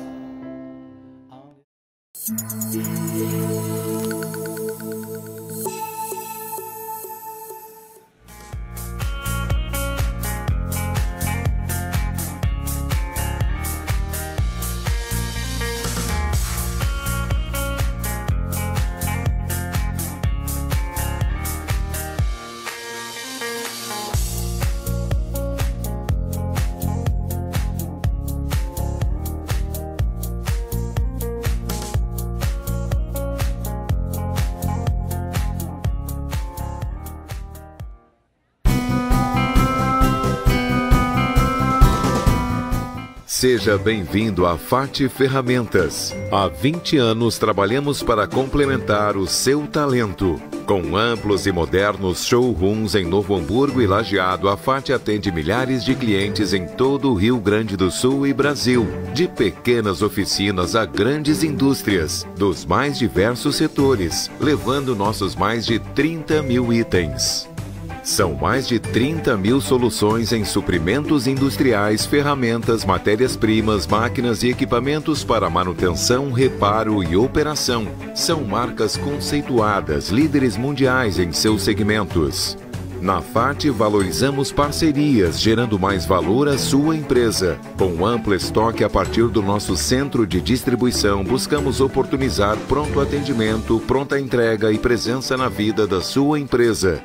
Seja bem-vindo à Fati Ferramentas. Há vinte anos trabalhamos para complementar o seu talento. Com amplos e modernos showrooms em Novo Hamburgo e Lajeado, a Fati atende milhares de clientes em todo o Rio Grande do Sul e Brasil. De pequenas oficinas a grandes indústrias, dos mais diversos setores, levando nossos mais de trinta mil itens. São mais de trinta mil soluções em suprimentos industriais, ferramentas, matérias-primas, máquinas e equipamentos para manutenção, reparo e operação. São marcas conceituadas, líderes mundiais em seus segmentos. Na Fati, valorizamos parcerias, gerando mais valor à sua empresa. Com amplo estoque a partir do nosso centro de distribuição, buscamos oportunizar pronto atendimento, pronta entrega e presença na vida da sua empresa.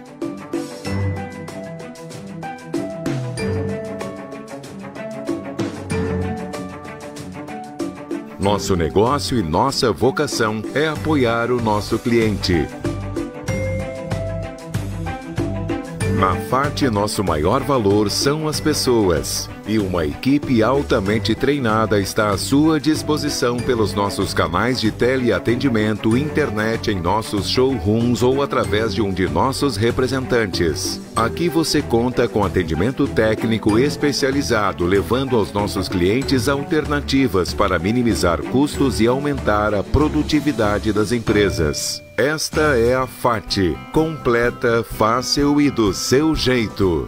Nosso negócio e nossa vocação é apoiar o nosso cliente. Na Fati, nosso maior valor são as pessoas. E uma equipe altamente treinada está à sua disposição pelos nossos canais de teleatendimento, internet em nossos showrooms ou através de um de nossos representantes. Aqui você conta com atendimento técnico especializado, levando aos nossos clientes alternativas para minimizar custos e aumentar a produtividade das empresas. Esta é a Fati, completa, fácil e do seu jeito.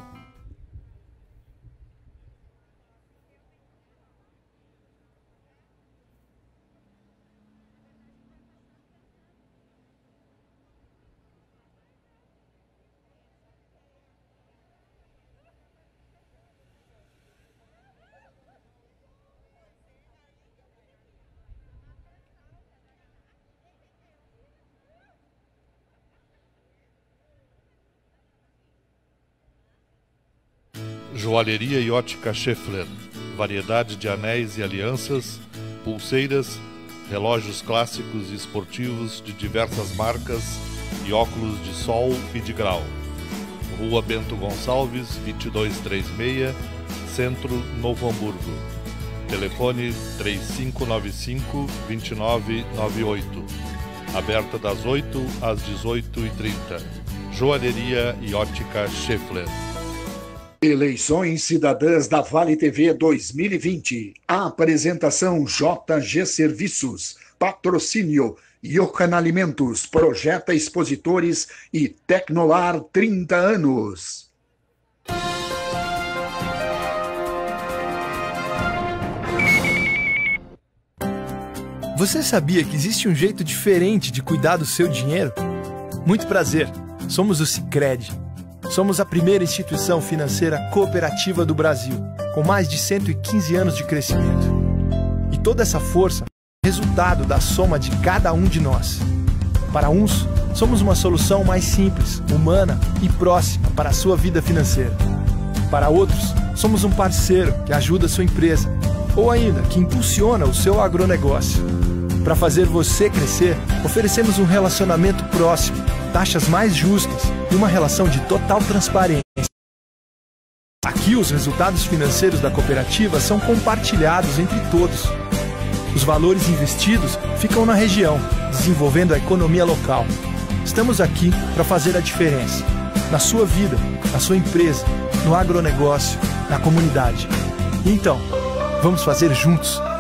Joalheria e ótica Schaeffler, variedade de anéis e alianças, pulseiras, relógios clássicos e esportivos de diversas marcas e óculos de sol e de grau. Rua Bento Gonçalves, vinte e dois trinta e seis, Centro, Novo Hamburgo. Telefone três cinco nove cinco, dois nove nove oito. Aberta das oito às dezoito e trinta. Joalheria e ótica Schaeffler. Eleições Cidadãs da Vale T V dois mil e vinte. A apresentação J G Serviços. Patrocínio Johan Alimentos. Projeta Expositores e Tecnolar trinta anos. Você sabia que existe um jeito diferente de cuidar do seu dinheiro? Muito prazer, somos o Sicredi. Somos a primeira instituição financeira cooperativa do Brasil, com mais de cento e quinze anos de crescimento. E toda essa força é resultado da soma de cada um de nós. Para uns, somos uma solução mais simples, humana e próxima para a sua vida financeira. Para outros, somos um parceiro que ajuda a sua empresa, ou ainda que impulsiona o seu agronegócio. Para fazer você crescer, oferecemos um relacionamento próximo, taxas mais justas e uma relação de total transparência. Aqui os resultados financeiros da cooperativa são compartilhados entre todos. Os valores investidos ficam na região, desenvolvendo a economia local. Estamos aqui para fazer a diferença, na sua vida, na sua empresa, no agronegócio, na comunidade. Então, vamos fazer juntos